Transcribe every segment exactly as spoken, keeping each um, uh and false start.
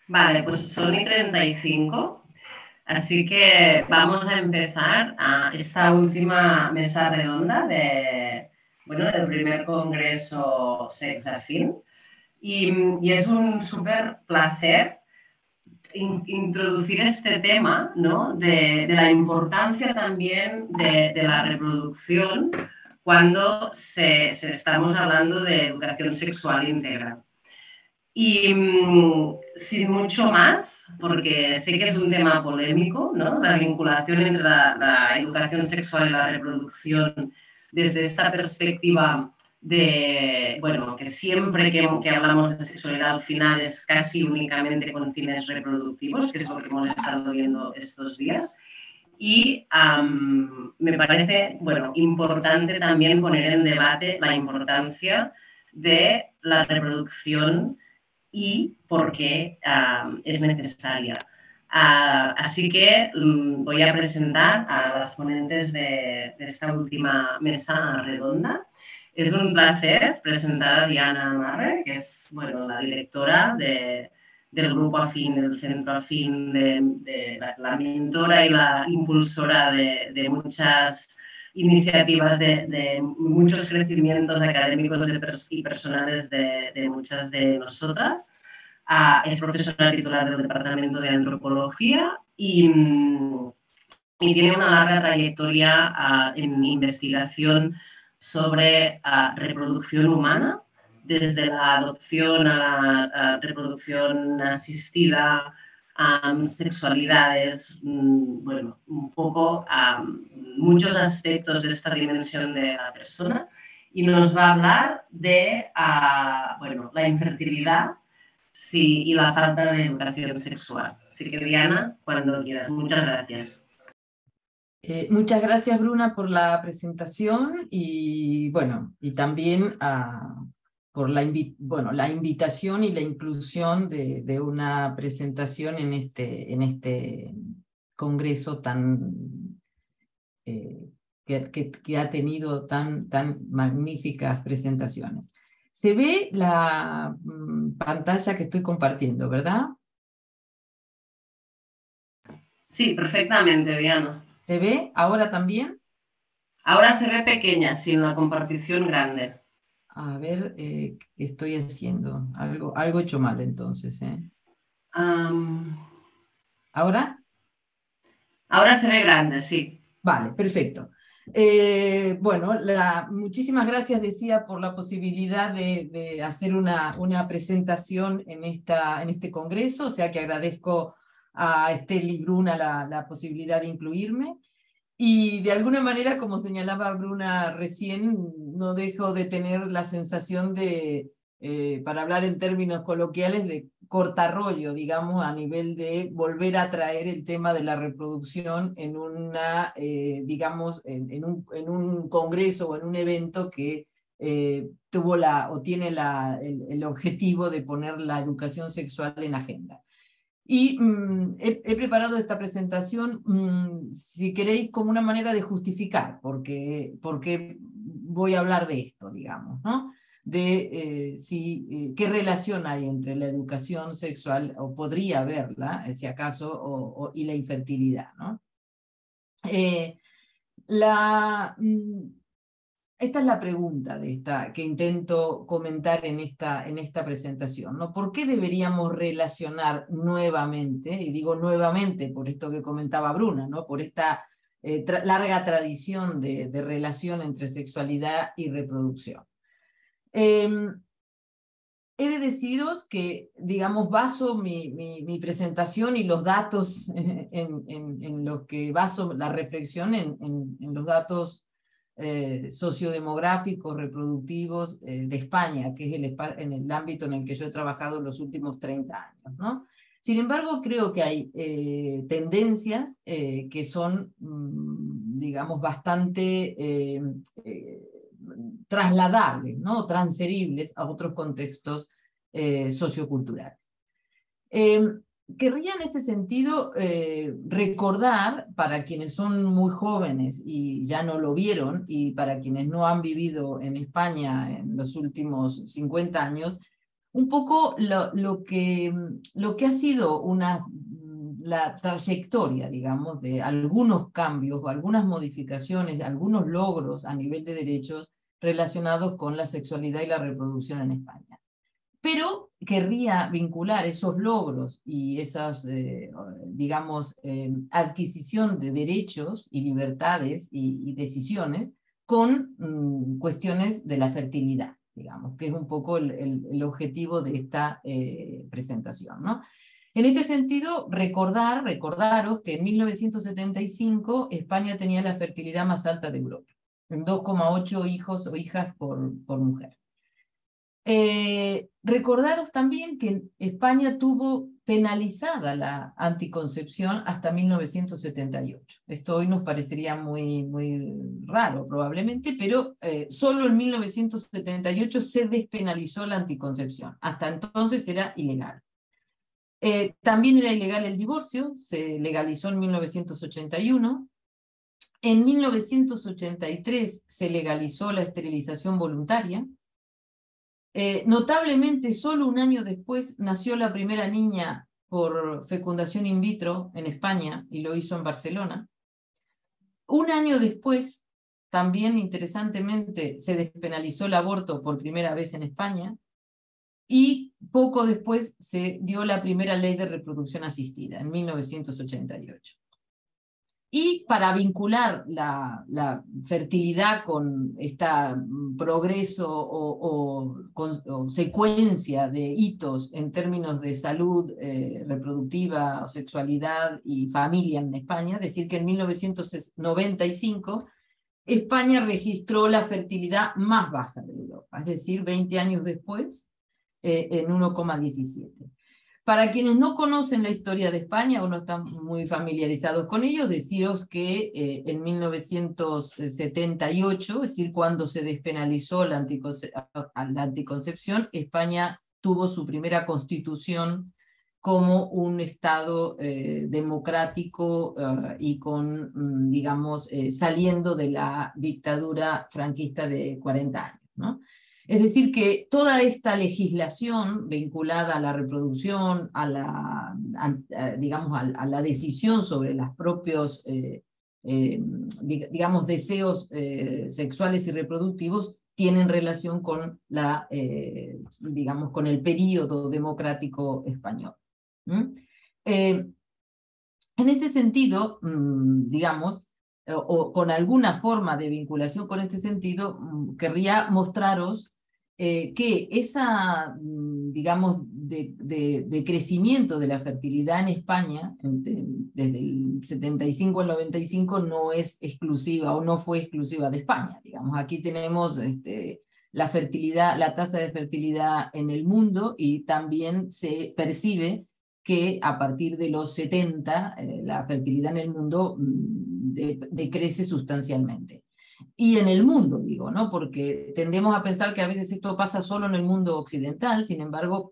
Vale, pues son y treinta y cinco, así que vamos a empezar a esta última mesa redonda de, bueno, del primer congreso Sexafin. Y, y es un súper placer in, introducir este tema, ¿no? de, de la importancia también de, de la reproducción cuando se, se estamos hablando de educación sexual integral. Y mmm, sin mucho más, porque sé que es un tema polémico, ¿no? La vinculación entre la, la educación sexual y la reproducción desde esta perspectiva de, bueno, que siempre que, que hablamos de sexualidad al final es casi únicamente con fines reproductivos, que es lo que hemos estado viendo estos días. Y um, me parece, bueno, importante también poner en debate la importancia de la reproducción y por qué uh, es necesaria. Uh, así que um, voy a presentar a las ponentes de, de esta última mesa redonda. Es un placer presentar a Diana Marre, que es, bueno, la directora de, del grupo afín, del centro afín, de, de la, la mentora y la impulsora de, de muchas iniciativas, de, de muchos crecimientos académicos y personales de, de muchas de nosotras. Uh, es profesora titular del Departamento de Antropología y, y tiene una larga trayectoria uh, en investigación sobre uh, reproducción humana, desde la adopción a la a reproducción asistida, um, sexualidades, um, bueno, un poco um, muchos aspectos de esta dimensión de la persona, y nos va a hablar de uh, bueno, la infertilidad, sí, y la falta de educación sexual. Así que, Diana, cuando quieras. Muchas gracias. Eh, muchas gracias, Bruna, por la presentación y, bueno, y también a, por la, invi bueno, la invitación y la inclusión de, de una presentación en este, en este congreso tan, eh, que, que, que ha tenido tan, tan magníficas presentaciones. Se ve la mm, pantalla que estoy compartiendo, ¿verdad? Sí, perfectamente, Diana. ¿Se ve ahora también? Ahora se ve pequeña, sin la compartición grande. A ver, eh, ¿qué estoy haciendo? Algo, algo hecho mal entonces, ¿eh? Um, ¿Ahora? ahora se ve grande, sí. Vale, perfecto. Eh, bueno, la, muchísimas gracias, decía, por la posibilidad de, de hacer una, una presentación en, esta, en este congreso, o sea que agradezco a Estel y Bruna la, la posibilidad de incluirme. Y de alguna manera, como señalaba Bruna recién, no dejo de tener la sensación de, eh, para hablar en términos coloquiales, de cortarrollo, digamos, a nivel de volver a traer el tema de la reproducción en una, eh, digamos, en, en, un, en un congreso o en un evento que eh, tuvo la, o tiene la, el, el objetivo de poner la educación sexual en agenda. Y mmm, he, he preparado esta presentación, mmm, si queréis, como una manera de justificar porque, porque voy a hablar de esto, digamos, ¿no? De eh, si, eh, qué relación hay entre la educación sexual, o podría haberla, si acaso, o, o, y la infertilidad, ¿no? Eh, la... Mmm, Esta es la pregunta de esta, que intento comentar en esta, en esta presentación, ¿no? ¿Por qué deberíamos relacionar nuevamente, y digo nuevamente por esto que comentaba Bruna, ¿no? Por esta eh, tra larga tradición de, de relación entre sexualidad y reproducción? Eh, He de deciros que, digamos, baso mi, mi, mi presentación y los datos en, en, en lo que baso la reflexión en, en, en los datos eh, sociodemográficos, reproductivos eh, de España, que es el, en el ámbito en el que yo he trabajado los últimos treinta años, ¿no? Sin embargo, creo que hay eh, tendencias eh, que son, mmm, digamos, bastante eh, eh, trasladables, ¿no? Transferibles a otros contextos eh, socioculturales. Eh, querría en este sentido eh, recordar, para quienes son muy jóvenes y ya no lo vieron, y para quienes no han vivido en España en los últimos cincuenta años, un poco lo, lo, que, lo que ha sido una, la trayectoria, digamos, de algunos cambios o algunas modificaciones, algunos logros a nivel de derechos relacionados con la sexualidad y la reproducción en España. Pero querría vincular esos logros y esas, eh, digamos, eh, adquisición de derechos y libertades y, y decisiones con mm, cuestiones de la fertilidad, digamos, que es un poco el, el, el objetivo de esta eh, presentación, ¿no? En este sentido, recordar, recordaros que en mil novecientos setenta y cinco España tenía la fertilidad más alta de Europa, en dos coma ocho hijos o hijas por, por mujer. Eh, recordaros también que España tuvo penalizada la anticoncepción hasta mil novecientos setenta y ocho. Esto hoy nos parecería muy, muy raro probablemente, pero eh, solo en mil novecientos setenta y ocho se despenalizó la anticoncepción. Hasta entonces era ilegal. Eh, también era ilegal el divorcio, se legalizó en mil novecientos ochenta y uno. En mil novecientos ochenta y tres se legalizó la esterilización voluntaria. Eh, notablemente, solo un año después nació la primera niña por fecundación in vitro en España, y lo hizo en Barcelona. Un año después, también interesantemente, se despenalizó el aborto por primera vez en España, y poco después se dio la primera ley de reproducción asistida, en mil novecientos ochenta y ocho. Y para vincular la, la fertilidad con este progreso o, o, con, o secuencia de hitos en términos de salud eh, reproductiva, sexualidad y familia en España, decir que en mil novecientos noventa y cinco España registró la fertilidad más baja de Europa, es decir, veinte años después, eh, en uno coma diecisiete. Para quienes no conocen la historia de España o no están muy familiarizados con ello, deciros que eh, en mil novecientos setenta y ocho, es decir, cuando se despenalizó la, anticonce la anticoncepción, España tuvo su primera constitución como un Estado eh, democrático uh, y con, mm, digamos, eh, saliendo de la dictadura franquista de cuarenta años, ¿no? Es decir, que toda esta legislación vinculada a la reproducción, a la, a, a, digamos, a, a la decisión sobre los propios, eh, eh, digamos, deseos eh, sexuales y reproductivos, tienen relación con, la, eh, digamos, con el período democrático español. ¿Mm? Eh, en este sentido, mmm, digamos, o, o con alguna forma de vinculación con este sentido, mmm, querría mostraros Eh, que esa, digamos, de, de, de crecimiento de la fertilidad en España, entre, desde el setenta y cinco al noventa y cinco, no es exclusiva o no fue exclusiva de España. Digamos, aquí tenemos este, la fertilidad, la tasa de fertilidad en el mundo, y también se percibe que a partir de los setenta, eh, la fertilidad en el mundo de, decrece sustancialmente. Y en el mundo, digo, ¿no? Porque tendemos a pensar que a veces esto pasa solo en el mundo occidental, sin embargo,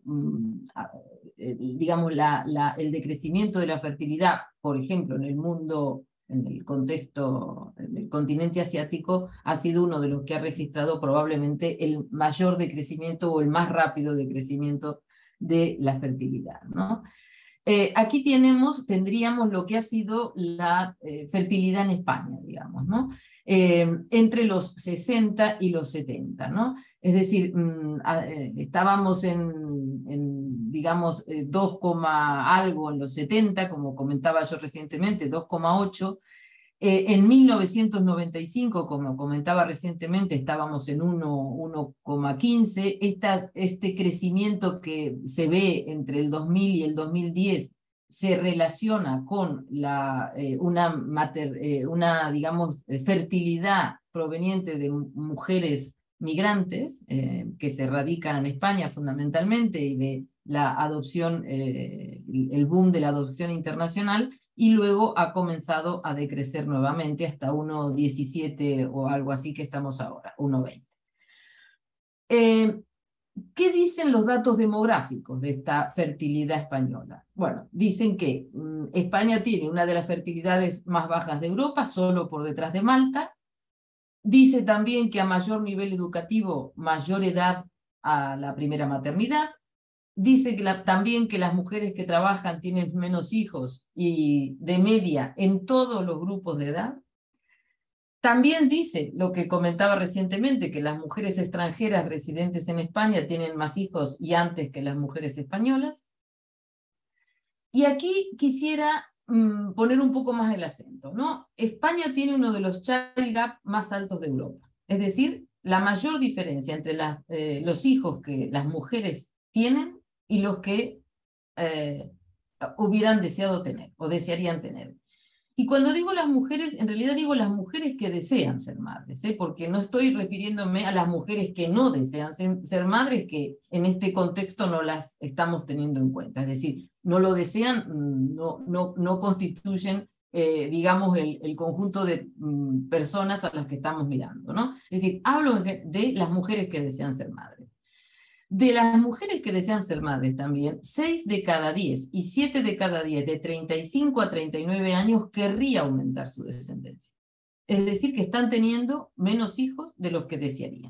digamos, la, la, el decrecimiento de la fertilidad, por ejemplo, en el mundo, en el contexto del continente asiático, ha sido uno de los que ha registrado probablemente el mayor decrecimiento o el más rápido decrecimiento de la fertilidad, ¿no? Eh, aquí tenemos, tendríamos lo que ha sido la eh, fertilidad en España, digamos, ¿no? Eh, entre los sesenta y los setenta, ¿no? Es decir, mmm, eh, estábamos en, en digamos, eh, dos, algo en los setenta, como comentaba yo recientemente, dos coma ocho. Eh, en mil novecientos noventa y cinco, como comentaba recientemente, estábamos en uno coma quince. Este crecimiento que se ve entre el dos mil y el dos mil diez se relaciona con la, eh, una, mater, eh, una, digamos, fertilidad proveniente de mujeres migrantes eh, que se radican en España fundamentalmente, y de la adopción, eh, el boom de la adopción internacional, y luego ha comenzado a decrecer nuevamente hasta uno coma diecisiete o algo así que estamos ahora, uno coma veinte. Eh, ¿Qué dicen los datos demográficos de esta fertilidad española? Bueno, dicen que mmm, España tiene una de las fertilidades más bajas de Europa, solo por detrás de Malta. Dice también que a mayor nivel educativo, mayor edad a la primera maternidad. dice que la, también que las mujeres que trabajan tienen menos hijos y de media en todos los grupos de edad. También dice lo que comentaba recientemente, que las mujeres extranjeras residentes en España tienen más hijos y antes que las mujeres españolas. Y aquí quisiera mmm, poner un poco más el acento, ¿no? España tiene uno de los child gap más altos de Europa. Es decir, la mayor diferencia entre las, eh, los hijos que las mujeres tienen y los que eh, hubieran deseado tener o desearían tener. Y cuando digo las mujeres, en realidad digo las mujeres que desean ser madres, ¿eh? Porque no estoy refiriéndome a las mujeres que no desean ser, ser madres, que en este contexto no las estamos teniendo en cuenta. Es decir, no lo desean, no, no, no constituyen, eh, digamos, el, el conjunto de mm, personas a las que estamos mirando, ¿no? Es decir, hablo de las mujeres que desean ser madres. De las mujeres que desean ser madres también, seis de cada diez y siete de cada diez de treinta y cinco a treinta y nueve años querría aumentar su descendencia. Es decir, que están teniendo menos hijos de los que desearían.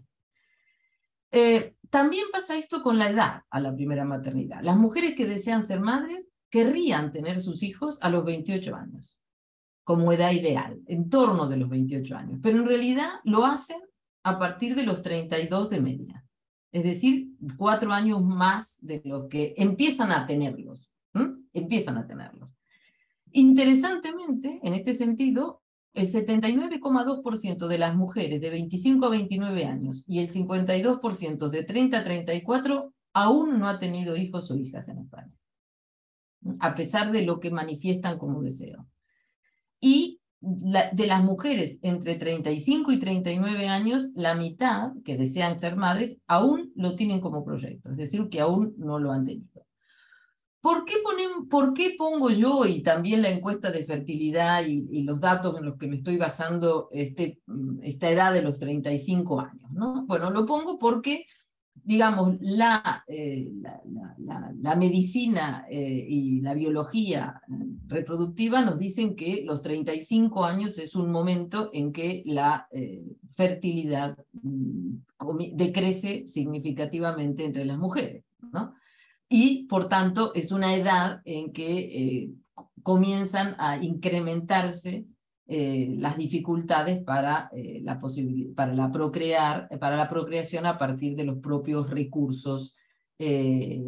Eh, también pasa esto con la edad a la primera maternidad. Las mujeres que desean ser madres querrían tener sus hijos a los veintiocho años, como edad ideal, en torno de los veintiocho años, pero en realidad lo hacen a partir de los treinta y dos de media. Es decir, cuatro años más de lo que empiezan a tenerlos. ¿Mm? Empiezan a tenerlos. Interesantemente, en este sentido, el setenta y nueve coma dos por ciento de las mujeres de veinticinco a veintinueve años y el cincuenta y dos por ciento de treinta a treinta y cuatro aún no ha tenido hijos o hijas en España, a pesar de lo que manifiestan como deseo. Y la, de las mujeres entre treinta y cinco y treinta y nueve años, la mitad que desean ser madres aún lo tienen como proyecto, es decir, que aún no lo han tenido. ¿Por qué, ponen, ¿Por qué pongo yo, y también la encuesta de fertilidad y, y los datos en los que me estoy basando este, esta edad de los treinta y cinco años, ¿no? Bueno, lo pongo porque, digamos, la, eh, la, la, la, la medicina eh, y la biología reproductiva nos dicen que los treinta y cinco años es un momento en que la eh, fertilidad mm, decrece significativamente entre las mujeres, ¿no? Y, por tanto, es una edad en que eh, comienzan a incrementarse eh, las dificultades para, eh, la para, la procrear, para la procreación a partir de los propios recursos eh,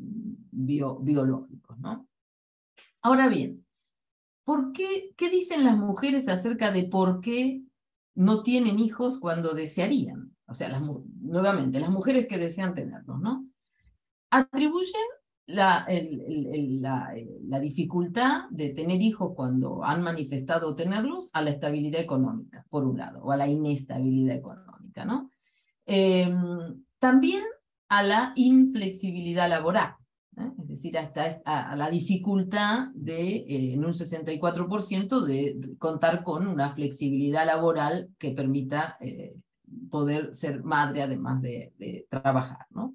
bio, biológicos, ¿no? Ahora bien, ¿por qué, ¿qué dicen las mujeres acerca de por qué no tienen hijos cuando desearían? O sea, las, nuevamente, las mujeres que desean tenerlos, ¿no? Atribuyen la, el, el, la, la dificultad de tener hijos cuando han manifestado tenerlos a la estabilidad económica, por un lado, o a la inestabilidad económica, ¿no? Eh, también a la inflexibilidad laboral, ¿eh? Es decir, hasta a, a la dificultad de, eh, en un sesenta y cuatro por ciento, de contar con una flexibilidad laboral que permita eh, poder ser madre además de, de trabajar, ¿no?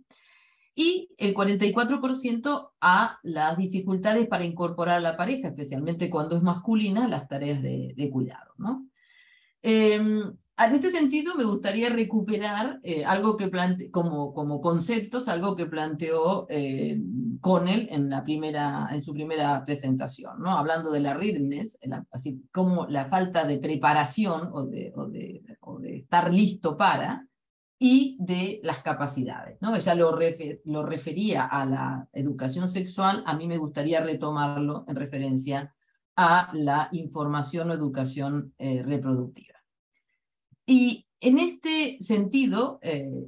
Y el cuarenta y cuatro por ciento a las dificultades para incorporar a la pareja, especialmente cuando es masculina, las tareas de, de cuidado, ¿no? Eh, en este sentido, me gustaría recuperar eh, algo que plante, como, como conceptos, algo que planteó eh, Connell en, la primera, en su primera presentación, ¿no? Hablando de la readiness, la, así como la falta de preparación o de, o de, o de estar listo para, y de las capacidades, ¿no? Ella lo, refer, lo refería a la educación sexual, a mí me gustaría retomarlo en referencia a la información o educación eh, reproductiva. Y en este sentido, eh,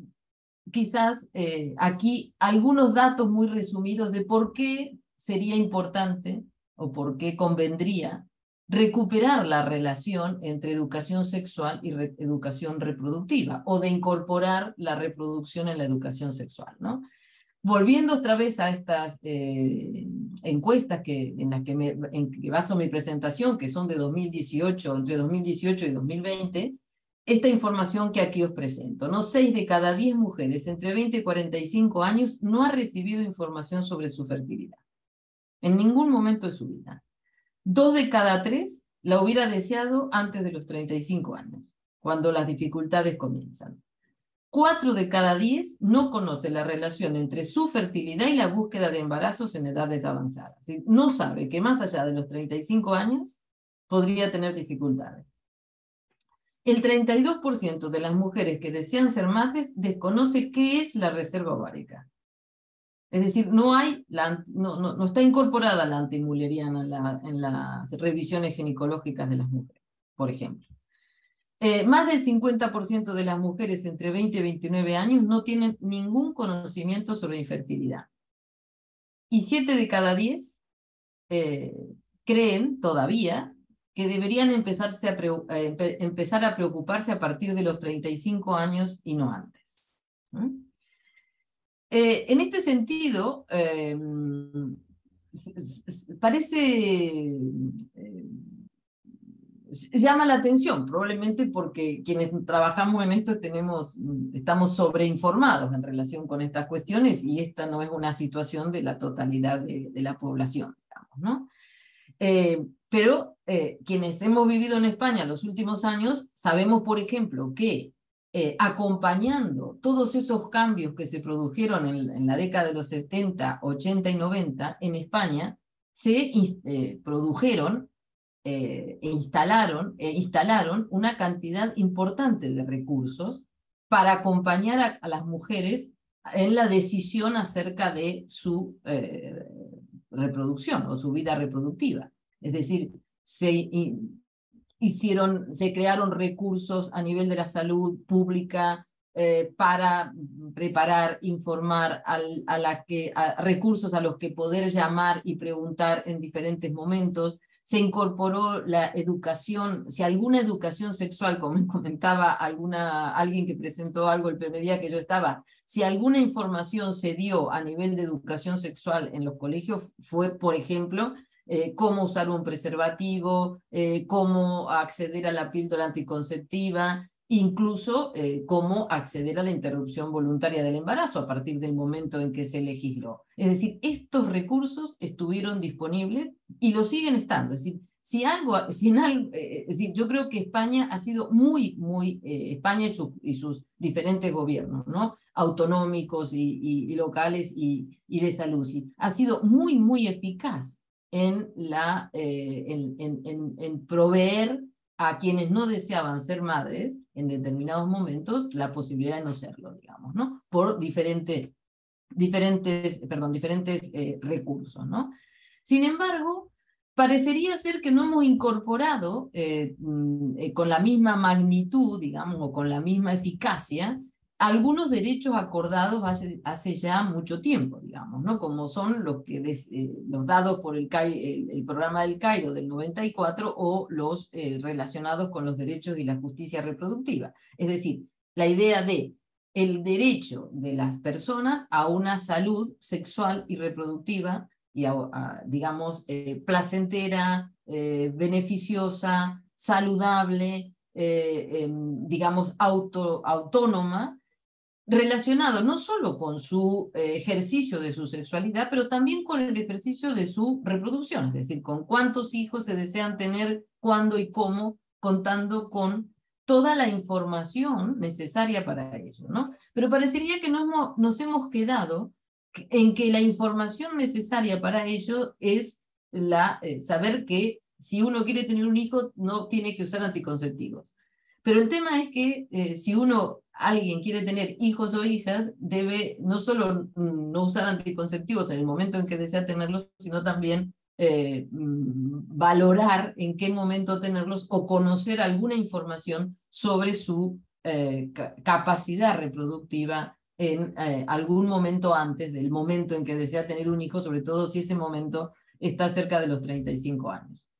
quizás eh, aquí algunos datos muy resumidos de por qué sería importante o por qué convendría recuperar la relación entre educación sexual y re educación reproductiva, o de incorporar la reproducción en la educación sexual, ¿no? Volviendo otra vez a estas eh, encuestas que, en las que, me, en que baso mi presentación, que son de dos mil dieciocho, entre dos mil dieciocho y dos mil veinte, esta información que aquí os presento, ¿no? seis de cada diez mujeres entre veinte y cuarenta y cinco años no ha recibido información sobre su fertilidad, en ningún momento de su vida. Dos de cada tres la hubiera deseado antes de los treinta y cinco años, cuando las dificultades comienzan. cuatro de cada diez no conoce la relación entre su fertilidad y la búsqueda de embarazos en edades avanzadas. ¿Sí? No sabe que más allá de los treinta y cinco años podría tener dificultades. El treinta y dos por ciento de las mujeres que desean ser madres desconoce qué es la reserva ovárica. Es decir, no, hay la, no, no, no está incorporada la antimuleriana en, la, en las revisiones ginecológicas de las mujeres, por ejemplo. Eh, más del cincuenta por ciento de las mujeres entre veinte y veintinueve años no tienen ningún conocimiento sobre infertilidad. Y siete de cada diez eh, creen todavía que deberían empezarse a pre, eh, empezar a preocuparse a partir de los treinta y cinco años y no antes. ¿Mm? Eh, en este sentido, eh, parece... Eh, llama la atención, probablemente porque quienes trabajamos en esto tenemos, estamos sobreinformados en relación con estas cuestiones y esta no es una situación de la totalidad de, de la población, digamos, ¿no? Eh, pero eh, quienes hemos vivido en España los últimos años, sabemos, por ejemplo, que eh, acompañando todos esos cambios que se produjeron en, en la década de los setenta, ochenta y noventa, en España se eh, produjeron Eh, e instalaron, eh, instalaron una cantidad importante de recursos para acompañar a, a las mujeres en la decisión acerca de su eh, reproducción o su vida reproductiva. Es decir, se hicieron, se crearon recursos a nivel de la salud pública eh, para preparar, informar al, a la que, a recursos a los que poder llamar y preguntar en diferentes momentos. Se incorporó la educación, si alguna educación sexual, como comentaba alguna, alguien que presentó algo el primer día que yo estaba, si alguna información se dio a nivel de educación sexual en los colegios, fue, por ejemplo, eh, cómo usar un preservativo, eh, cómo acceder a la píldora anticonceptiva, incluso eh, cómo acceder a la interrupción voluntaria del embarazo a partir del momento en que se legisló. Es decir, estos recursos estuvieron disponibles y lo siguen estando. Es decir, si algo, si en algo eh, es decir, yo creo que España ha sido muy, muy, eh, España y, su, y sus diferentes gobiernos, ¿no? Autonómicos y, y, y locales y, y de salud, sí, ha sido muy, muy eficaz en, la, eh, en, en, en, en proveer a quienes no deseaban ser madres en determinados momentos la posibilidad de no serlo, digamos, ¿no? Por diferentes, diferentes, perdón, diferentes eh, recursos, ¿no? Sin embargo, parecería ser que no hemos incorporado eh, eh, con la misma magnitud, digamos, o con la misma eficacia, algunos derechos acordados hace, hace ya mucho tiempo, digamos, ¿no? Como son los, que des, eh, los dados por el, el, el programa del Cairo del noventa y cuatro o los eh, relacionados con los derechos y la justicia reproductiva. Es decir, la idea de el derecho de las personas a una salud sexual y reproductiva, y a, a, digamos, eh, placentera, eh, beneficiosa, saludable, eh, eh, digamos, auto, autónoma, relacionado no solo con su eh, ejercicio de su sexualidad, pero también con el ejercicio de su reproducción, es decir, con cuántos hijos se desean tener, cuándo y cómo, contando con toda la información necesaria para ello, ¿no? Pero parecería que nos, nos hemos quedado en que la información necesaria para ello es la, eh, saber que si uno quiere tener un hijo no tiene que usar anticonceptivos. Pero el tema es que eh, si uno, alguien quiere tener hijos o hijas, debe no solo mm, no usar anticonceptivos en el momento en que desea tenerlos, sino también eh, mm, valorar en qué momento tenerlos o conocer alguna información sobre su eh, capacidad reproductiva en eh, algún momento antes del momento en que desea tener un hijo, sobre todo si ese momento está cerca de los treinta y cinco años.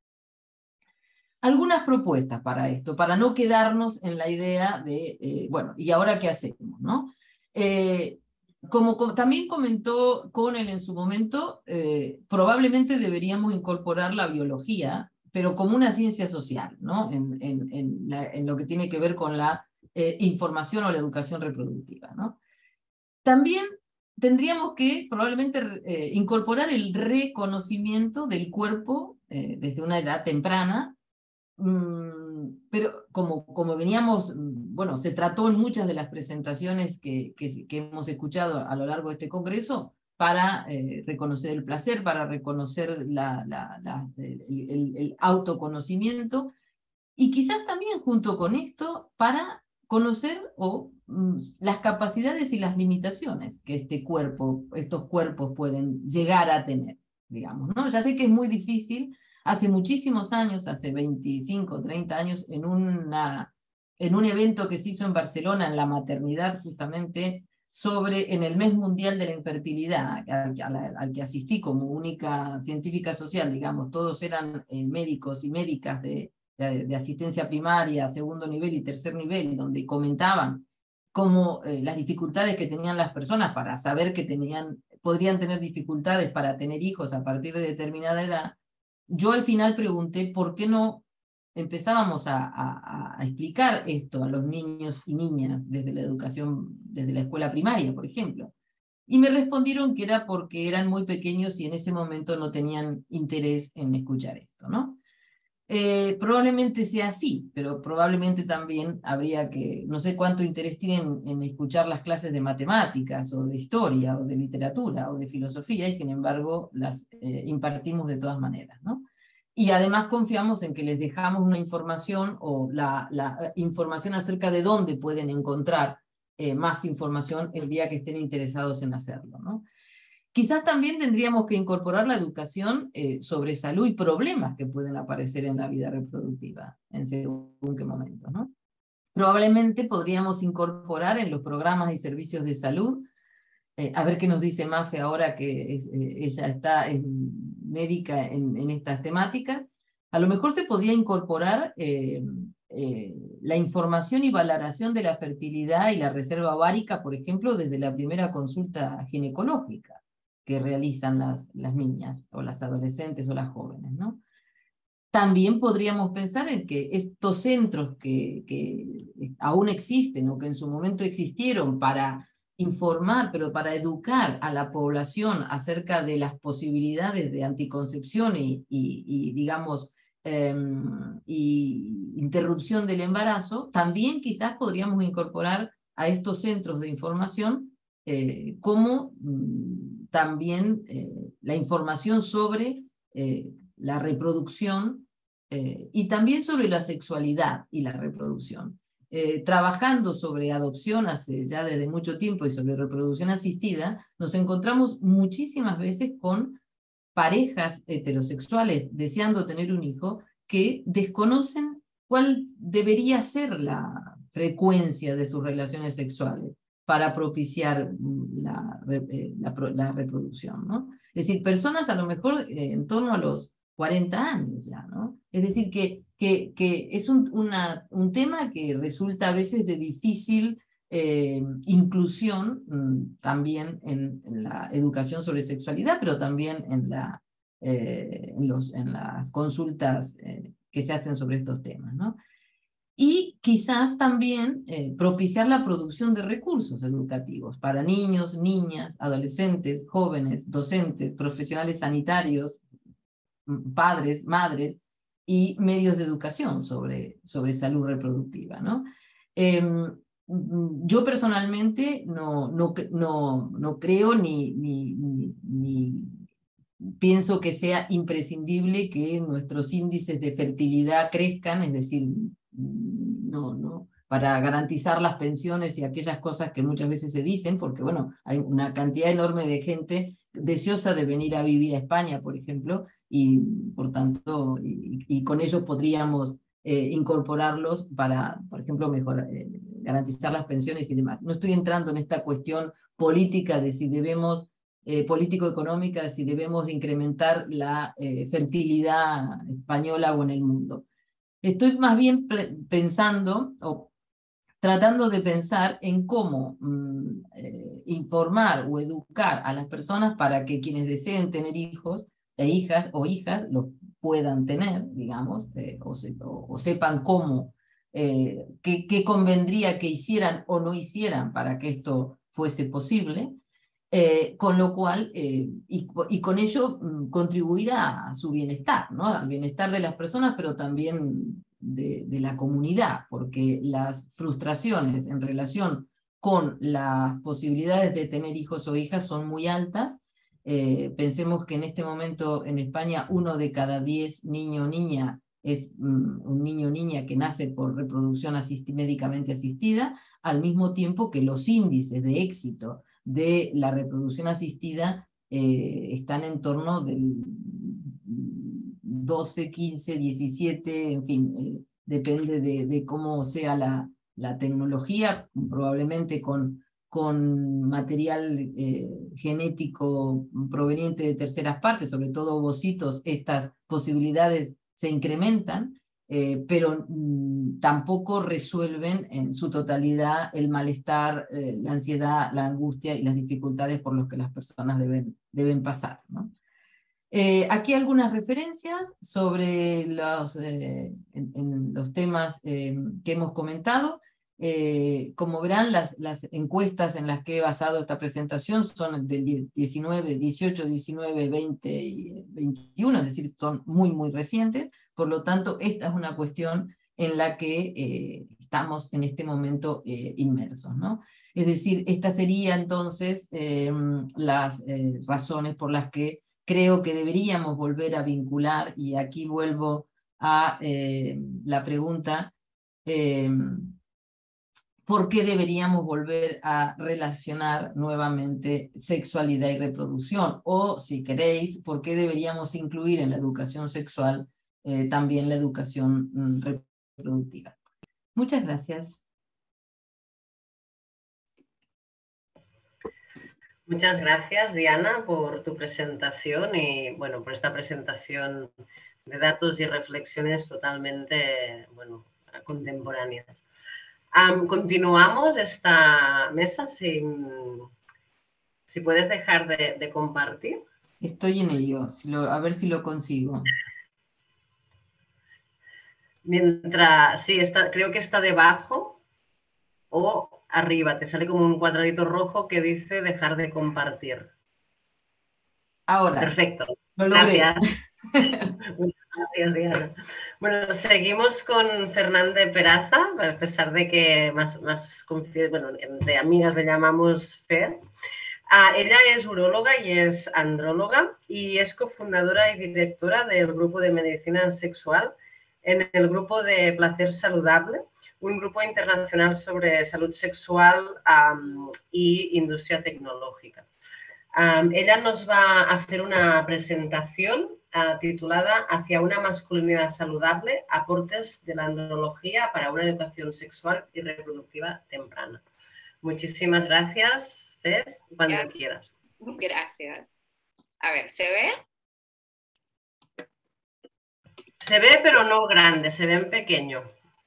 Algunas propuestas para esto, para no quedarnos en la idea de, eh, bueno, ¿y ahora qué hacemos? ¿No? Eh, como, como también comentó Connell en su momento, eh, probablemente deberíamos incorporar la biología, pero como una ciencia social, ¿no? En, en, en, la, en lo que tiene que ver con la eh, información o la educación reproductiva, ¿no? También tendríamos que probablemente eh, incorporar el reconocimiento del cuerpo eh, desde una edad temprana, pero como, como veníamos, bueno, se trató en muchas de las presentaciones que, que, que hemos escuchado a lo largo de este congreso, para eh, reconocer el placer, para reconocer la, la, la, el, el, el autoconocimiento, y quizás también junto con esto para conocer o, mm, las capacidades y las limitaciones que este cuerpo, estos cuerpos pueden llegar a tener, digamos, ¿no? Ya sé que es muy difícil. Hace muchísimos años, hace veinticinco, treinta años, en, una, en un evento que se hizo en Barcelona, en la maternidad justamente, sobre, en el mes mundial de la infertilidad, al, al, al que asistí como única científica social, digamos, todos eran eh, médicos y médicas de, de, de asistencia primaria, segundo nivel y tercer nivel, donde comentaban cómo eh, las dificultades que tenían las personas para saber que tenían, podrían tener dificultades para tener hijos a partir de determinada edad. Yo al final pregunté por qué no empezábamos a, a, a explicar esto a los niños y niñas desde la educación, desde la escuela primaria, por ejemplo. Y me respondieron que era porque eran muy pequeños y en ese momento no tenían interés en escuchar esto, ¿no? Eh, probablemente sea así, pero probablemente también habría que, no sé cuánto interés tienen en escuchar las clases de matemáticas, o de historia, o de literatura, o de filosofía, y sin embargo las eh, impartimos de todas maneras, ¿no? Y además confiamos en que les dejamos una información, o la, la información acerca de dónde pueden encontrar eh, más información el día que estén interesados en hacerlo, ¿no? Quizás también tendríamos que incorporar la educación eh, sobre salud y problemas que pueden aparecer en la vida reproductiva, en según qué momento, ¿no? Probablemente podríamos incorporar en los programas y servicios de salud, eh, a ver qué nos dice Mafe ahora que es, eh, ella está es médica en, en estas temáticas, a lo mejor se podría incorporar eh, eh, la información y valoración de la fertilidad y la reserva ovárica, por ejemplo, desde la primera consulta ginecológica que realizan las, las niñas, o las adolescentes, o las jóvenes, ¿no? También podríamos pensar en que estos centros que, que aún existen, o que en su momento existieron para informar, pero para educar a la población acerca de las posibilidades de anticoncepción y, y, y digamos, eh, y interrupción del embarazo, también quizás podríamos incorporar a estos centros de información eh, como mm, también eh, la información sobre eh, la reproducción eh, y también sobre la sexualidad y la reproducción. Eh, trabajando sobre adopción hace ya desde mucho tiempo y sobre reproducción asistida, nos encontramos muchísimas veces con parejas heterosexuales deseando tener un hijo que desconocen cuál debería ser la frecuencia de sus relaciones sexuales para propiciar la, la, la reproducción, ¿no? Es decir, personas a lo mejor eh, en torno a los cuarenta años ya, ¿no? Es decir, que, que, que es un, una, un tema que resulta a veces de difícil eh, inclusión mmm, también en, en la educación sobre sexualidad, pero también en, la, eh, en, los, en las consultas eh, que se hacen sobre estos temas, ¿no? Y quizás también eh, propiciar la producción de recursos educativos para niños, niñas, adolescentes, jóvenes, docentes, profesionales sanitarios, padres, madres y medios de educación sobre, sobre salud reproductiva, ¿no? Eh, yo personalmente no, no, no, no creo ni, ni, ni, ni pienso que sea imprescindible que nuestros índices de fertilidad crezcan, es decir, no, no, para garantizar las pensiones y aquellas cosas que muchas veces se dicen, porque bueno, hay una cantidad enorme de gente deseosa de venir a vivir a España, por ejemplo, y por tanto, y, y con ello podríamos eh, incorporarlos para, por ejemplo, mejorar, eh, garantizar las pensiones y demás. No estoy entrando en esta cuestión política de si debemos, eh, político-económica, si debemos incrementar la eh, fertilidad española o en el mundo. Estoy más bien pensando, o tratando de pensar en cómo mmm, eh, informar o educar a las personas para que quienes deseen tener hijos e hijas o hijas los puedan tener, digamos, eh, o, se, o, o sepan cómo, eh, qué, qué convendría que hicieran o no hicieran para que esto fuese posible, eh, con lo cual, eh, y, y con ello mmm, contribuir a, a su bienestar, ¿no? Al bienestar de las personas, pero también de, de la comunidad, porque las frustraciones en relación con las posibilidades de tener hijos o hijas son muy altas. Eh, pensemos que en este momento en España uno de cada diez niño o niña es mm, un niño o niña que nace por reproducción asisti- médicamente asistida, al mismo tiempo que los índices de éxito de la reproducción asistida eh, están en torno del doce, quince, diecisiete, en fin, eh, depende de, de cómo sea la, la tecnología, probablemente con, con material eh, genético proveniente de terceras partes, sobre todo ovocitos, estas posibilidades se incrementan, eh, pero mm, tampoco resuelven en su totalidad el malestar, eh, la ansiedad, la angustia y las dificultades por las que las personas deben, deben pasar, ¿no? Eh, aquí algunas referencias sobre los, eh, en, en los temas eh, que hemos comentado. Eh, como verán, las, las encuestas en las que he basado esta presentación son del diecinueve, dieciocho, diecinueve, veinte y veintiuno, es decir, son muy, muy recientes. Por lo tanto, esta es una cuestión en la que eh, estamos en este momento eh, inmersos, ¿no? Es decir, esta sería entonces eh, las eh, razones por las que creo que deberíamos volver a vincular, y aquí vuelvo a eh, la pregunta, eh, ¿por qué deberíamos volver a relacionar nuevamente sexualidad y reproducción? O, si queréis, ¿por qué deberíamos incluir en la educación sexual eh, también la educación mm, reproductiva? Muchas gracias. Muchas gracias, Diana, por tu presentación y, bueno, por esta presentación de datos y reflexiones totalmente, bueno, contemporáneas. Um, continuamos esta mesa sin, si puedes dejar de, de compartir. Estoy en ello, si lo, a ver si lo consigo. Mientras, sí, está, creo que está debajo o arriba, te sale como un cuadradito rojo que dice dejar de compartir. Ahora, perfecto. lo logré. Gracias. Muchas gracias, Diana. Bueno, seguimos con Fernández Peraza, a pesar de que más, más bueno, entre amigas le llamamos Fer. Ah, ella es uróloga y es andróloga y es cofundadora y directora del grupo de medicina sexual en el grupo de Placer Saludable, un grupo internacional sobre salud sexual um, y industria tecnológica. Um, ella nos va a hacer una presentación uh, titulada Hacia una masculinidad saludable, aportes de la andrología para una educación sexual y reproductiva temprana. Muchísimas gracias, Fer, cuando gracias. quieras. Gracias. A ver, ¿se ve? Se ve, pero no grande, se ve en pequeño.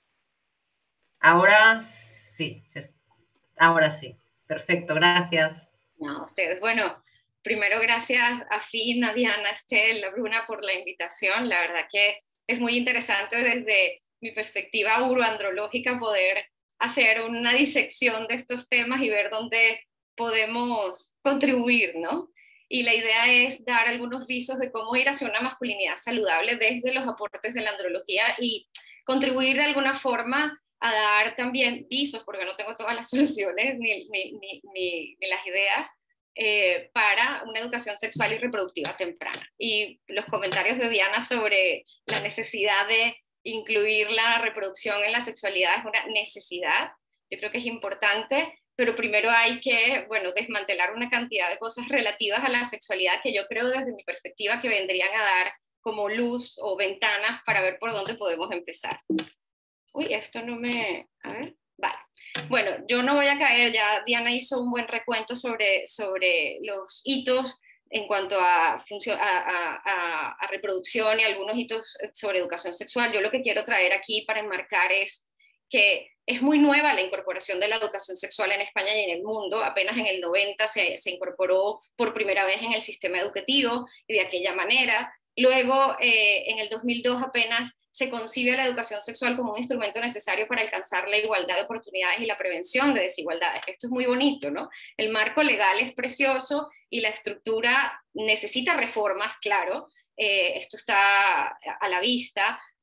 Ahora sí, ahora sí. Perfecto, gracias. No, ustedes. Bueno, primero gracias a Fin, a Diana, a Estel, a Bruna por la invitación. La verdad que es muy interesante desde mi perspectiva uroandrológica poder hacer una disección de estos temas y ver dónde podemos contribuir, ¿no? Y la idea es dar algunos visos de cómo ir hacia una masculinidad saludable desde los aportes de la andrología y contribuir de alguna forma a dar también visos, porque no tengo todas las soluciones ni, ni, ni, ni, ni las ideas, eh, para una educación sexual y reproductiva temprana. Y los comentarios de Diana sobre la necesidad de incluir la reproducción en la sexualidad es una necesidad, yo creo que es importante, pero primero hay que, bueno, desmantelar una cantidad de cosas relativas a la sexualidad que yo creo desde mi perspectiva que vendrían a dar como luz o ventanas para ver por dónde podemos empezar. Uy, esto no me... A ver, vale. Bueno, yo no voy a caer, ya Diana hizo un buen recuento sobre, sobre los hitos en cuanto a, función, a, a, a reproducción y algunos hitos sobre educación sexual. Yo lo que quiero traer aquí para enmarcar es que es muy nueva la incorporación de la educación sexual en España y en el mundo. Apenas en el noventa se, se incorporó por primera vez en el sistema educativo y de aquella manera. Luego, eh, en el dos mil dos apenas se concibe la educación sexual como un instrumento necesario para alcanzar la igualdad de oportunidades y la prevención de desigualdades. Esto es muy bonito, ¿no? El marco legal es precioso y la estructura necesita reformas, claro. Eh, esto está a la vista,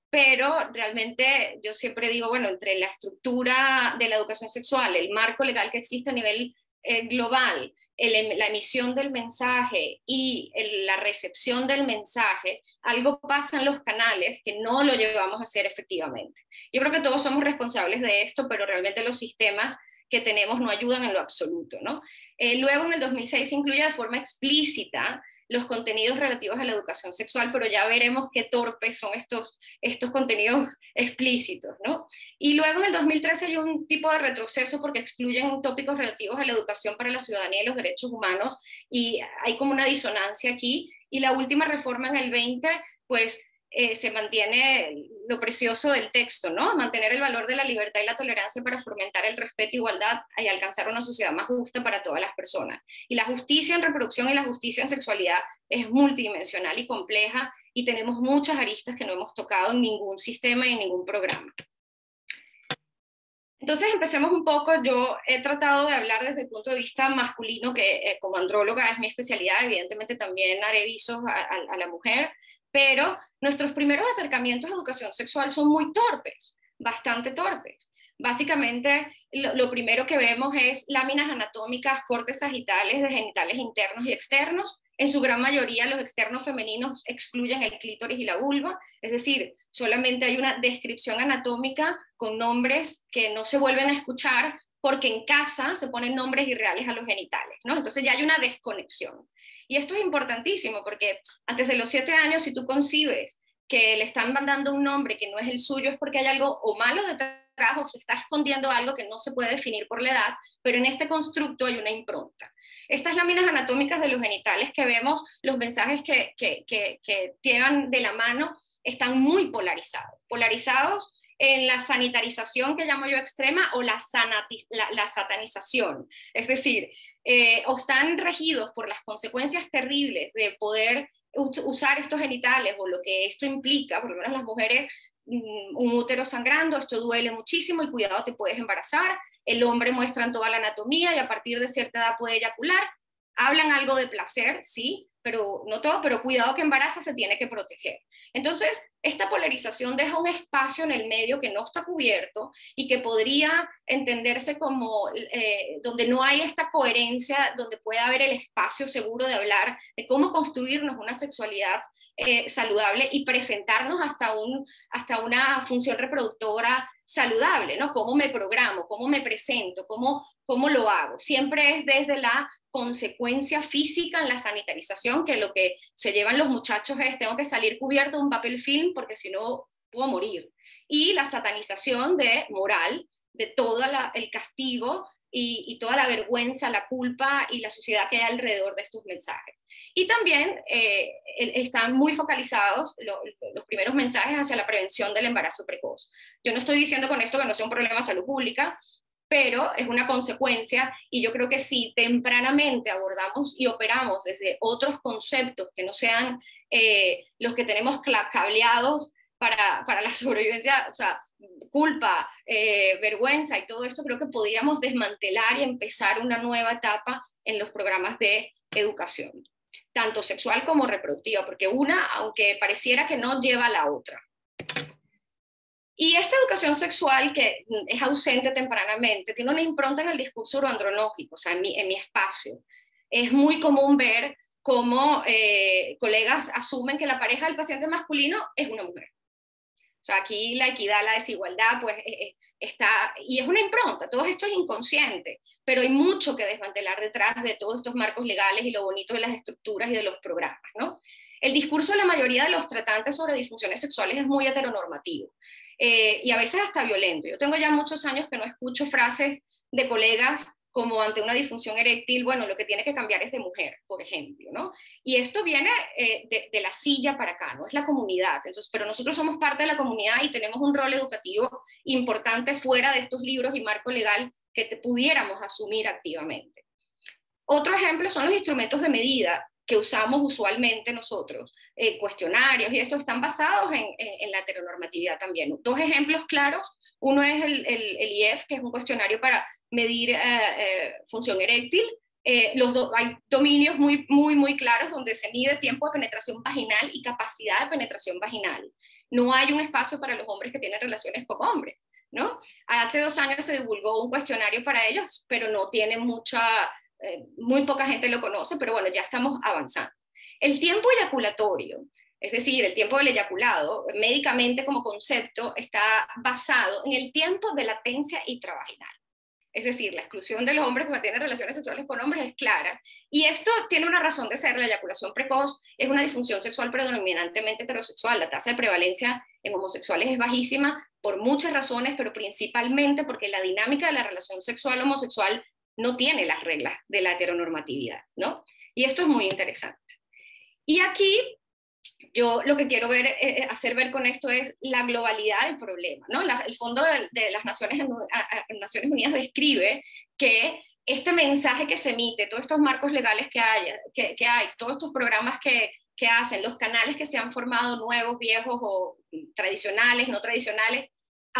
pero realmente yo siempre digo, bueno, entre la estructura de la educación sexual, el marco legal que existe a nivel eh, global, el, la emisión del mensaje y el, la recepción del mensaje, algo pasa en los canales que no lo llevamos a hacer efectivamente. Yo creo que todos somos responsables de esto, pero realmente los sistemas que tenemos no ayudan en lo absoluto, ¿no? Eh, luego en el dos mil seis se incluye de forma explícita los contenidos relativos a la educación sexual, pero ya veremos qué torpes son estos, estos contenidos explícitos, ¿no? Y luego en el dos mil trece hay un tipo de retroceso porque excluyen tópicos relativos a la educación para la ciudadanía y los derechos humanos, y hay como una disonancia aquí, y la última reforma en el veinte, pues eh, se mantiene lo precioso del texto, ¿no? Mantener el valor de la libertad y la tolerancia para fomentar el respeto, igualdad y alcanzar una sociedad más justa para todas las personas. Y la justicia en reproducción y la justicia en sexualidad es multidimensional y compleja, y tenemos muchas aristas que no hemos tocado en ningún sistema y en ningún programa. Entonces empecemos un poco. Yo he tratado de hablar desde el punto de vista masculino, que eh, como andróloga es mi especialidad, evidentemente también haré visos a, a, a la mujer, pero nuestros primeros acercamientos a educación sexual son muy torpes, bastante torpes. Básicamente, lo, lo primero que vemos es láminas anatómicas, cortes sagitales de genitales internos y externos. En su gran mayoría, los externos femeninos excluyen el clítoris y la vulva, es decir, solamente hay una descripción anatómica con nombres que no se vuelven a escuchar porque en casa se ponen nombres irreales a los genitales, ¿no? Entonces ya hay una desconexión. Y esto es importantísimo porque antes de los siete años, si tú concibes que le están mandando un nombre que no es el suyo, es porque hay algo o malo detrás o se está escondiendo algo que no se puede definir por la edad, pero en este constructo hay una impronta. Estas láminas anatómicas de los genitales que vemos, los mensajes que, que, que, que llevan de la mano, están muy polarizados. Polarizados en la sanitarización que llamo yo extrema o la, la, la satanización. Es decir, eh, o están regidos por las consecuencias terribles de poder usar estos genitales o lo que esto implica, por lo menos las mujeres, un útero sangrando, esto duele muchísimo y cuidado, te puedes embarazar. El hombre muestran toda la anatomía y a partir de cierta edad puede eyacular. Hablan algo de placer, sí, pero no todo, pero cuidado que embaraza, se tiene que proteger. Entonces, esta polarización deja un espacio en el medio que no está cubierto y que podría entenderse como eh, donde no hay esta coherencia, donde puede haber el espacio seguro de hablar de cómo construirnos una sexualidad eh, saludable y presentarnos hasta, un, hasta una función reproductora saludable, ¿no? ¿Cómo me programo? ¿Cómo me presento? ¿Cómo, cómo lo hago? Siempre es desde la consecuencia física en la sanitarización, que lo que se llevan los muchachos es: tengo que salir cubierto de un papel film porque si no puedo morir. Y la satanización de moral, de todo la, el castigo y, y toda la vergüenza, la culpa y la suciedad que hay alrededor de estos mensajes. Y también eh, están muy focalizados lo, los primeros mensajes hacia la prevención del embarazo precoz. Yo no estoy diciendo con esto que no sea un problema de salud pública, pero es una consecuencia, y yo creo que si tempranamente abordamos y operamos desde otros conceptos que no sean eh, los que tenemos cableados para, para la sobrevivencia, o sea, culpa, eh, vergüenza y todo esto, creo que podríamos desmantelar y empezar una nueva etapa en los programas de educación, tanto sexual como reproductiva, porque una, aunque pareciera que no, lleva a la otra. Y esta educación sexual que es ausente tempranamente tiene una impronta en el discurso uroandronógico, o sea, en mi, en mi espacio. Es muy común ver cómo eh, colegas asumen que la pareja del paciente masculino es una mujer. O sea, aquí la equidad, la desigualdad, pues eh, está, y es una impronta, todo esto es inconsciente, pero hay mucho que desmantelar detrás de todos estos marcos legales y lo bonito de las estructuras y de los programas, ¿no? El discurso de la mayoría de los tratantes sobre disfunciones sexuales es muy heteronormativo. Eh, y a veces hasta violento. Yo tengo ya muchos años que no escucho frases de colegas como ante una disfunción eréctil, bueno, lo que tiene que cambiar es de mujer, por ejemplo, ¿no? Y esto viene eh, de, de la silla para acá, ¿no? Es la comunidad. Entonces, pero nosotros somos parte de la comunidad y tenemos un rol educativo importante fuera de estos libros y marco legal que te pudiéramos asumir activamente. Otro ejemplo son los instrumentos de medida que usamos usualmente nosotros, eh, cuestionarios y esto están basados en, en, en la heteronormatividad también. Dos ejemplos claros: uno es el, el, el I E F, que es un cuestionario para medir eh, eh, función eréctil, Eh, los do, hay dominios muy, muy, muy claros donde se mide tiempo de penetración vaginal y capacidad de penetración vaginal. No hay un espacio para los hombres que tienen relaciones con hombres, ¿no? Hace dos años se divulgó un cuestionario para ellos, pero no tiene mucha, eh, muy poca gente lo conoce, pero bueno, ya estamos avanzando. El tiempo eyaculatorio, es decir, el tiempo del eyaculado, médicamente como concepto, está basado en el tiempo de latencia intravaginal. Es decir, la exclusión de los hombres que tienen relaciones sexuales con hombres es clara. Y esto tiene una razón de ser. La eyaculación precoz es una disfunción sexual predominantemente heterosexual. La tasa de prevalencia en homosexuales es bajísima por muchas razones, pero principalmente porque la dinámica de la relación sexual homosexual no tiene las reglas de la heteronormatividad, ¿no? Y esto es muy interesante. Y aquí yo lo que quiero ver, eh, hacer ver con esto es la globalidad del problema, ¿no? La, el Fondo de, de las Naciones, Naciones Unidas describe que este mensaje que se emite, todos estos marcos legales que hay, que, que hay todos estos programas que, que hacen, los canales que se han formado, nuevos, viejos o tradicionales, no tradicionales,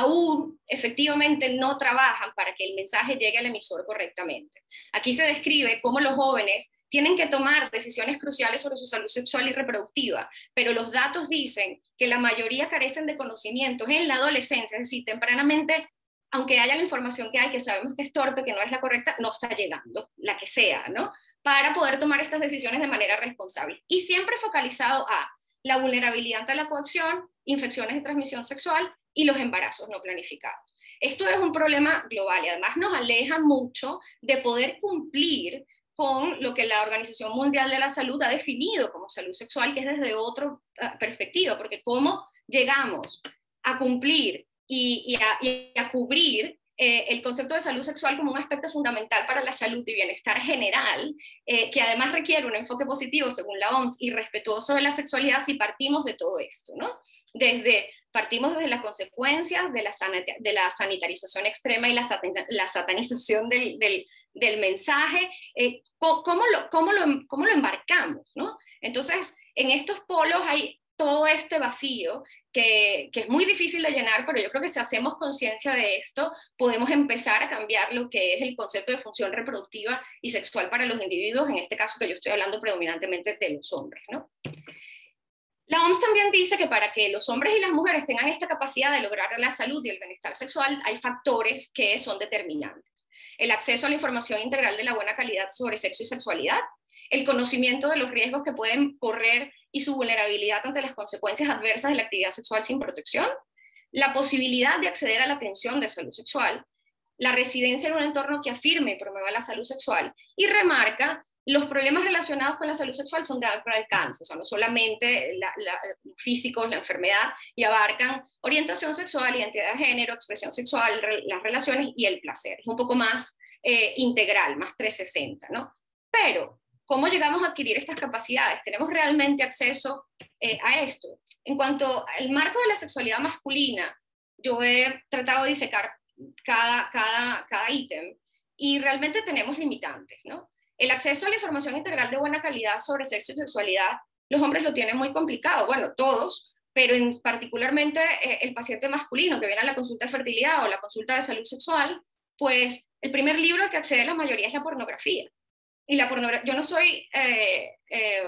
aún efectivamente no trabajan para que el mensaje llegue al emisor correctamente. Aquí se describe cómo los jóvenes tienen que tomar decisiones cruciales sobre su salud sexual y reproductiva, pero los datos dicen que la mayoría carecen de conocimientos en la adolescencia, es decir, tempranamente, aunque haya la información que hay, que sabemos que es torpe, que no es la correcta, no está llegando, la que sea, ¿no? Para poder tomar estas decisiones de manera responsable. Y siempre focalizado a la vulnerabilidad ante la coacción, infecciones de transmisión sexual y los embarazos no planificados. Esto es un problema global y además nos aleja mucho de poder cumplir con lo que la Organización Mundial de la Salud ha definido como salud sexual, que es desde otra uh, perspectiva, porque cómo llegamos a cumplir y, y, a, y a cubrir eh, el concepto de salud sexual como un aspecto fundamental para la salud y bienestar general, eh, que además requiere un enfoque positivo según la O M S y respetuoso de la sexualidad si partimos de todo esto, ¿no? Desde, partimos desde las consecuencias de la, de la sanitarización extrema y la, satan, la satanización del, del, del mensaje, eh, ¿cómo, lo, cómo, lo, cómo lo embarcamos, ¿no? Entonces, en estos polos hay todo este vacío que, que es muy difícil de llenar, pero yo creo que si hacemos conciencia de esto, podemos empezar a cambiar lo que es el concepto de función reproductiva y sexual para los individuos, en este caso que yo estoy hablando predominantemente de los hombres, ¿no? La O M S también dice que para que los hombres y las mujeres tengan esta capacidad de lograr la salud y el bienestar sexual, hay factores que son determinantes. El acceso a la información integral de la buena calidad sobre sexo y sexualidad, el conocimiento de los riesgos que pueden correr y su vulnerabilidad ante las consecuencias adversas de la actividad sexual sin protección, la posibilidad de acceder a la atención de salud sexual, la residencia en un entorno que afirme y promueva la salud sexual, y remarca los problemas relacionados con la salud sexual son de amplio alcance, o sea, no solamente la, la, físicos, la enfermedad, y abarcan orientación sexual, identidad de género, expresión sexual, re, las relaciones y el placer. Es un poco más eh, integral, más trescientos sesenta, ¿no? Pero, ¿cómo llegamos a adquirir estas capacidades? ¿Tenemos realmente acceso eh, a esto? En cuanto al marco de la sexualidad masculina, yo he tratado de disecar cada, cada, cada ítem, y realmente tenemos limitantes, ¿no? El acceso a la información integral de buena calidad sobre sexo y sexualidad, los hombres lo tienen muy complicado, bueno, todos, pero en, particularmente eh, el paciente masculino que viene a la consulta de fertilidad o la consulta de salud sexual, pues el primer libro al que accede la mayoría es la pornografía. Y la pornografía, yo no soy, eh, eh,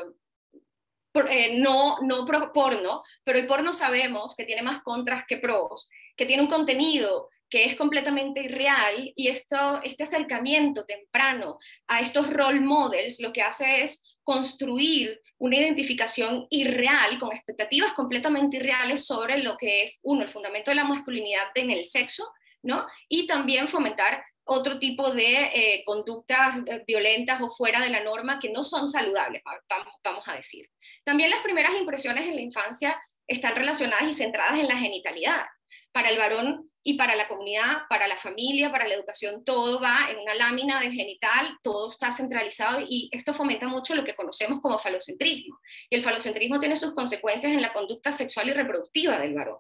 por, eh, no, no pro porno, pero el porno sabemos que tiene más contras que pros, que tiene un contenido que es completamente irreal, y esto, este acercamiento temprano a estos role models lo que hace es construir una identificación irreal, con expectativas completamente irreales sobre lo que es, uno, el fundamento de la masculinidad en el sexo, ¿no? Y también fomentar otro tipo de eh, conductas eh, violentas o fuera de la norma que no son saludables, vamos, vamos a decir. También las primeras impresiones en la infancia están relacionadas y centradas en la genitalidad. Para el varón y para la comunidad, para la familia, para la educación, todo va en una lámina del genital, todo está centralizado, y esto fomenta mucho lo que conocemos como falocentrismo. Y el falocentrismo tiene sus consecuencias en la conducta sexual y reproductiva del varón.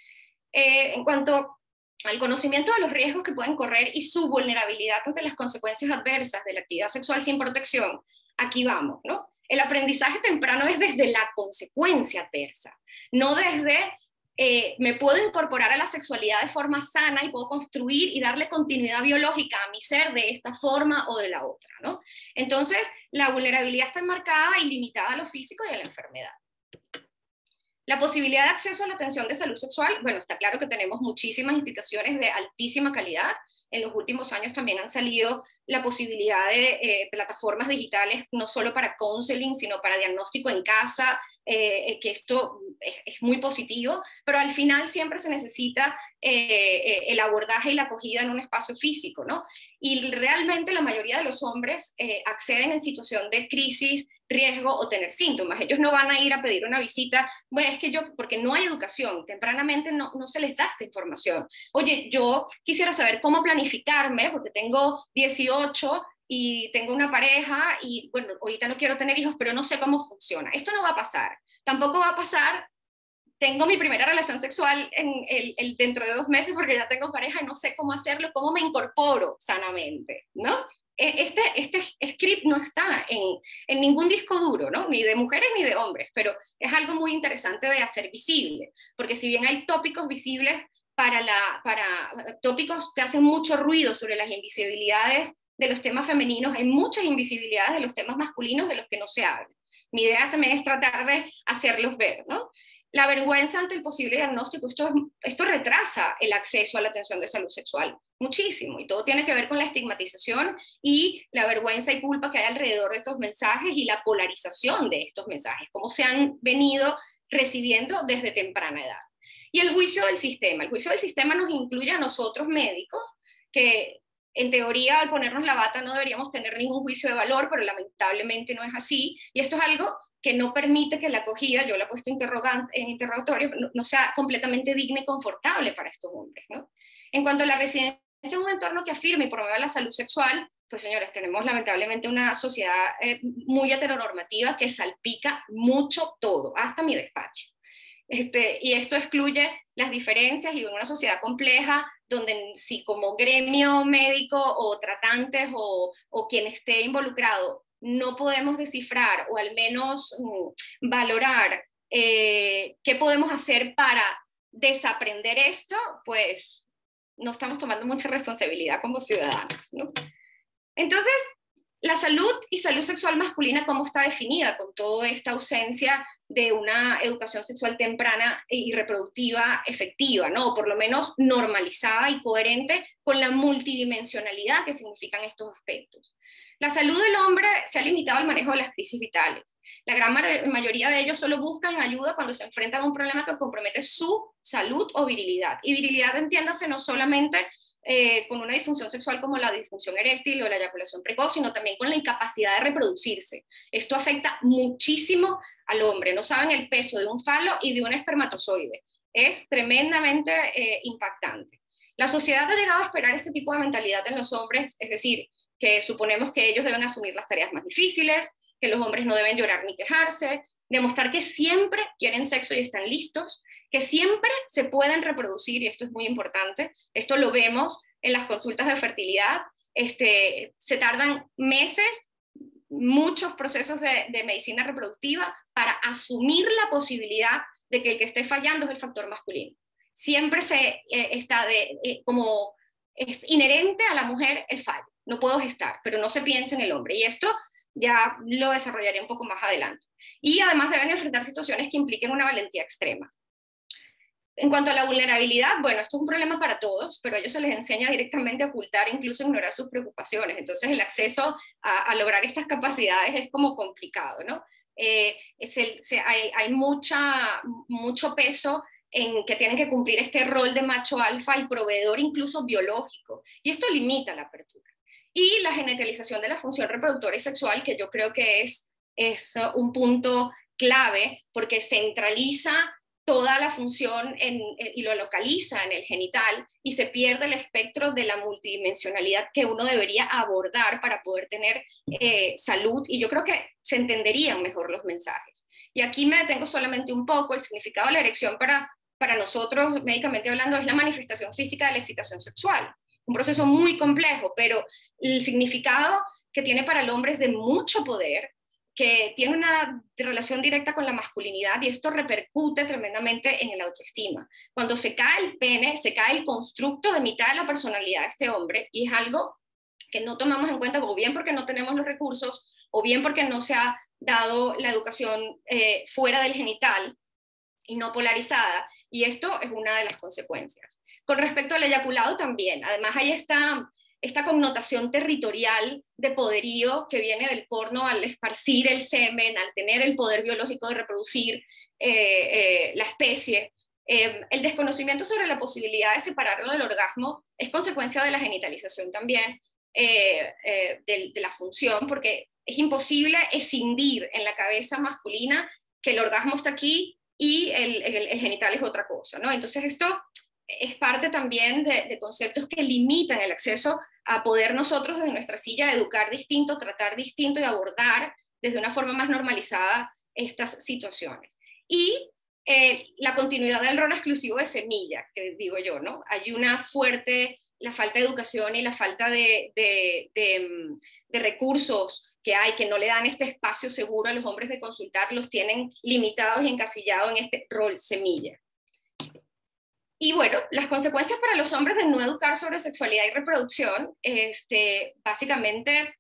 Eh, en cuanto al conocimiento de los riesgos que pueden correr y su vulnerabilidad ante las consecuencias adversas de la actividad sexual sin protección, aquí vamos, ¿no? El aprendizaje temprano es desde la consecuencia adversa, no desde eh, me puedo incorporar a la sexualidad de forma sana y puedo construir y darle continuidad biológica a mi ser de esta forma o de la otra, ¿no? Entonces, la vulnerabilidad está enmarcada y limitada a lo físico y a la enfermedad. La posibilidad de acceso a la atención de salud sexual, bueno, está claro que tenemos muchísimas instituciones de altísima calidad. En los últimos años también han salido la posibilidad de eh, plataformas digitales, no solo para counseling, sino para diagnóstico en casa, eh, que esto es, es muy positivo, pero al final siempre se necesita eh, el abordaje y la acogida en un espacio físico, ¿no? Y realmente la mayoría de los hombres eh, acceden en situación de crisis, riesgo o tener síntomas. Ellos no van a ir a pedir una visita, bueno, es que yo, porque no hay educación, tempranamente no, no se les da esta información. Oye, yo quisiera saber cómo planificarme, porque tengo dieciocho y tengo una pareja y, bueno, ahorita no quiero tener hijos, pero no sé cómo funciona. Esto no va a pasar. Tampoco va a pasar, tengo mi primera relación sexual en el, el, dentro de dos meses porque ya tengo pareja y no sé cómo hacerlo, cómo me incorporo sanamente, ¿no? Este, este script no está en, en ningún disco duro, ¿no? Ni de mujeres ni de hombres, pero es algo muy interesante de hacer visible, porque si bien hay tópicos visibles para, la, para tópicos que hacen mucho ruido sobre las invisibilidades de los temas femeninos, hay muchas invisibilidades de los temas masculinos de los que no se habla. Mi idea también es tratar de hacerlos ver, ¿no? La vergüenza ante el posible diagnóstico, esto, esto retrasa el acceso a la atención de salud sexual muchísimo, y todo tiene que ver con la estigmatización y la vergüenza y culpa que hay alrededor de estos mensajes y la polarización de estos mensajes, cómo se han venido recibiendo desde temprana edad. Y el juicio del sistema. El juicio del sistema nos incluye a nosotros médicos, que en teoría al ponernos la bata no deberíamos tener ningún juicio de valor, pero lamentablemente no es así, y esto es algo que no permite que la acogida, yo la he puesto interrogante, en interrogatorio, no, no sea completamente digna y confortable para estos hombres, ¿no? En cuanto a la residencia en un entorno que afirme y promueva la salud sexual, pues señores, tenemos lamentablemente una sociedad eh, muy heteronormativa que salpica mucho todo, hasta mi despacho. Este, y esto excluye las diferencias, y en una sociedad compleja donde si como gremio médico o tratantes o, o quien esté involucrado no podemos descifrar o al menos mm, valorar eh, qué podemos hacer para desaprender esto, pues no estamos tomando mucha responsabilidad como ciudadanos, ¿no? Entonces, la salud y salud sexual masculina, ¿cómo está definida con toda esta ausencia de una educación sexual temprana y reproductiva efectiva, ¿no? O por lo menos normalizada y coherente con la multidimensionalidad que significan estos aspectos? La salud del hombre se ha limitado al manejo de las crisis vitales. La gran mayoría de ellos solo buscan ayuda cuando se enfrentan a un problema que compromete su salud o virilidad. Y virilidad, entiéndase, no solamente eh, con una disfunción sexual como la disfunción eréctil o la eyaculación precoz, sino también con la incapacidad de reproducirse. Esto afecta muchísimo al hombre. No saben el peso de un falo y de un espermatozoide. Es tremendamente eh, impactante. La sociedad ha llegado a esperar este tipo de mentalidad en los hombres, es decir, que suponemos que ellos deben asumir las tareas más difíciles, que los hombres no deben llorar ni quejarse, demostrar que siempre quieren sexo y están listos, que siempre se pueden reproducir, y esto es muy importante, esto lo vemos en las consultas de fertilidad, este, se tardan meses, muchos procesos de, de medicina reproductiva para asumir la posibilidad de que el que esté fallando es el factor masculino. Siempre se eh, está de, eh, como es inherente a la mujer el fallo, no puedo gestar, pero no se piensa en el hombre, y esto ya lo desarrollaré un poco más adelante. Y además deben enfrentar situaciones que impliquen una valentía extrema. En cuanto a la vulnerabilidad, bueno, esto es un problema para todos, pero a ellos se les enseña directamente a ocultar e incluso ignorar sus preocupaciones. Entonces el acceso a, a lograr estas capacidades es como complicado, ¿no? Eh, es el, se, hay hay mucha, mucho peso en que tienen que cumplir este rol de macho alfa y proveedor incluso biológico, y esto limita la apertura. Y la genitalización de la función reproductora y sexual, que yo creo que es, es un punto clave, porque centraliza toda la función en, en, y lo localiza en el genital, y se pierde el espectro de la multidimensionalidad que uno debería abordar para poder tener eh, salud, y yo creo que se entenderían mejor los mensajes. Y aquí me detengo solamente un poco. El significado de la erección para, para nosotros, médicamente hablando, es la manifestación física de la excitación sexual. Un proceso muy complejo, pero el significado que tiene para el hombre es de mucho poder, que tiene una relación directa con la masculinidad y esto repercute tremendamente en el autoestima. Cuando se cae el pene, se cae el constructo de mitad de la personalidad de este hombre y es algo que no tomamos en cuenta, o bien porque no tenemos los recursos, o bien porque no se ha dado la educación eh, fuera del genital y no polarizada, y esto es una de las consecuencias. Con respecto al eyaculado también, además hay esta, esta connotación territorial de poderío que viene del porno al esparcir el semen, al tener el poder biológico de reproducir eh, eh, la especie. Eh, el desconocimiento sobre la posibilidad de separarlo del orgasmo es consecuencia de la genitalización también, eh, eh, de, de la función, porque es imposible escindir en la cabeza masculina que el orgasmo está aquí y el, el, el genital es otra cosa, ¿no? Entonces esto es parte también de, de conceptos que limitan el acceso a poder nosotros desde nuestra silla educar distinto, tratar distinto y abordar desde una forma más normalizada estas situaciones. Y eh, la continuidad del rol exclusivo de semilla, que digo yo, ¿no? Hay una fuerte, la falta de educación y la falta de, de, de, de recursos que hay, que no le dan este espacio seguro a los hombres de consultar, los tienen limitados y encasillados en este rol semilla. Y bueno, las consecuencias para los hombres de no educar sobre sexualidad y reproducción, este, básicamente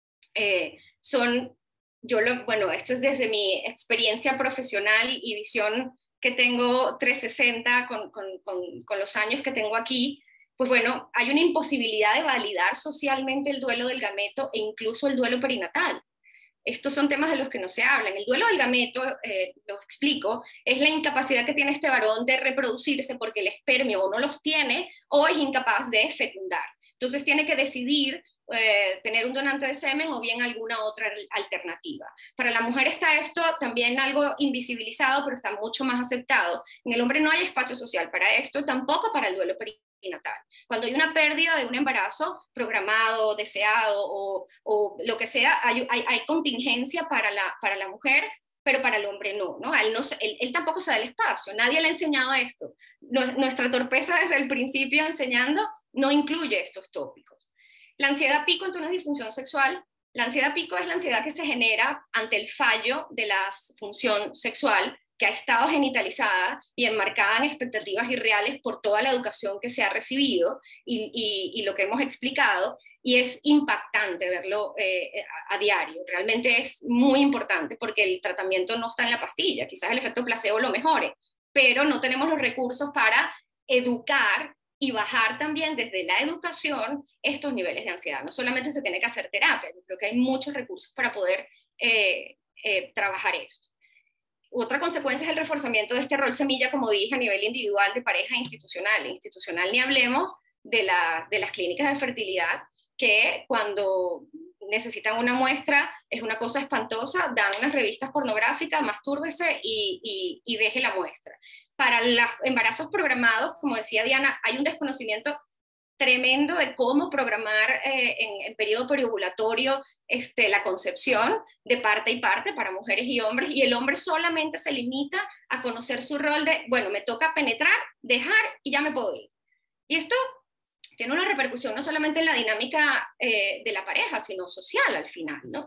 eh, son, yo lo, bueno, esto es desde mi experiencia profesional y visión que tengo trescientos sesenta con, con, con, con los años que tengo aquí, pues bueno, hay una imposibilidad de validar socialmente el duelo del gameto e incluso el duelo perinatal. Estos son temas de los que no se hablan. El duelo del gameto, eh, lo explico, es la incapacidad que tiene este varón de reproducirse porque el espermio o no los tiene o es incapaz de fecundar. Entonces tiene que decidir eh, tener un donante de semen o bien alguna otra alternativa. Para la mujer está esto también algo invisibilizado, pero está mucho más aceptado. En el hombre no hay espacio social para esto, tampoco para el duelo perinatal. Cuando hay una pérdida de un embarazo programado, deseado o, o lo que sea, hay, hay, hay contingencia para la, para la mujer, pero para el hombre no, ¿no? Él, no él, él tampoco se da el espacio, nadie le ha enseñado esto. Nuestra torpeza desde el principio enseñando no incluye estos tópicos. La ansiedad pico ante una disfunción sexual. La ansiedad pico es la ansiedad que se genera ante el fallo de la función sexual, que ha estado genitalizada y enmarcada en expectativas irreales por toda la educación que se ha recibido y, y, y lo que hemos explicado, y es impactante verlo eh, a, a diario. Realmente es muy importante porque el tratamiento no está en la pastilla, quizás el efecto placebo lo mejore, pero no tenemos los recursos para educar y bajar también desde la educación estos niveles de ansiedad. No solamente se tiene que hacer terapia, yo creo que hay muchos recursos para poder eh, eh, trabajar esto. Otra consecuencia es el reforzamiento de este rol semilla, como dije, a nivel individual, de pareja e institucional. Institucional ni hablemos de, la, de las clínicas de fertilidad, que cuando necesitan una muestra es una cosa espantosa, dan unas revistas pornográficas, mastúrbese y, y, y deje la muestra. Para los embarazos programados, como decía Diana, hay un desconocimiento tremendo de cómo programar eh, en, en periodo periovulatorio este, la concepción de parte y parte para mujeres y hombres, y el hombre solamente se limita a conocer su rol de, bueno, me toca penetrar, dejar y ya me puedo ir. Y esto tiene una repercusión no solamente en la dinámica eh, de la pareja, sino social al final, ¿no?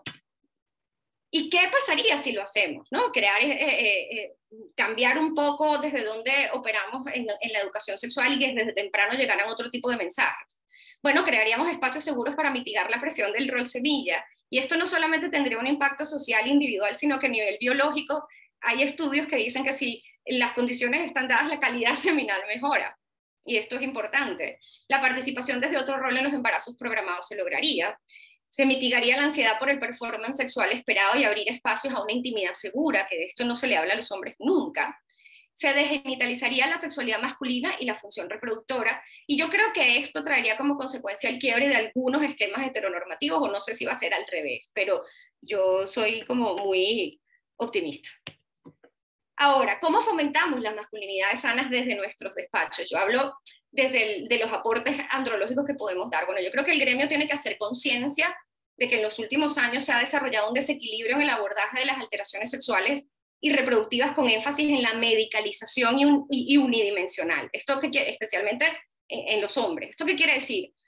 ¿Y qué pasaría si lo hacemos? ¿No? Crear, eh, eh, eh, cambiar un poco desde donde operamos en, en la educación sexual y que desde temprano llegaran otro tipo de mensajes. Bueno, crearíamos espacios seguros para mitigar la presión del rol semilla. Y esto no solamente tendría un impacto social individual, sino que a nivel biológico hay estudios que dicen que si las condiciones están dadas, la calidad seminal mejora. Y esto es importante. La participación desde otro rol en los embarazos programados se lograría. Se mitigaría la ansiedad por el performance sexual esperado y abrir espacios a una intimidad segura, que de esto no se le habla a los hombres nunca. Se desgenitalizaría la sexualidad masculina y la función reproductora, y yo creo que esto traería como consecuencia el quiebre de algunos esquemas heteronormativos, o no sé si va a ser al revés, pero yo soy como muy optimista. Ahora, ¿cómo fomentamos las masculinidades sanas desde nuestros despachos? Yo hablo desde el, de los aportes andrológicos que podemos dar. Bueno, yo creo que el gremio tiene que hacer conciencia de que en los últimos años se ha desarrollado un desequilibrio en el abordaje de las alteraciones sexuales y reproductivas con énfasis en la medicalización y, un, y, y unidimensional. Esto que quiere, especialmente en, en los hombres. ¿Esto qué quiere decir?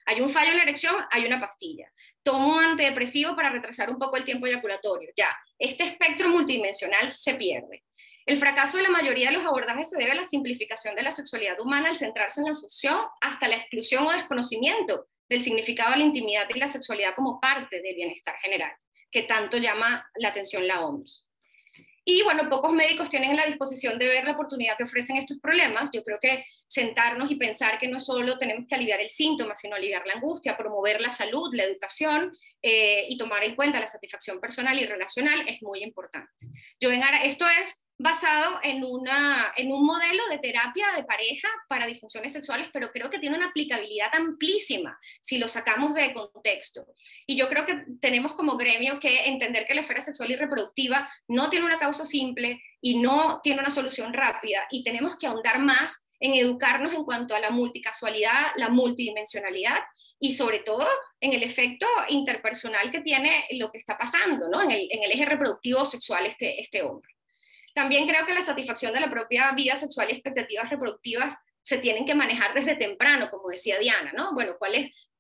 Hay un fallo en la erección, hay una pastilla. Tomo un antidepresivo para retrasar un poco el tiempo eyaculatorio. Ya, este espectro multidimensional se pierde. El fracaso de la mayoría de los abordajes se debe a la simplificación de la sexualidad humana al centrarse en la función hasta la exclusión o desconocimiento del significado de la intimidad y la sexualidad como parte del bienestar general, que tanto llama la atención la O M S. Y bueno, pocos médicos tienen la disposición de ver la oportunidad que ofrecen estos problemas. Yo creo que sentarnos y pensar que no solo tenemos que aliviar el síntoma, sino aliviar la angustia, promover la salud, la educación eh, y tomar en cuenta la satisfacción personal y relacional es muy importante. Yo en, esto es basado en, una, en un modelo de terapia de pareja para disfunciones sexuales, pero creo que tiene una aplicabilidad amplísima si lo sacamos de contexto. Y yo creo que tenemos como gremio que entender que la esfera sexual y reproductiva no tiene una causa simple y no tiene una solución rápida, y tenemos que ahondar más en educarnos en cuanto a la multicasualidad, la multidimensionalidad y sobre todo en el efecto interpersonal que tiene lo que está pasando, ¿no? en, el, en el eje reproductivo sexual este, este hombre. También creo que la satisfacción de la propia vida sexual y expectativas reproductivas se tienen que manejar desde temprano, como decía Diana, ¿no? Bueno, ¿cuál es,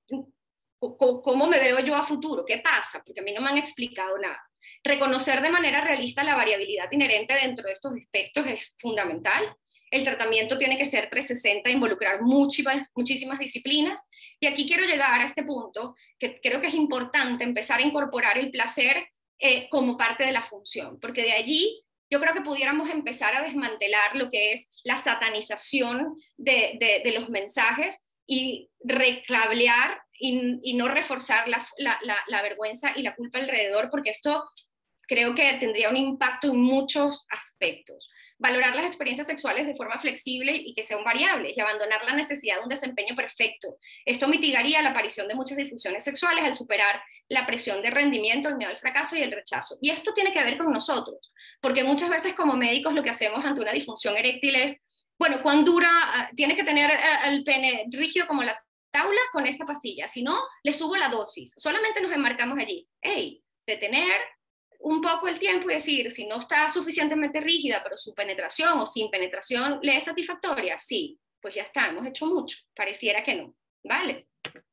cómo me veo yo a futuro? ¿Qué pasa? Porque a mí no me han explicado nada. Reconocer de manera realista la variabilidad inherente dentro de estos aspectos es fundamental. El tratamiento tiene que ser trescientos sesenta, involucrar muchísimas, muchísimas disciplinas. Y aquí quiero llegar a este punto, que creo que es importante empezar a incorporar el placer eh, como parte de la función, porque de allí yo creo que pudiéramos empezar a desmantelar lo que es la satanización de, de, de los mensajes y recablear y, y no reforzar la, la, la, la vergüenza y la culpa alrededor, porque esto creo que tendría un impacto en muchos aspectos. Valorar las experiencias sexuales de forma flexible y que sean variables, y abandonar la necesidad de un desempeño perfecto. Esto mitigaría la aparición de muchas disfunciones sexuales al superar la presión de rendimiento, el miedo al fracaso y el rechazo. Y esto tiene que ver con nosotros, porque muchas veces como médicos lo que hacemos ante una disfunción eréctil es, bueno, ¿cuán dura? Tiene que tener el pene rígido como la tabla con esta pastilla, si no, le subo la dosis. Solamente nos enmarcamos allí. Hey, detener un poco el tiempo y decir, si no está suficientemente rígida, pero su penetración o sin penetración le es satisfactoria, sí, pues ya está, hemos hecho mucho, pareciera que no, ¿vale?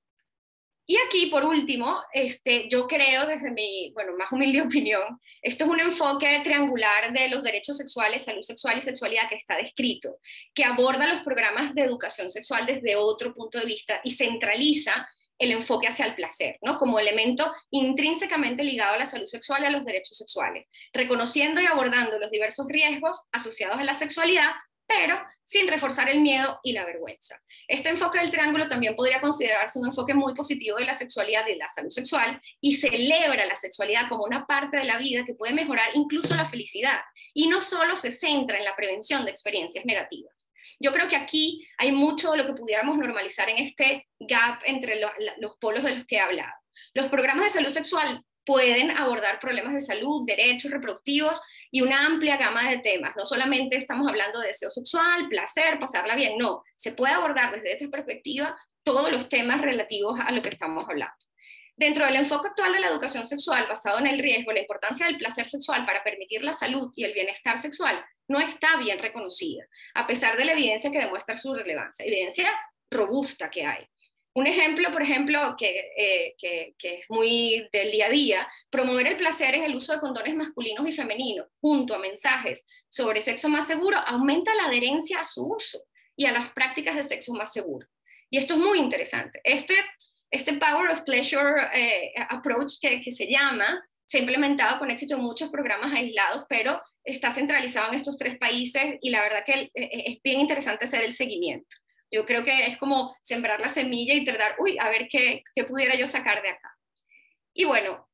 Y aquí, por último, este, yo creo, desde mi, bueno, más humilde opinión, esto es un enfoque triangular de los derechos sexuales, salud sexual y sexualidad que está descrito, que aborda los programas de educación sexual desde otro punto de vista y centraliza el enfoque hacia el placer, ¿no? Como elemento intrínsecamente ligado a la salud sexual y a los derechos sexuales, reconociendo y abordando los diversos riesgos asociados a la sexualidad, pero sin reforzar el miedo y la vergüenza. Este enfoque del triángulo también podría considerarse un enfoque muy positivo de la sexualidad y de la salud sexual, y celebra la sexualidad como una parte de la vida que puede mejorar incluso la felicidad, y no solo se centra en la prevención de experiencias negativas. Yo creo que aquí hay mucho de lo que pudiéramos normalizar en este gap entre lo, los polos de los que he hablado. Los programas de salud sexual pueden abordar problemas de salud, derechos reproductivos y una amplia gama de temas. No solamente estamos hablando de deseo sexual, placer, pasarla bien, no. Se puede abordar desde esta perspectiva todos los temas relativos a lo que estamos hablando. Dentro del enfoque actual de la educación sexual basado en el riesgo, la importancia del placer sexual para permitir la salud y el bienestar sexual no está bien reconocida, a pesar de la evidencia que demuestra su relevancia, evidencia robusta que hay. Un ejemplo, por ejemplo, que, eh, que, que es muy del día a día, promover el placer en el uso de condones masculinos y femeninos, junto a mensajes sobre sexo más seguro, aumenta la adherencia a su uso y a las prácticas de sexo más seguro. Y esto es muy interesante. Este... Este Power of Pleasure eh, approach que, que se llama, se ha implementado con éxito en muchos programas aislados, pero está centralizado en estos tres países y la verdad que el, es bien interesante hacer el seguimiento. Yo creo que es como sembrar la semilla y tratar, uy, a ver qué, qué pudiera yo sacar de acá. Y bueno,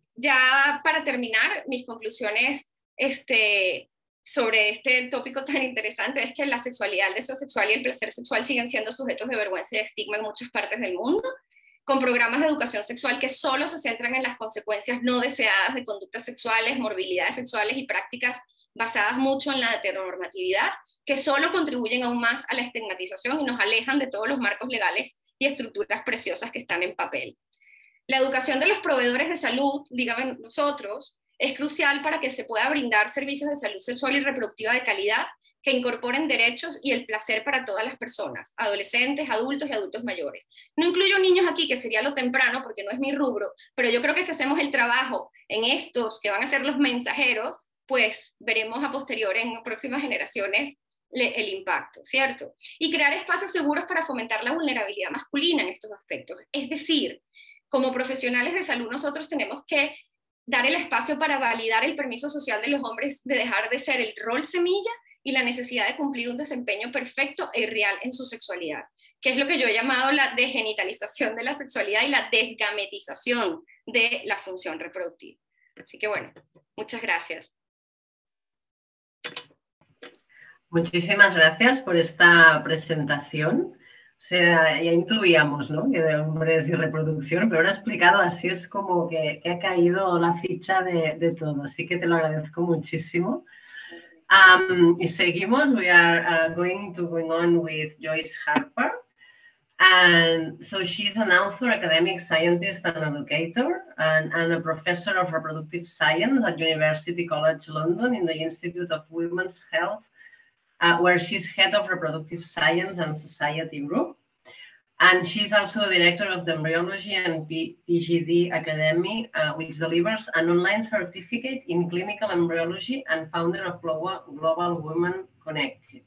ya para terminar, mis conclusiones este, sobre este tópico tan interesante es que la sexualidad, el deseo sexual y el placer sexual siguen siendo sujetos de vergüenza y estigma en muchas partes del mundo, con programas de educación sexual que solo se centran en las consecuencias no deseadas de conductas sexuales, morbilidades sexuales y prácticas basadas mucho en la heteronormatividad, que solo contribuyen aún más a la estigmatización y nos alejan de todos los marcos legales y estructuras preciosas que están en papel. La educación de los proveedores de salud, dígame nosotros, es crucial para que se pueda brindar servicios de salud sexual y reproductiva de calidad que incorporen derechos y el placer para todas las personas, adolescentes, adultos y adultos mayores. No incluyo niños aquí, que sería lo temprano, porque no es mi rubro, pero yo creo que si hacemos el trabajo en estos que van a ser los mensajeros, pues veremos a posteriori en próximas generaciones el impacto, ¿cierto? Y crear espacios seguros para fomentar la vulnerabilidad masculina en estos aspectos. Es decir, como profesionales de salud nosotros tenemos que dar el espacio para validar el permiso social de los hombres de dejar de ser el rol semilla y la necesidad de cumplir un desempeño perfecto e real en su sexualidad, que es lo que yo he llamado la degenitalización de la sexualidad y la desgametización de la función reproductiva. Así que bueno, muchas gracias. Muchísimas gracias por esta presentación. O sea, ya intuíamos, ¿no?, que de hombres y reproducción, pero ahora explicado así es como que, que ha caído la ficha de, de todo. Así que te lo agradezco muchísimo. Um, y seguimos. We are uh, going to going on with Joyce Harper. And so she's an author, academic scientist and educator, and, and a professor of reproductive science at University College London in the Institute of Women's Health, Uh, where she's head of reproductive science and society group. And she's also the director of the Embryology and P G D Academy, uh, which delivers an online certificate in clinical embryology, and founder of Global, Global Women Connected.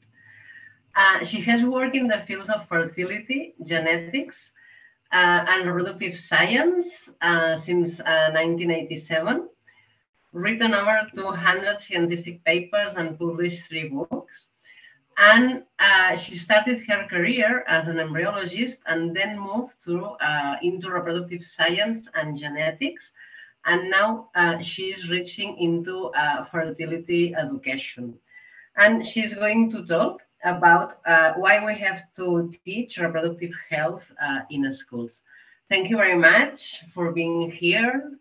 Uh, she has worked in the fields of fertility, genetics, uh, and reproductive science uh, since uh, nineteen eighty-seven, written over two hundred scientific papers and published three books. And uh, she started her career as an embryologist and then moved through, uh, into reproductive science and genetics. And now uh, she's reaching into uh, fertility education. And she's going to talk about uh, why we have to teach reproductive health uh, in schools. Thank you very much for being here,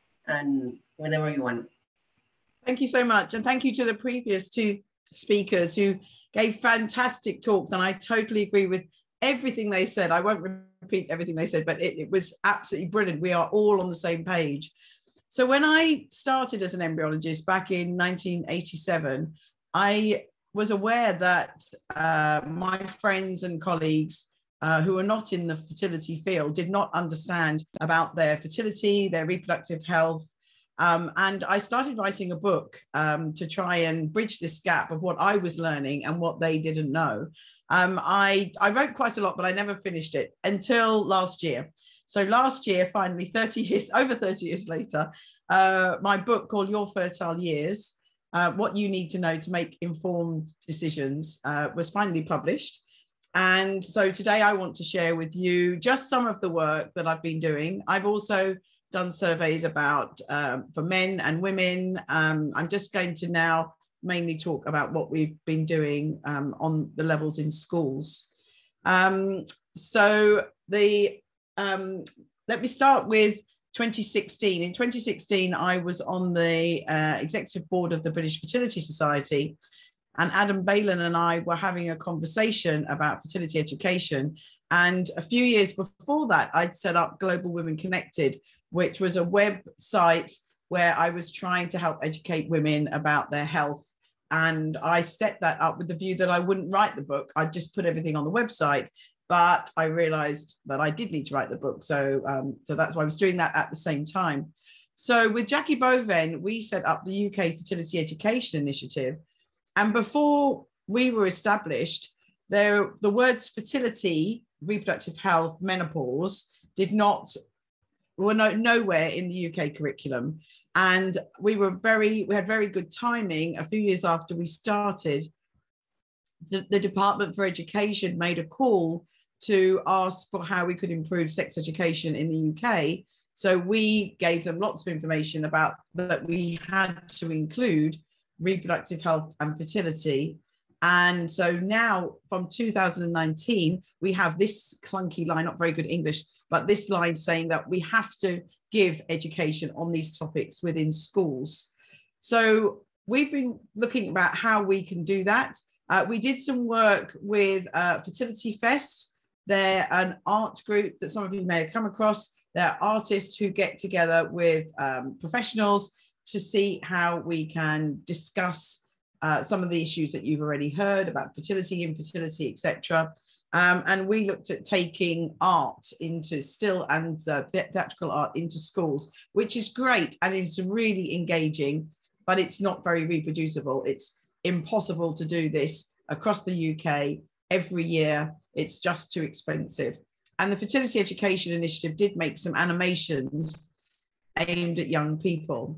and whenever you want. Thank you so much. And thank you to the previous two speakers who gave fantastic talks, and I totally agree with everything they said. I won't repeat everything they said, but it, it was absolutely brilliant. We are all on the same page. So when I started as an embryologist back in nineteen eighty-seven, I was aware that uh, my friends and colleagues uh, who are not in the fertility field did not understand about their fertility, their reproductive health. Um, and I started writing a book um, to try and bridge this gap of what I was learning and what they didn't know. Um, I, I wrote quite a lot, but I never finished it until last year. So last year, finally, thirty years, over thirty years later, uh, my book called Your Fertile Years, uh, What You Need to Know to Make Informed Decisions, uh, was finally published. And so today I want to share with you just some of the work that I've been doing. I've also done surveys about um, for men and women. Um, I'm just going to now mainly talk about what we've been doing um, on the levels in schools. Um, so the um, let me start with twenty sixteen. In twenty sixteen, I was on the uh, executive board of the British Fertility Society, and Adam Bailon and I were having a conversation about fertility education. And a few years before that, I'd set up Global Women Connected, which was a website where I was trying to help educate women about their health. And I set that up with the view that I wouldn't write the book. I'd just put everything on the website. But I realized that I did need to write the book. So, um, so that's why I was doing that at the same time. So with Jackie Boven, we set up the U K Fertility Education Initiative. And before we were established, there, the words fertility, reproductive health, menopause did not, were no, nowhere in the U K curriculum. And we were very, we had very good timing. A few years after we started, the, the Department for Education made a call to ask for how we could improve sex education in the U K. So we gave them lots of information about that we had to include reproductive health and fertility. And so now from two thousand nineteen, we have this clunky line, not very good English, but this line saying that we have to give education on these topics within schools. So we've been looking about how we can do that. Uh, we did some work with uh, Fertility Fest. They're an art group that some of you may have come across. They're artists who get together with um, professionals to see how we can discuss uh, some of the issues that you've already heard about fertility, infertility, et cetera. Um, and we looked at taking art into still and uh, theatrical art into schools, which is great. And it's really engaging, but it's not very reproducible. It's impossible to do this across the U K every year. It's just too expensive. And the Fertility Education Initiative did make some animations aimed at young people.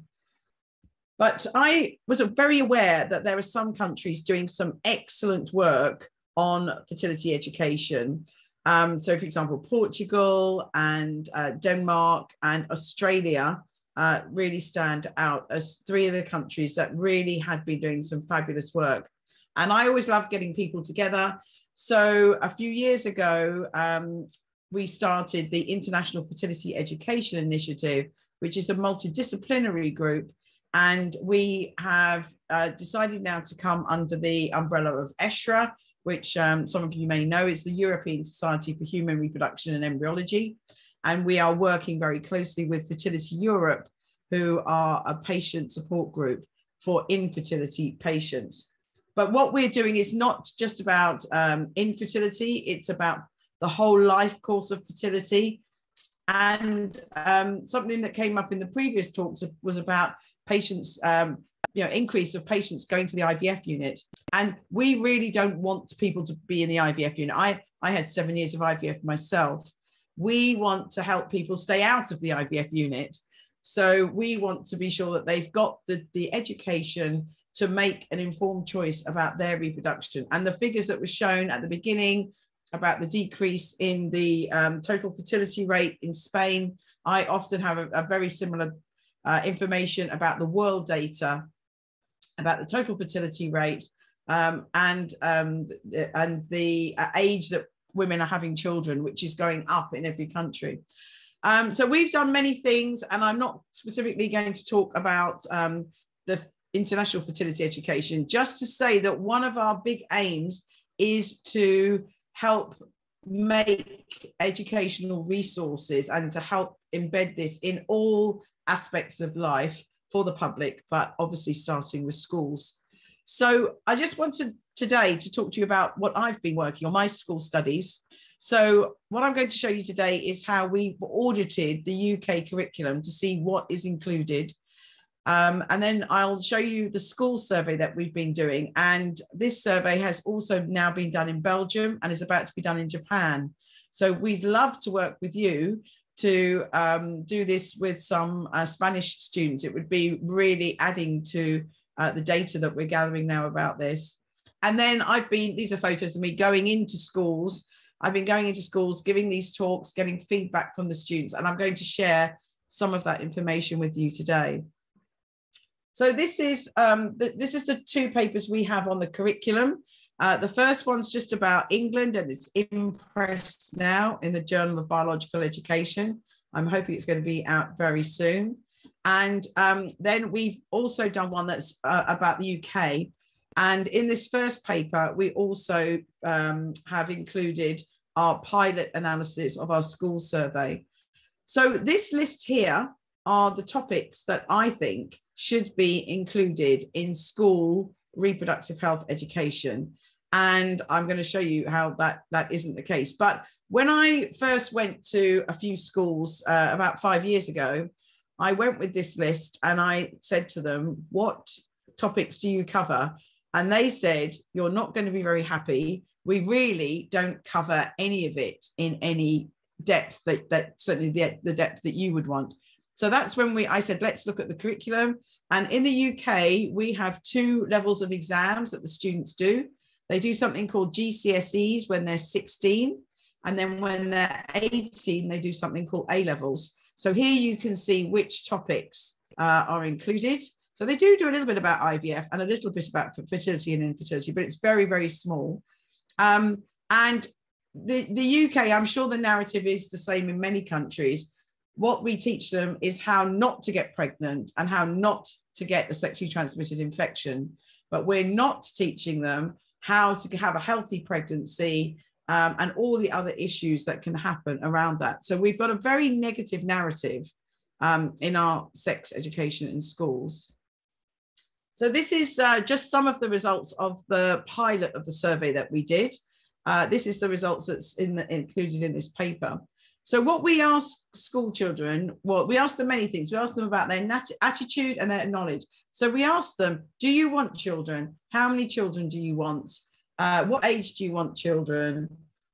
But I was very aware that there are some countries doing some excellent work on fertility education. Um, so, for example, Portugal and uh, Denmark and Australia uh, really stand out as three of the countries that really had been doing some fabulous work. And I always love getting people together. So a few years ago, um, we started the International Fertility Education Initiative, which is a multidisciplinary group. And we have uh, decided now to come under the umbrella of ESHRE, which um, some of you may know is the European Society for Human Reproduction and Embryology. And we are working very closely with Fertility Europe, who are a patient support group for infertility patients. But what we're doing is not just about um, infertility, it's about the whole life course of fertility. And um, something that came up in the previous talks was about patients, um, you know, increase of patients going to the I V F unit. And we really don't want people to be in the I V F unit. I, I had seven years of I V F myself. We want to help people stay out of the I V F unit. So we want to be sure that they've got the, the education to make an informed choice about their reproduction. And the figures that were shown at the beginning about the decrease in the um, total fertility rate in Spain, I often have a, a very similar uh, information about the world data about the total fertility rate um, and, um, the, and the uh, age that women are having children, which is going up in every country. Um, so we've done many things, and I'm not specifically going to talk about um, the international fertility education, just to say that one of our big aims is to help make educational resources and to help embed this in all aspects of life for the public, but obviously starting with schools. So I just wanted today to talk to you about what I've been working on, my school studies. So what I'm going to show you today is how we audited the U K curriculum to see what is included. Um, and then I'll show you the school survey that we've been doing. And this survey has also now been done in Belgium and is about to be done in Japan. So we'd love to work with you to um, do this with some uh, Spanish students. It would be really adding to uh, the data that we're gathering now about this. And then I've been, these are photos of me going into schools. I've been going into schools, giving these talks, getting feedback from the students, and I'm going to share some of that information with you today. So this is, um, the, this is the two papers we have on the curriculum. Uh, the first one's just about England, and it's in press now in the Journal of Biological Education. I'm hoping it's going to be out very soon. And um, then we've also done one that's uh, about the U K. And in this first paper, we also um, have included our pilot analysis of our school survey. So this list here are the topics that I think should be included in school reproductive health education. And I'm going to show you how that, that isn't the case. But when I first went to a few schools uh, about five years ago, I went with this list and I said to them, what topics do you cover? And they said, you're not going to be very happy. We really don't cover any of it in any depth that, that certainly the, the depth that you would want. So that's when we, I said, let's look at the curriculum. And in the U K, we have two levels of exams that the students do. They do something called G C S Es when they're sixteen. And then when they're eighteen, they do something called A levels. So here you can see which topics uh, are included. So they do do a little bit about I V F and a little bit about fertility and infertility, but it's very, very small. Um, and the, the U K, I'm sure the narrative is the same in many countries. What we teach them is how not to get pregnant and how not to get a sexually transmitted infection. But we're not teaching them how to have a healthy pregnancy um, and all the other issues that can happen around that. So we've got a very negative narrative um, in our sex education in schools. So this is uh, just some of the results of the pilot of the survey that we did. Uh, this is the results that's in the, included in this paper. So what we ask school children, well, we ask them many things. We ask them about their attitude and their knowledge. So we ask them, do you want children? How many children do you want? Uh, what age do you want children?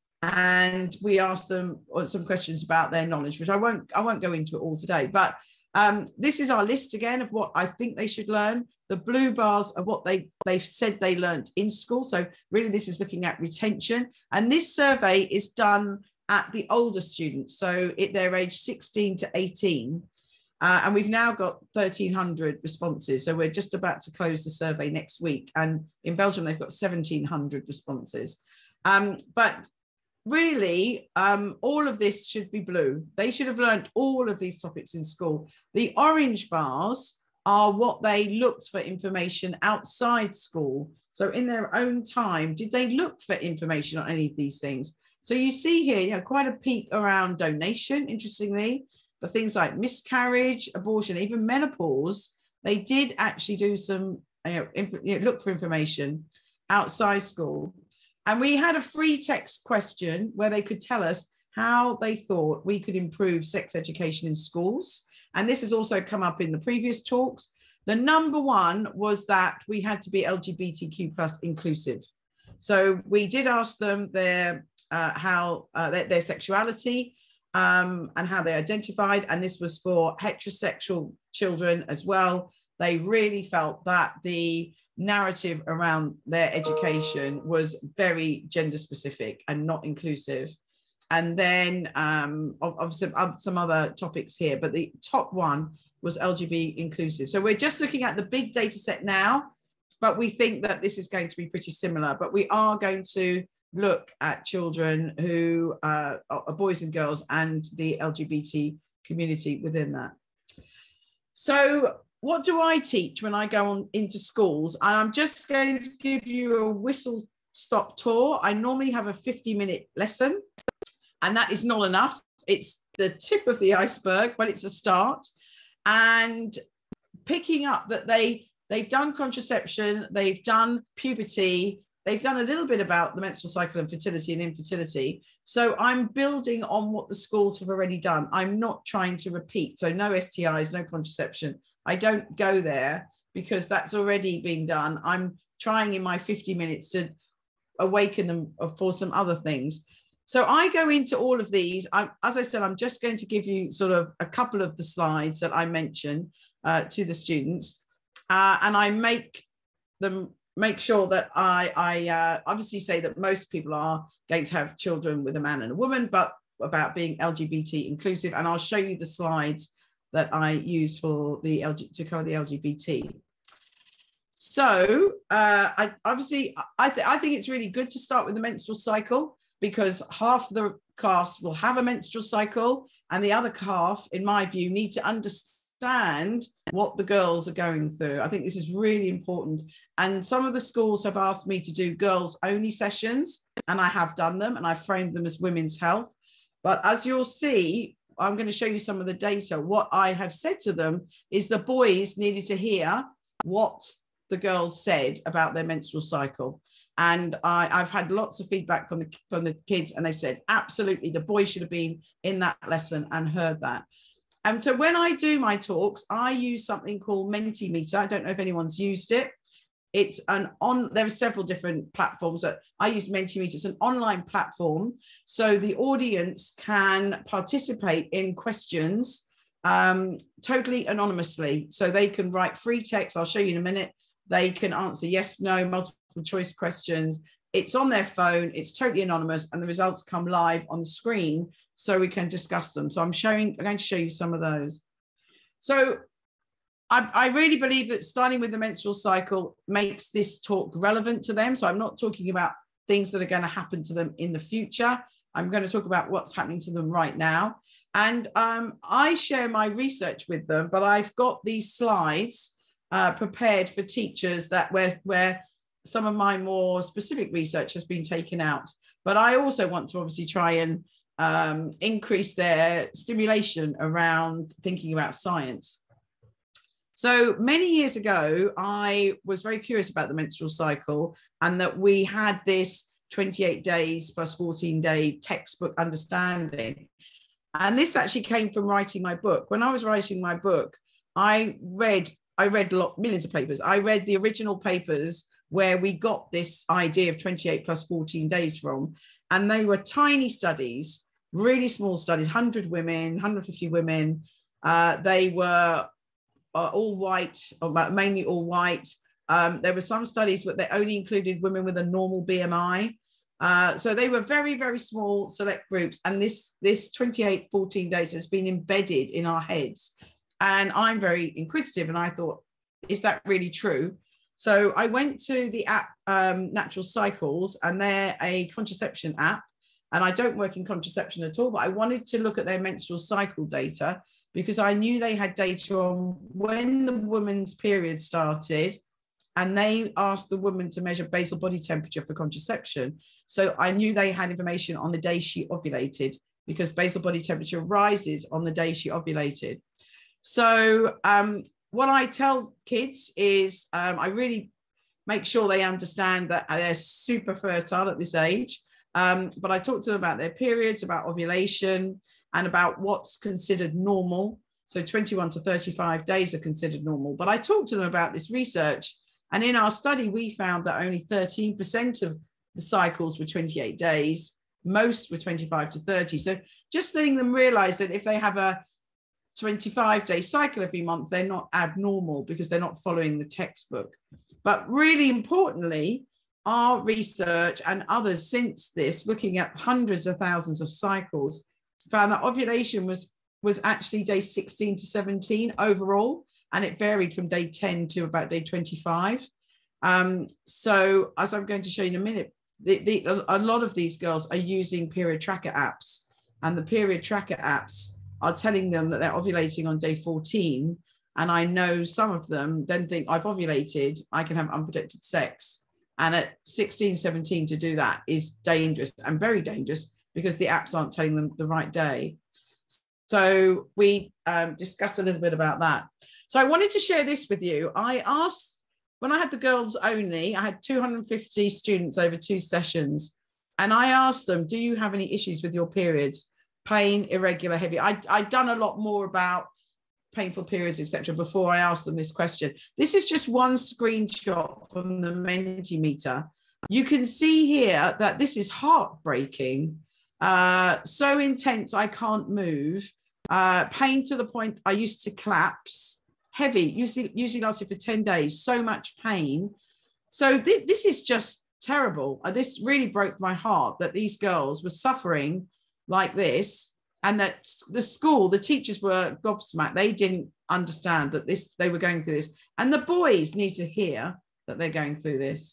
And we ask them some questions about their knowledge, which I won't, I won't go into it all today. But um, this is our list again of what I think they should learn. The blue bars are what they, they've said they learned in school. So really this is looking at retention. And this survey is done at the older students, so it, they're age sixteen to eighteen, uh, and we've now got thirteen hundred responses, so we're just about to close the survey next week, and in Belgium they've got seventeen hundred responses. Um, but really, um, all of this should be blue. They should have learned all of these topics in school. The orange bars are what they looked for information outside school, so in their own time, did they look for information on any of these things? So you see here, you know, quite a peak around donation, interestingly, but things like miscarriage, abortion, even menopause, they did actually do some, you know, you know, look for information outside school. And we had a free text question where they could tell us how they thought we could improve sex education in schools. And this has also come up in the previous talks. The number one was that we had to be L G B T Q plus inclusive. So we did ask them their Uh, how uh, their, their sexuality um, and how they identified, and this was for heterosexual children as well. They really felt that the narrative around their education was very gender specific and not inclusive. And then um, of, of some, of some other topics here, but the top one was L G B T inclusive. So we're just looking at the big data set now, but we think that this is going to be pretty similar, but we are going to look at children who uh, are boys and girls and the L G B T community within that. So what do I teach when I go on into schools? And I'm just going to give you a whistle stop tour. I normally have a fifty minute lesson, and that is not enough. It's the tip of the iceberg, but it's a start. And picking up that they, they've done contraception, they've done puberty, they've done a little bit about the menstrual cycle and fertility and infertility. So I'm building on what the schools have already done. I'm not trying to repeat. So no S T Is, no contraception. I don't go there because that's already been done. I'm trying in my fifty minutes to awaken them for some other things. So I go into all of these. I'm, as I said, I'm just going to give you sort of a couple of the slides that I mentioned uh, to the students. Uh, and I make them make sure that I, I uh, obviously say that most people are going to have children with a man and a woman, but about being L G B T inclusive. And I'll show you the slides that I use for the L G, to cover the L G B T. So uh, I obviously, I, th I think it's really good to start with the menstrual cycle, because half the class will have a menstrual cycle and the other half, in my view, need to understand what the girls are going through. I think this is really important. And some of the schools have asked me to do girls only sessions, and I have done them, and I've framed them as women's health. But as you'll see, I'm going to show you some of the data. What I have said to them is the boys needed to hear what the girls said about their menstrual cycle. And I, I've had lots of feedback from the, from the kids, and they've said, absolutely, the boys should have been in that lesson and heard that. And so when I do my talks, I use something called Mentimeter. I don't know if anyone's used it. It's an on, there are several different platforms that I use Mentimeter. It's an online platform. So the audience can participate in questions um, totally anonymously. So they can write free text. I'll show you in a minute. They can answer yes, no, multiple choice questions. It's on their phone, it's totally anonymous, and the results come live on the screen so we can discuss them. So I'm showing, I'm going to show you some of those. So I, I really believe that starting with the menstrual cycle makes this talk relevant to them. So I'm not talking about things that are going to happen to them in the future. I'm going to talk about what's happening to them right now. And um, I share my research with them, but I've got these slides uh, prepared for teachers that where, where some of my more specific research has been taken out. But I also want to obviously try and um, increase their stimulation around thinking about science. So many years ago, I was very curious about the menstrual cycle, and that we had this twenty-eight days plus fourteen day textbook understanding. And this actually came from writing my book. When I was writing my book, I read, I read lot, millions of papers. I read the original papers where we got this idea of twenty-eight plus fourteen days from. And they were tiny studies, really small studies, one hundred women, one hundred fifty women. Uh, they were uh, all white, or mainly all white. Um, there were some studies, but they only included women with a normal B M I. Uh, so they were very, very small select groups. And this, this twenty-eight, fourteen days has been embedded in our heads. And I'm very inquisitive. And I thought, is that really true? So I went to the app um, Natural Cycles, and they're a contraception app. And I don't work in contraception at all, but I wanted to look at their menstrual cycle data, because I knew they had data on when the woman's period started, and they asked the woman to measure basal body temperature for contraception. So I knew they had information on the day she ovulated, because basal body temperature rises on the day she ovulated. So um, what I tell kids is um, I really make sure they understand that they're super fertile at this age. Um, but I talk to them about their periods, about ovulation, and about what's considered normal. So twenty-one to thirty-five days are considered normal. But I talk to them about this research. And in our study, we found that only thirteen percent of the cycles were twenty-eight days. Most were twenty-five to thirty. So just letting them realize that if they have a twenty-five day cycle every month, they're not abnormal, because they're not following the textbook. But really importantly, our research and others since this, looking at hundreds of thousands of cycles, found that ovulation was, was actually day sixteen to seventeen overall. And it varied from day ten to about day twenty-five. Um, so as I'm going to show you in a minute, the, the, a lot of these girls are using period tracker apps, and the period tracker apps are telling them that they're ovulating on day fourteen. And I know some of them then think, I've ovulated, I can have unprotected sex. And at sixteen, seventeen to do that is dangerous, and very dangerous, because the apps aren't telling them the right day. So we um, discussed a little bit about that. So I wanted to share this with you. I asked, when I had the girls only, I had two hundred fifty students over two sessions. And I asked them, do you have any issues with your periods? Pain, irregular, heavy. I, I'd done a lot more about painful periods, et cetera, before I asked them this question. This is just one screenshot from the Mentimeter. You can see here that this is heartbreaking. Uh, so intense, I can't move. Uh, pain to the point I used to collapse. Heavy, usually, usually lasted for ten days, so much pain. So th this is just terrible. Uh, this really broke my heart, that these girls were suffering like this, and that the school, the teachers were gobsmacked. They didn't understand that this, they were going through this. And the boys need to hear that they're going through this.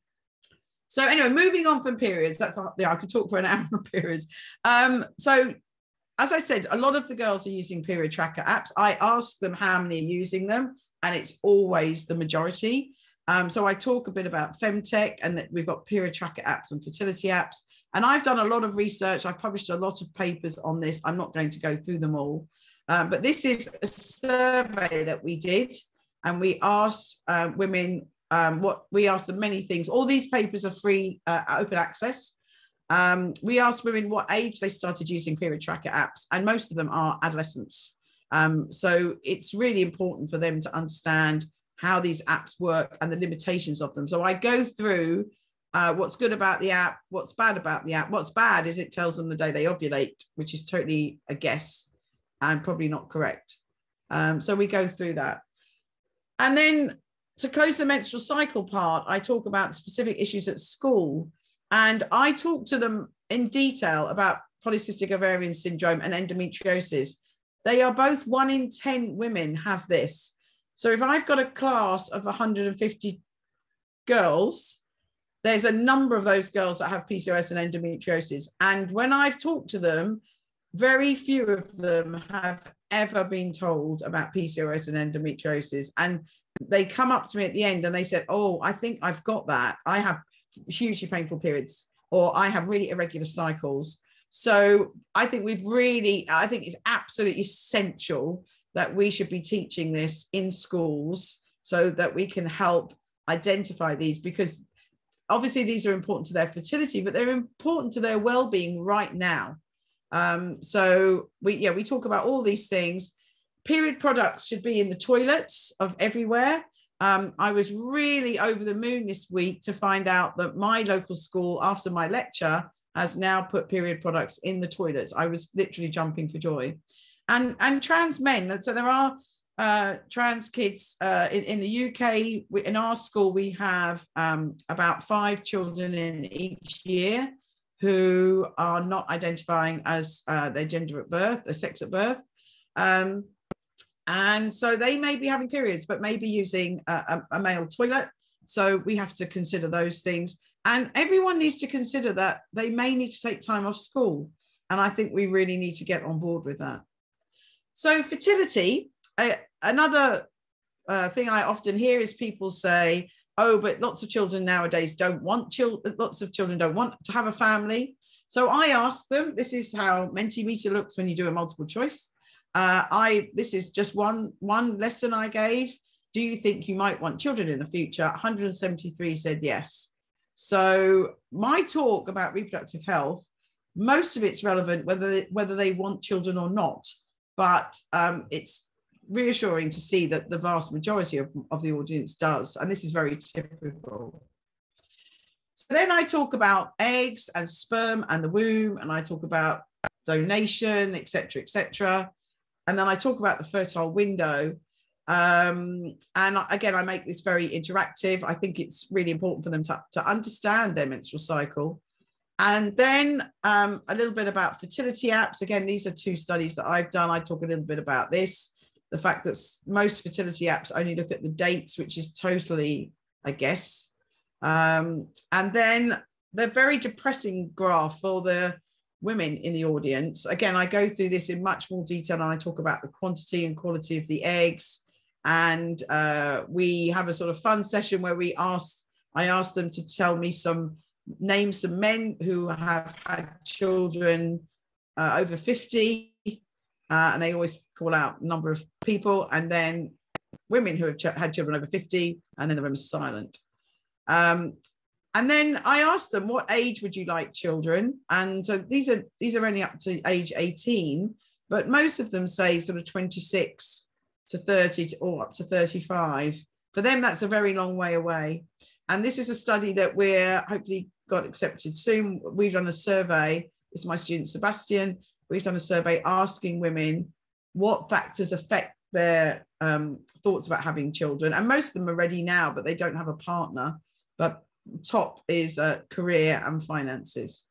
So anyway, moving on from periods, that's, yeah, I could talk for an hour on periods. Um, so as I said, a lot of the girls are using period tracker apps. I asked them how many are using them, and it's always the majority. Um, so I talk a bit about Femtech, and that we've got period tracker apps and fertility apps. And I've done a lot of research. I've published a lot of papers on this. I'm not going to go through them all. Um, but this is a survey that we did, and we asked uh, women, um, what we asked them many things. All these papers are free, uh, open access. Um, we asked women what age they started using period tracker apps, and most of them are adolescents. Um, so it's really important for them to understand how these apps work and the limitations of them. So I go through uh, what's good about the app, what's bad about the app. What's bad is it tells them the day they ovulate, which is totally a guess and probably not correct. Um, so we go through that. And then to close the menstrual cycle part, I talk about specific issues at school. And I talk to them in detail about polycystic ovarian syndrome and endometriosis. They are both one in ten women have this. So if I've got a class of one hundred fifty girls, there's a number of those girls that have P C O S and endometriosis. And when I've talked to them, very few of them have ever been told about P C O S and endometriosis. And they come up to me at the end and they said, oh, I think I've got that. I have hugely painful periods, or I have really irregular cycles. So I think we've really, I think it's absolutely essential that we should be teaching this in schools so that we can help identify these, because obviously these are important to their fertility, but they're important to their well-being right now. Um, so we, yeah, we talk about all these things. Period products should be in the toilets of everywhere. Um, I was really over the moon this week to find out that my local school, after my lecture, has now put period products in the toilets. I was literally jumping for joy. And, and trans men, so there are uh, trans kids uh, in, in the U K. We, in our school, we have um, about five children in each year who are not identifying as uh, their gender at birth, their sex at birth. Um, and so they may be having periods, but maybe using a, a, a male toilet. So we have to consider those things. And everyone needs to consider that they may need to take time off school. And I think we really need to get on board with that. So fertility, uh, another uh, thing I often hear is people say, oh, but lots of children nowadays don't want children, lots of children don't want to have a family. So I ask them, this is how Mentimeter looks when you do a multiple choice. Uh, I, this is just one, one lesson I gave. Do you think you might want children in the future? one hundred seventy-three said yes. So my talk about reproductive health, most of it's relevant whether, whether they want children or not, but um, it's reassuring to see that the vast majority of, of the audience does, and this is very typical. So then I talk about eggs and sperm and the womb, and I talk about donation, et cetera, et cetera. And then I talk about the fertile window. Um, and again, I make this very interactive. I think it's really important for them to, to understand their menstrual cycle. And then um, a little bit about fertility apps. Again, these are two studies that I've done. I talk a little bit about this. The fact that most fertility apps only look at the dates, which is totally a guess. Um, and then the very depressing graph for the women in the audience. Again, I go through this in much more detail, and I talk about the quantity and quality of the eggs. And uh, we have a sort of fun session where we ask, I asked them to tell me some, name some men who have had children uh, over fifty. Uh, and they always call out a number of people, and then women who have ch had children over fifty, and then the room's silent. Um, and then I asked them, what age would you like children? And so these are, these are only up to age eighteen, but most of them say sort of twenty-six to thirty to, or up to thirty-five. For them, that's a very long way away. And this is a study that we're hopefully got accepted soon. We've done a survey. This is my student, Sebastian. We've done a survey asking women what factors affect their um, thoughts about having children. And most of them are ready now, but they don't have a partner. But top is uh, career and finances.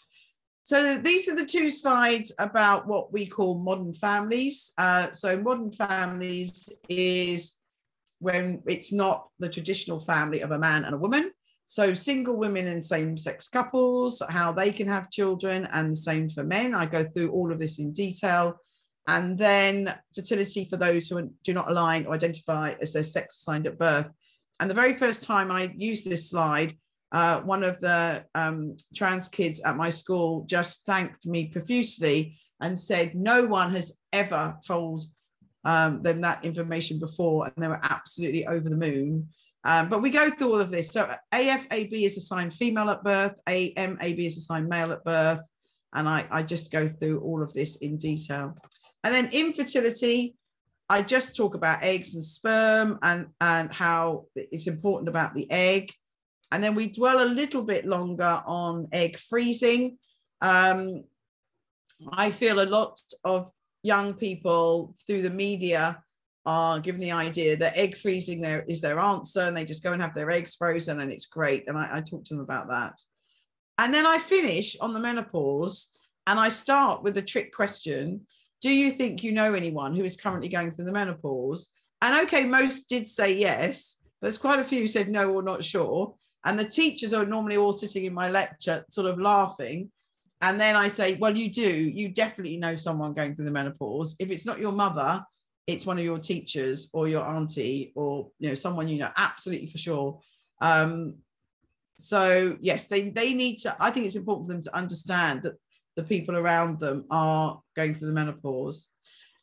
So these are the two slides about what we call modern families. Uh, so modern families is when it's not the traditional family of a man and a woman. So single women and same-sex couples, how they can have children, and the same for men. I go through all of this in detail. And then fertility for those who do not align or identify as their sex assigned at birth. And the very first time I used this slide, uh, one of the um, trans kids at my school just thanked me profusely and said no one has ever told um, them that information before, and they were absolutely over the moon. Um, but we go through all of this. So A F A B is assigned female at birth, A M A B is assigned male at birth, and I, I just go through all of this in detail. And then infertility, I just talk about eggs and sperm and, and how it's important about the egg. And then we dwell a little bit longer on egg freezing. Um, I feel a lot of young people through the media are given the idea that egg freezing there is their answer, and they just go and have their eggs frozen and it's great. And I, I talk to them about that. And then I finish on the menopause, and I start with a trick question. Do you think you know anyone who is currently going through the menopause? And okay, most did say yes, but there's quite a few who said no or not sure. And the teachers are normally all sitting in my lecture sort of laughing. And then I say, well, you do, you definitely know someone going through the menopause. If it's not your mother, it's one of your teachers or your auntie or, you know, someone you know, absolutely for sure. Um, so yes, they, they need to, I think it's important for them to understand that the people around them are going through the menopause.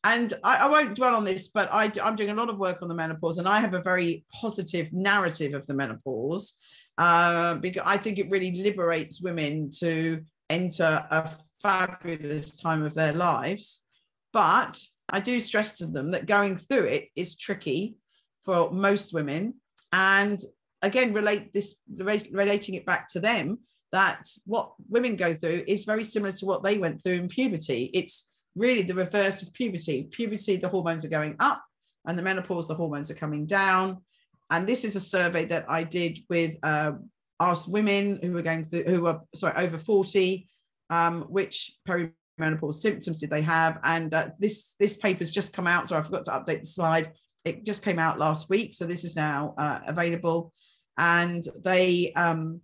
and I, I won't dwell on this, but I, I'm doing a lot of work on the menopause, and I have a very positive narrative of the menopause, uh, because I think it really liberates women to enter a fabulous time of their lives. But I do stress to them that going through it is tricky for most women. And again, relate this, relating it back to them, that what women go through is very similar to what they went through in puberty. It's really the reverse of puberty. Puberty, the hormones are going up, and the menopause, the hormones are coming down. And this is a survey that I did with uh, asked women who were going through, who were sorry over forty, um, which perimenopause symptoms did they have? And uh, this this paper's just come out, so I forgot to update the slide. It just came out last week, so this is now uh, available. And they um,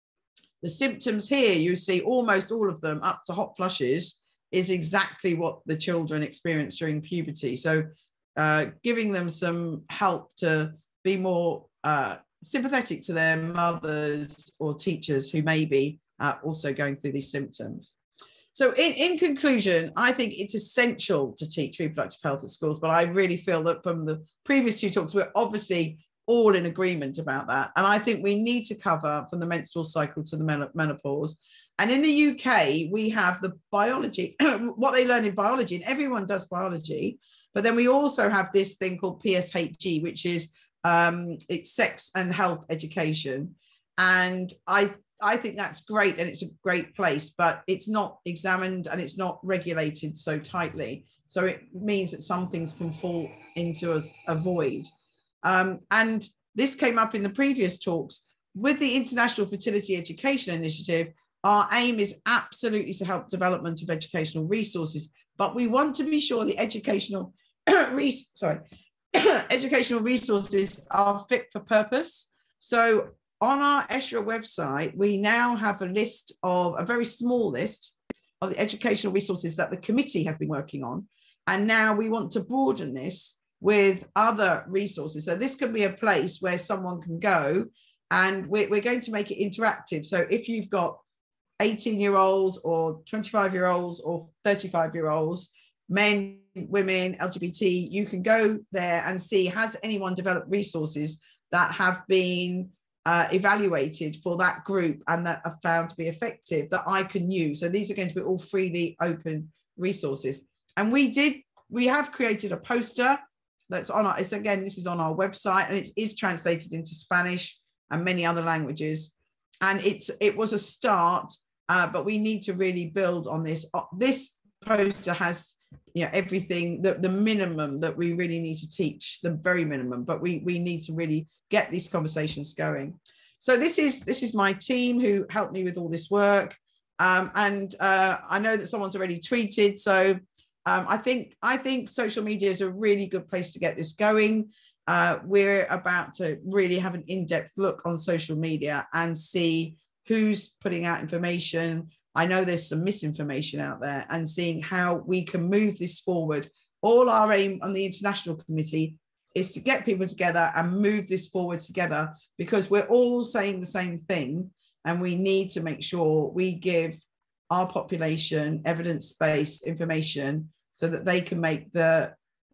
the symptoms here, you see almost all of them, up to hot flushes, is exactly what the children experienced during puberty. So uh, giving them some help to be more uh, sympathetic to their mothers or teachers who may be uh, also going through these symptoms. So in, in conclusion, I think it's essential to teach reproductive health at schools, but I really feel that from the previous two talks, we're obviously all in agreement about that. And I think we need to cover from the menstrual cycle to the menopause. And in the U K, we have the biology, what they learn in biology, and everyone does biology, but then we also have this thing called P S H E, which is um, it's sex and health education. And I, I think that's great, and it's a great place, but it's not examined and it's not regulated so tightly. So it means that some things can fall into a, a void. Um, and this came up in the previous talks. With the International Fertility Education Initiative, our aim is absolutely to help development of educational resources, but we want to be sure the educational, res sorry, educational resources are fit for purpose. So on our ESHRA website, we now have a list of, a very small list of the educational resources that the committee have been working on. And now we want to broaden this with other resources. So this can be a place where someone can go, and we're, we're going to make it interactive. So if you've got eighteen year olds or twenty-five year olds or thirty-five year olds, men, women, L G B T, you can go there and see, has anyone developed resources that have been uh, evaluated for that group and that are found to be effective that I can use. So these are going to be all freely open resources. And we did, we have created a poster that's on our, it's again, this is on our website, and it is translated into Spanish and many other languages. And it's, it was a start, uh, but we need to really build on this. Uh, this poster has, you know, everything, the, the minimum that we really need to teach, the very minimum, but we, we need to really get these conversations going. So this is, this is my team who helped me with all this work. Um, and uh, I know that someone's already tweeted, so Um, I think I think social media is a really good place to get this going. Uh, we're about to really have an in-depth look on social media and see who's putting out information. I know there's some misinformation out there, and seeing how we can move this forward. All our aim on the International Committee is to get people together and move this forward together, because we're all saying the same thing, and we need to make sure we give our population evidence-based information so that they can make the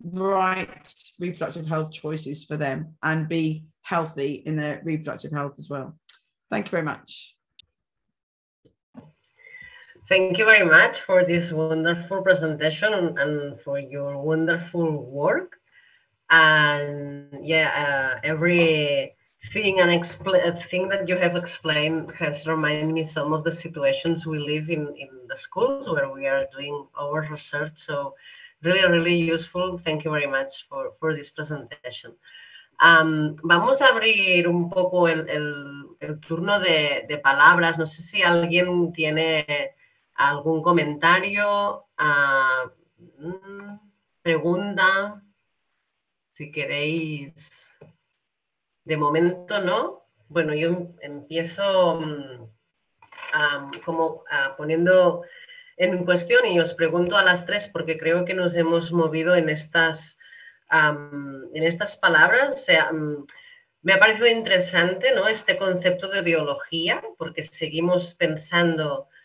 right reproductive health choices for them and be healthy in their reproductive health as well. Thank you very much. Thank you very much for this wonderful presentation and for your wonderful work. And yeah, uh, every thing and thing that you have explained has reminded me some of the situations we live in in the schools where we are doing our research. So really, really useful. Thank you very much for, for this presentation. Um, vamos a abrir un poco el, el, el turno de, de palabras. No sé si alguien tiene algún comentario, uh, pregunta, si queréis. De momento no. Bueno, yo empiezo um, um, como uh, poniendo en cuestión, y os pregunto a las tres porque creo que nos hemos movido en estas, um, en estas palabras. O sea, um, me ha parecido interesante, ¿no?, este concepto de biología, porque seguimos pensando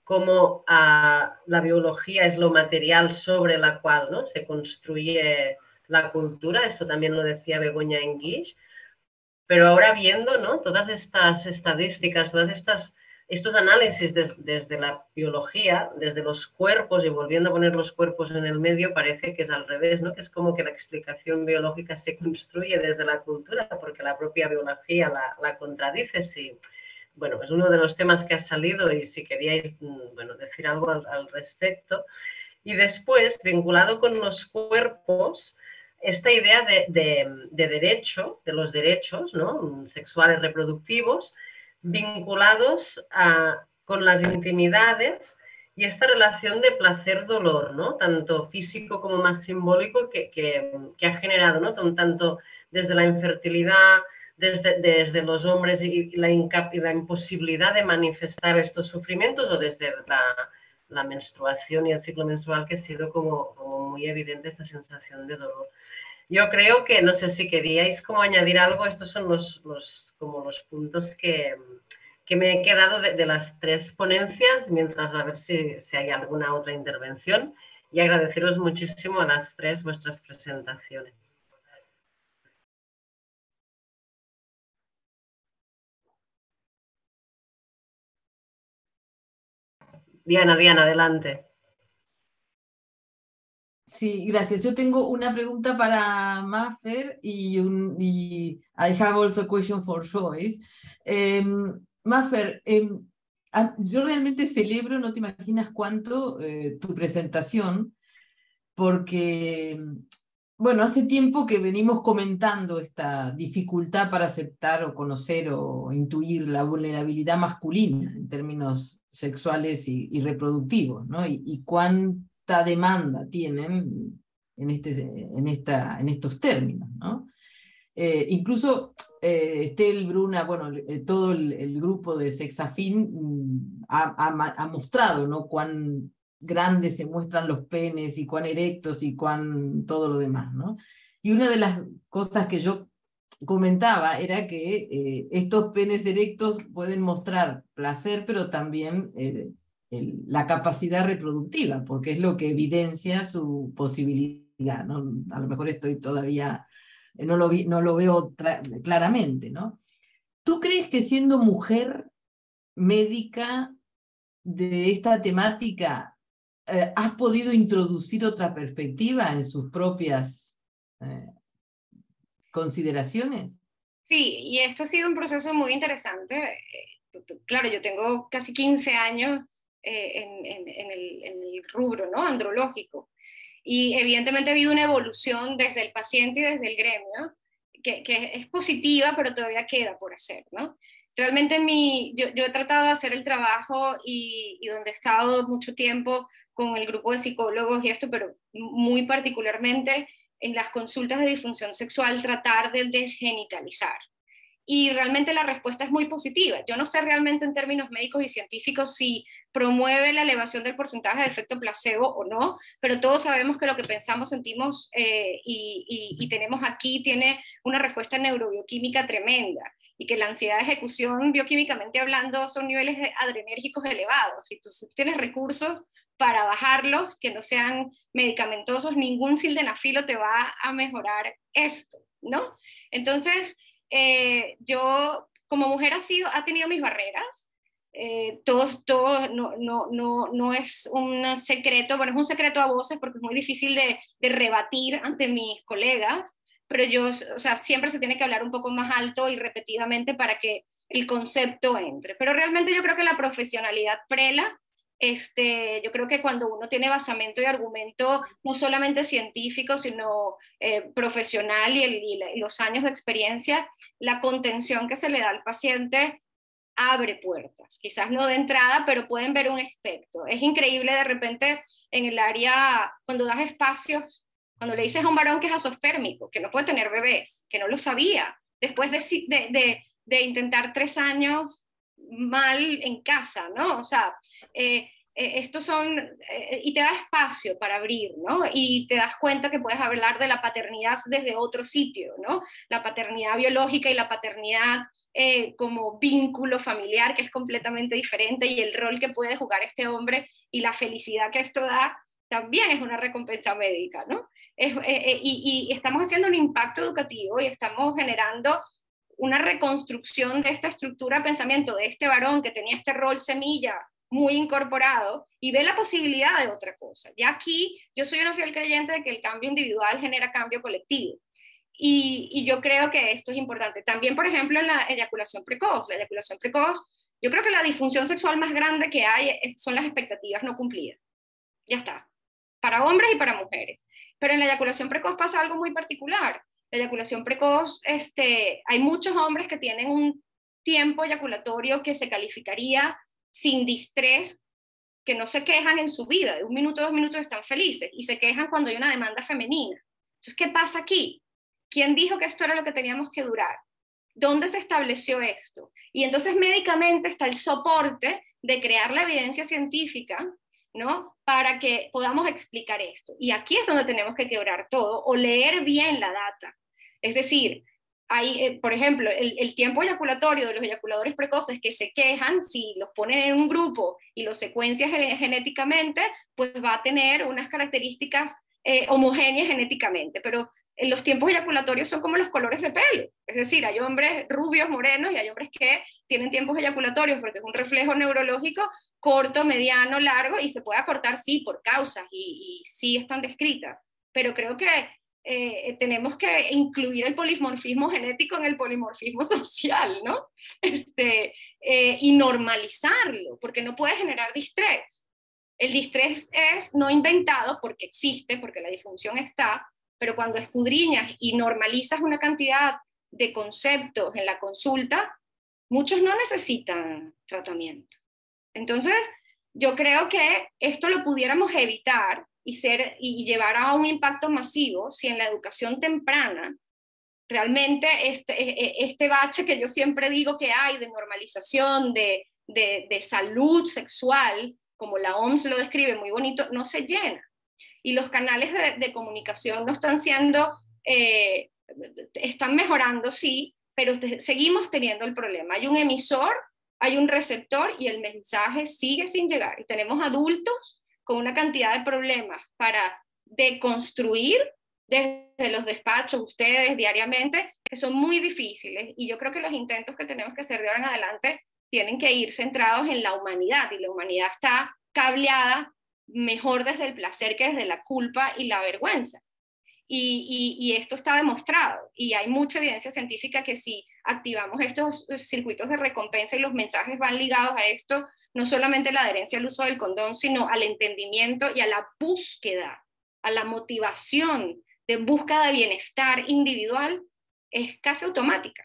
cómo uh, la biología es lo material sobre la cual, ¿no?, se construye la cultura. Esto también lo decía Begoña Enguix. Pero ahora viendo, ¿no?, todas estas estadísticas, todas estas, estos análisis des, desde la biología, desde los cuerpos, y volviendo a poner los cuerpos en el medio, parece que es al revés, ¿no?, que es como que la explicación biológica se construye desde la cultura, porque la propia biología la, la contradice. Sí. Bueno, es uno de los temas que ha salido y si queríais, bueno, decir algo al, al respecto. Y después, vinculado con los cuerpos, esta idea de, de, de derecho, de los derechos, ¿no?, sexuales reproductivos, vinculados a, con las intimidades y esta relación de placer-dolor, ¿no?, tanto físico como más simbólico, que, que, que ha generado, ¿no?, tanto desde la infertilidad, Desde, desde los hombres y la, y la imposibilidad de manifestar estos sufrimientos, o desde la, la menstruación y el ciclo menstrual, que ha sido como, como muy evidente esta sensación de dolor. Yo creo que, no sé si queríais como añadir algo, estos son los, los, como los puntos que, que me he quedado de, de las tres ponencias, mientras a ver si, si hay alguna otra intervención, y agradeceros muchísimo a las tres vuestras presentaciones. Diana, Diana, adelante. Sí, gracias. Yo tengo una pregunta para Maffer y, un, y I have also a question for Joyce. Eh, Maffer, eh, yo realmente celebro, no te imaginas cuánto, eh, tu presentación, porque, bueno, hace tiempo que venimos comentando esta dificultad para aceptar o conocer o intuir la vulnerabilidad masculina en términos sexuales y, y reproductivos, ¿no? Y, y cuánta demanda tienen en, este, en, esta, en estos términos, ¿no? Eh, incluso eh, Estel, Bruna, bueno, eh, todo el, el grupo de Sexafin mm, ha, ha, ha mostrado, ¿no?, cuán grandes se muestran los penes y cuán erectos y cuán todo lo demás, ¿no? Y una de las cosas que yo comentaba era que eh, estos penes erectos pueden mostrar placer, pero también eh, el, la capacidad reproductiva, porque es lo que evidencia su posibilidad, ¿no? A lo mejor estoy todavía, no lo, vi, no lo veo claramente, ¿no? ¿Tú crees que siendo mujer médica de esta temática, Eh, ¿has podido introducir otra perspectiva en sus propias eh, consideraciones? Sí, y esto ha sido un proceso muy interesante. Eh, claro, yo tengo casi quince años eh, en, en, en, el, en el rubro, ¿no?, andrológico, y evidentemente ha habido una evolución desde el paciente y desde el gremio, que, que es positiva, pero todavía queda por hacer, ¿no? Realmente mi, yo, yo he tratado de hacer el trabajo y, y donde he estado mucho tiempo con el grupo de psicólogos y esto, pero muy particularmente en las consultas de disfunción sexual, tratar de desgenitalizar. Y realmente la respuesta es muy positiva. Yo no sé realmente en términos médicos y científicos si promueve la elevación del porcentaje de efecto placebo o no, pero todos sabemos que lo que pensamos, sentimos eh, y, y, y tenemos aquí tiene una respuesta neurobioquímica tremenda, y que la ansiedad de ejecución, bioquímicamente hablando, son niveles adrenérgicos elevados. Si tú tienes recursos para bajarlos, que no sean medicamentosos, ningún sildenafilo te va a mejorar esto, ¿no? Entonces, eh, yo como mujer ha, sido, ha tenido mis barreras, eh, todo, todo no, no, no, no es un secreto, bueno, es un secreto a voces porque es muy difícil de, de rebatir ante mis colegas, pero yo, o sea, siempre se tiene que hablar un poco más alto y repetidamente para que el concepto entre. Pero realmente yo creo que la profesionalidad prela. Este, yo creo que cuando uno tiene basamento y argumento, no solamente científico, sino eh, profesional y, el, y, la, y los años de experiencia, la contención que se le da al paciente abre puertas. Quizás no de entrada, pero pueden ver un espectro. Es increíble de repente en el área, cuando das espacios, cuando le dices a un varón que es azospérmico, que no puede tener bebés, que no lo sabía, después de, de, de, de intentar tres años mal en casa, ¿no? O sea, eh, eh, estos son, eh, y te da espacio para abrir, ¿no? Y te das cuenta que puedes hablar de la paternidad desde otro sitio, ¿no? La paternidad biológica y la paternidad eh, como vínculo familiar, que es completamente diferente, y el rol que puede jugar este hombre y la felicidad que esto da, también es una recompensa médica, ¿no? Es, eh, eh, y, y estamos haciendo un impacto educativo y estamos generando una reconstrucción de esta estructura de pensamiento de este varón que tenía este rol semilla muy incorporado y ve la posibilidad de otra cosa. Ya aquí yo soy una fiel creyente de que el cambio individual genera cambio colectivo. Y, y yo creo que esto es importante. También, por ejemplo, en la eyaculación precoz. La eyaculación precoz, yo creo que la disfunción sexual más grande que hay son las expectativas no cumplidas. Ya está. Para hombres y para mujeres. Pero en la eyaculación precoz pasa algo muy particular. La eyaculación precoz, este, hay muchos hombres que tienen un tiempo eyaculatorio que se calificaría sin distrés, que no se quejan en su vida, de un minuto, dos minutos están felices, y se quejan cuando hay una demanda femenina. Entonces, ¿qué pasa aquí? ¿Quién dijo que esto era lo que teníamos que durar? ¿Dónde se estableció esto? Y entonces médicamente está el soporte de crear la evidencia científica, ¿no? Para que podamos explicar esto. Y aquí es donde tenemos que quebrar todo o leer bien la data. Es decir, hay, eh, por ejemplo, el, el tiempo eyaculatorio de los eyaculadores precoces que se quejan, si los ponen en un grupo y los secuencias genéticamente, pues va a tener unas características eh, homogéneas genéticamente, pero los tiempos eyaculatorios son como los colores de pelo, es decir, hay hombres rubios, morenos, y hay hombres que tienen tiempos eyaculatorios porque es un reflejo neurológico corto, mediano, largo, y se puede acortar, sí, por causas, y, y sí están descritas, pero creo que eh, tenemos que incluir el polimorfismo genético en el polimorfismo social, ¿no? Este, eh, y normalizarlo, porque no puede generar distrés. El distrés es no inventado porque existe, porque la disfunción está, pero cuando escudriñas y normalizas una cantidad de conceptos en la consulta, muchos no necesitan tratamiento. Entonces, yo creo que esto lo pudiéramos evitar y, ser, y llevar a un impacto masivo si en la educación temprana realmente este, este bache que yo siempre digo que hay de normalización, de, de, de salud sexual, como la O M S lo describe muy bonito, no se llena. Y los canales de, de comunicación no están siendo, eh, están mejorando, sí, pero te, seguimos teniendo el problema. Hay un emisor, hay un receptor y el mensaje sigue sin llegar. Y tenemos adultos con una cantidad de problemas para deconstruir desde los despachos, ustedes diariamente, que son muy difíciles. Y yo creo que los intentos que tenemos que hacer de ahora en adelante tienen que ir centrados en la humanidad, y la humanidad está cableada mejor desde el placer que desde la culpa y la vergüenza. Y, y, y esto está demostrado, y hay mucha evidencia científica que si activamos estos circuitos de recompensa y los mensajes van ligados a esto, no solamente la adherencia al uso del condón, sino al entendimiento y a la búsqueda, a la motivación de búsqueda de bienestar individual, es casi automática.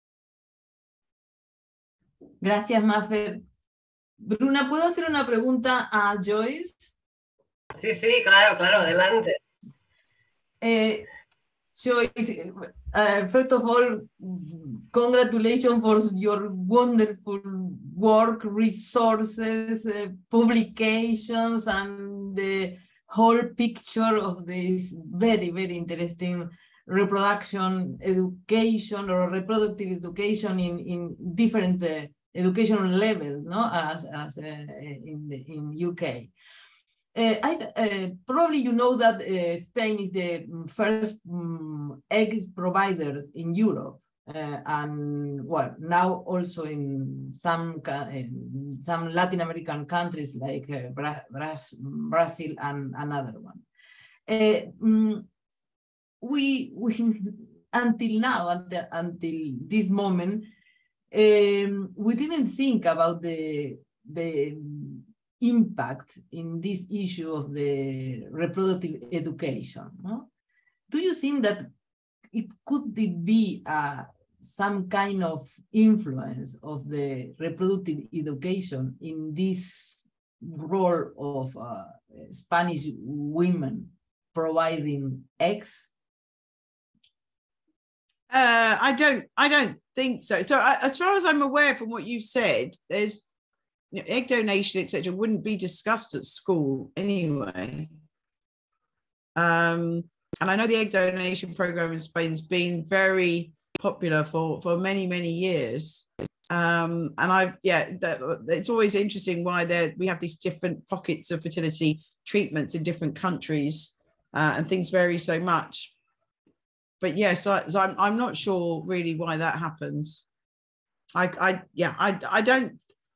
Gracias, Mafer. Bruna, ¿puedo hacer una pregunta a Joyce? Sí, sí, claro, claro, adelante. Eh, Joyce, uh, first of all, congratulations for your wonderful work, resources, uh, publications, and the whole picture of this very, very interesting reproduction education or reproductive education in, in different uh, educational levels, no, as, as uh, in the in U K. Uh, I, uh, probably you know that uh, Spain is the first um, egg provider in Europe, uh, and well, now also in some in some Latin American countries like uh, Bra Bra Brazil and another one. Uh, um, we, we until now, until, until this moment, um, we didn't think about the the impact in this issue of the reproductive education. No? Do you think that it could it be uh, some kind of influence of the reproductive education in this role of uh, Spanish women providing eggs? Uh, I don't. I don't think so. So, I, as far as I'm aware, from what you've said, there's you know, egg donation, et cetera, wouldn't be discussed at school anyway. Um, and I know the egg donation program in Spain's been very popular for, for many, many years. Um, and I, yeah, that, it's always interesting why there we have these different pockets of fertility treatments in different countries, uh, and things vary so much. But yes, I, so I'm, I'm not sure really why that happens. I, I, yeah, I, I don't,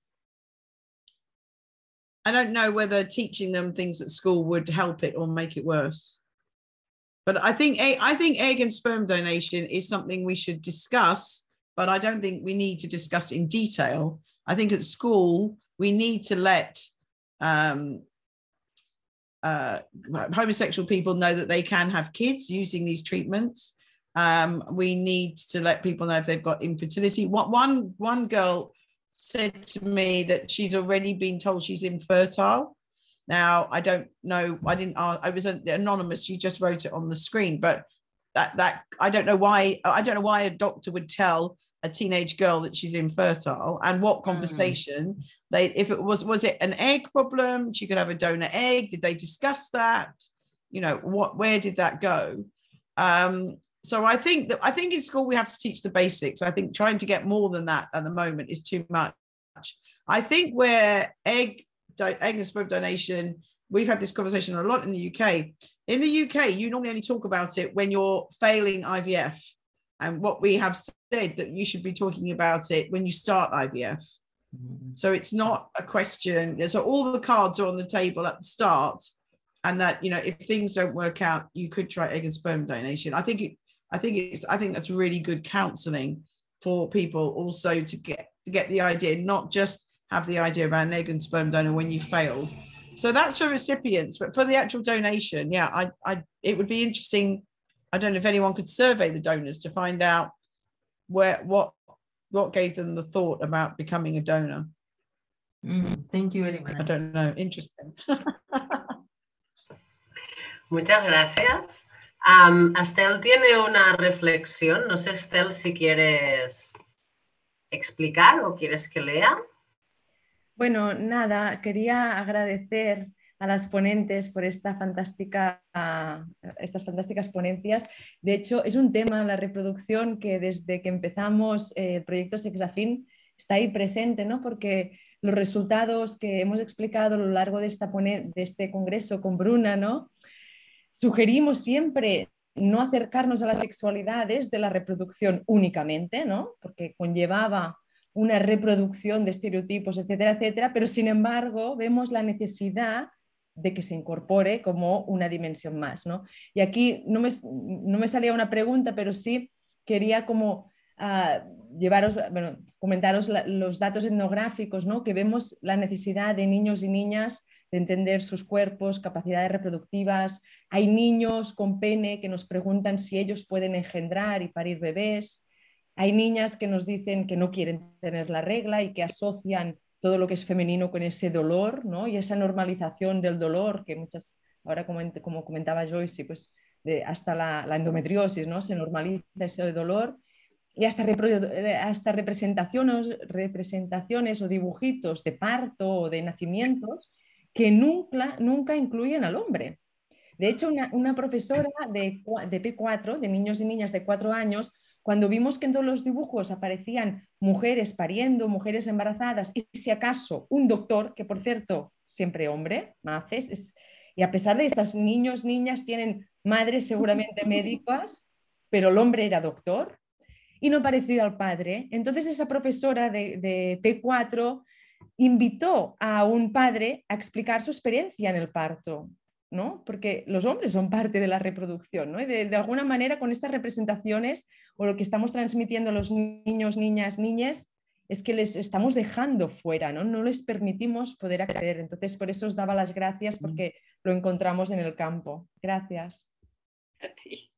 I don't know whether teaching them things at school would help it or make it worse. But I think, I think egg and sperm donation is something we should discuss, but I don't think we need to discuss in detail. I think at school, we need to let um, uh, homosexual people know that they can have kids using these treatments. Um, we need to let people know if they've got infertility. What one, one girl said to me that she's already been told she's infertile. Now, I don't know, I didn't ask, I was anonymous, you just wrote it on the screen, but that, that I don't know why, I don't know why a doctor would tell a teenage girl that she's infertile, and what conversation mm. they, if it was, was it an egg problem? She could have a donor egg. Did they discuss that? You know, what, where did that go? Um, so I think that, I think in school we have to teach the basics. I think trying to get more than that at the moment is too much. I think where egg, egg and sperm donation, we've had this conversation a lot in the U K. In the U K, you normally only talk about it when you're failing I V F. And what we have said that you should be talking about it when you start I V F. Mm-hmm. So it's not a question. So all the cards are on the table at the start, and that, you know, if things don't work out, you could try egg and sperm donation. I think it, I think it's, I think that's really good counselling for people also to get to get the idea, not just have the idea about an egg and sperm donor when you failed. So that's for recipients, but for the actual donation, yeah, I, I, it would be interesting. I don't know if anyone could survey the donors to find out where, what, what gave them the thought about becoming a donor. Mm, thank you very much. I don't know. Interesting. Muchas gracias. Um, Estel tiene una reflexión. No sé, Estel, si quieres explicar o quieres que lea. Bueno, nada, quería agradecer a las ponentes por esta fantástica, estas fantásticas ponencias. De hecho, es un tema, la reproducción, que desde que empezamos el proyecto Sexafin está ahí presente, ¿no? Porque los resultados que hemos explicado a lo largo de, esta de este congreso con Bruna, ¿no? Sugerimos siempre no acercarnos a la sexualidad desde la reproducción únicamente, ¿no? Porque conllevaba una reproducción de estereotipos, etcétera, etcétera, pero sin embargo vemos la necesidad de que se incorpore como una dimensión más, ¿no? Y aquí no me, no me salía una pregunta, pero sí quería como uh, llevaros, bueno, comentaros la, los datos etnográficos, ¿no? Que vemos la necesidad de niños y niñas de entender sus cuerpos, capacidades reproductivas. Hay niños con pene que nos preguntan si ellos pueden engendrar y parir bebés. Hay niñas que nos dicen que no quieren tener la regla y que asocian todo lo que es femenino con ese dolor, ¿no? Y esa normalización del dolor que muchas, ahora como, como comentaba Joyce, pues de, hasta la, la endometriosis, ¿no? Se normaliza ese dolor, y hasta, hasta representaciones, representaciones o dibujitos de parto o de nacimientos que nunca, nunca incluyen al hombre. De hecho, una, una profesora de, de P cuatro, de niños y niñas de cuatro años, cuando vimos que en todos los dibujos aparecían mujeres pariendo, mujeres embarazadas y si acaso un doctor, que por cierto, siempre hombre, maces, es, y a pesar de estas niños, niñas tienen madres seguramente médicas, pero el hombre era doctor y no parecido al padre. Entonces esa profesora de, de P cuatro invitó a un padre a explicar su experiencia en el parto, ¿no? Porque los hombres son parte de la reproducción, ¿no? Y de, de alguna manera con estas representaciones o lo que estamos transmitiendo a los niños, niñas, niñas es que les estamos dejando fuera, ¿no? No les permitimos poder acceder. Entonces por eso os daba las gracias, porque lo encontramos en el campo. Gracias. A ti.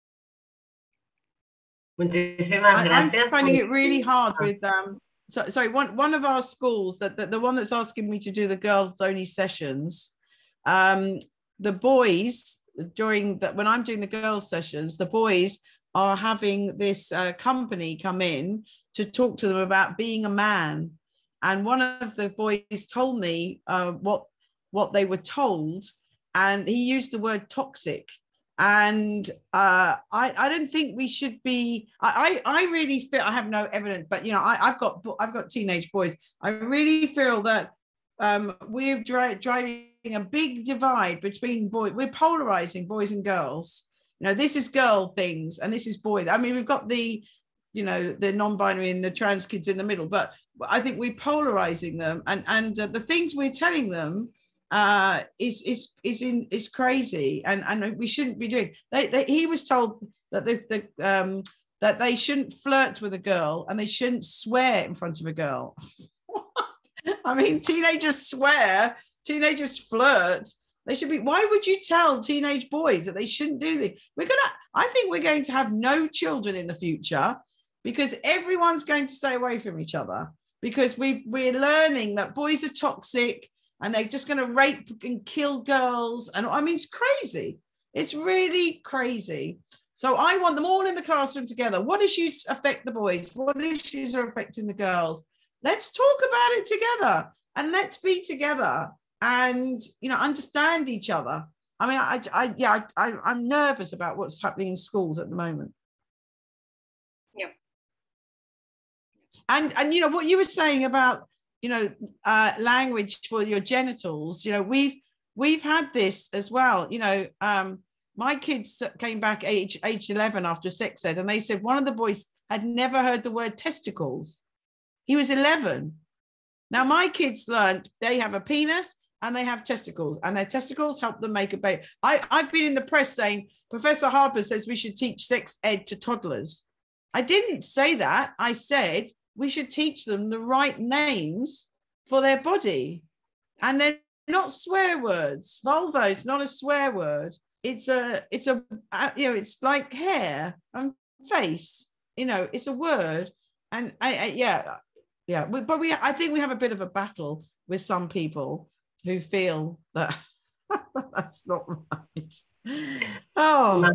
Muchísimas gracias. I'm finding it really hard with um so, sorry one one of our schools that the, the one that's asking me to do the girls only sessions, um the boys during that when I'm doing the girls sessions, the boys are having this uh, company come in to talk to them about being a man and one of the boys told me uh, what what they were told, and he used the word toxic. And uh, I, I don't think we should be. I, I, I really feel, I have no evidence, but you know, I, I've got I've got teenage boys. I really feel that um, we're dri- driving a big divide between boys. We're polarizing boys and girls. You know, this is girl things, and this is boys. I mean, we've got the, you know, the non-binary and the trans kids in the middle, but I think we're polarizing them, and and uh, the things we're telling them uh is is is in is crazy, and and we shouldn't be doing. They, they he was told that the, the um that they shouldn't flirt with a girl, and they shouldn't swear in front of a girl. I mean, teenagers swear, teenagers flirt. They should be. Why would you tell teenage boys that they shouldn't do this? We're gonna. I think we're going to have no children in the future, because everyone's going to stay away from each other, because we we're learning that boys are toxic, and they're just going to rape and kill girls. And I mean, it's crazy. It's really crazy. So I want them all in the classroom together. What issues affect the boys? What issues are affecting the girls? Let's talk about it together, and let's be together, and, you know, understand each other. I mean, I, I yeah, I, I, I'm nervous about what's happening in schools at the moment. Yeah. And, and, you know, what you were saying about, you know, uh, language for your genitals, you know, we've, we've had this as well. You know, um, my kids came back age, age eleven after sex ed, and they said one of the boys had never heard the word testicles. He was eleven. Now, my kids learned they have a penis and they have testicles, and their testicles help them make a baby. I, I've been in the press saying, Professor Harper says we should teach sex ed to toddlers. I didn't say that. I said we should teach them the right names for their body. And they're not swear words. Vulva is not a swear word. It's a, it's a, you know, it's like hair and face, you know, it's a word. And I, I yeah, yeah. But we, I think we have a bit of a battle with some people who feel that that's not right. Oh.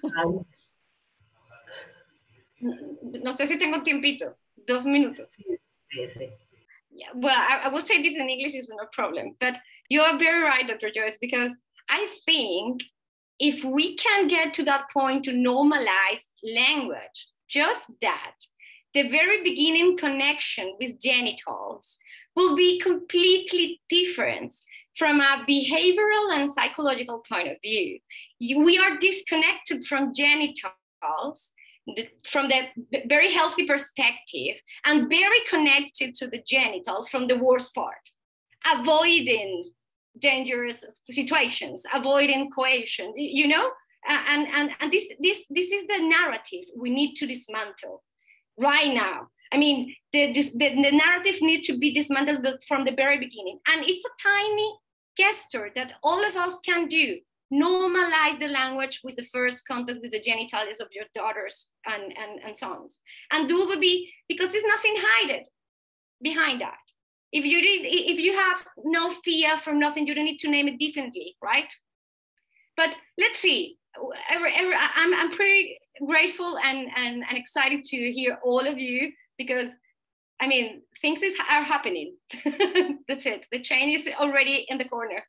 No sé si tengo tiempito. Dos minutos. Sí, sí. Yeah, well, I, I will say this in English is no problem, but you are very right, Doctor Joyce, because I think if we can get to that point to normalize language, just that, the very beginning connection with genitals will be completely different from a behavioral and psychological point of view. We are disconnected from genitals from the very healthy perspective, and very connected to the genitals from the worst part, avoiding dangerous situations, avoiding coercion, you know, and, and, and this, this, this is the narrative we need to dismantle right now. I mean, the, this, the, the narrative needs to be dismantled from the very beginning. And it's a tiny gesture that all of us can do. Normalize the language with the first contact with the genitals of your daughters and, and, and sons. And do will be, because there's nothing hidden behind that. If you, did, if you have no fear from nothing, you don't need to name it differently, right? But let's see. I'm, I'm pretty grateful and, and, and excited to hear all of you, because, I mean, things is, are happening. That's it. The change is already in the corner.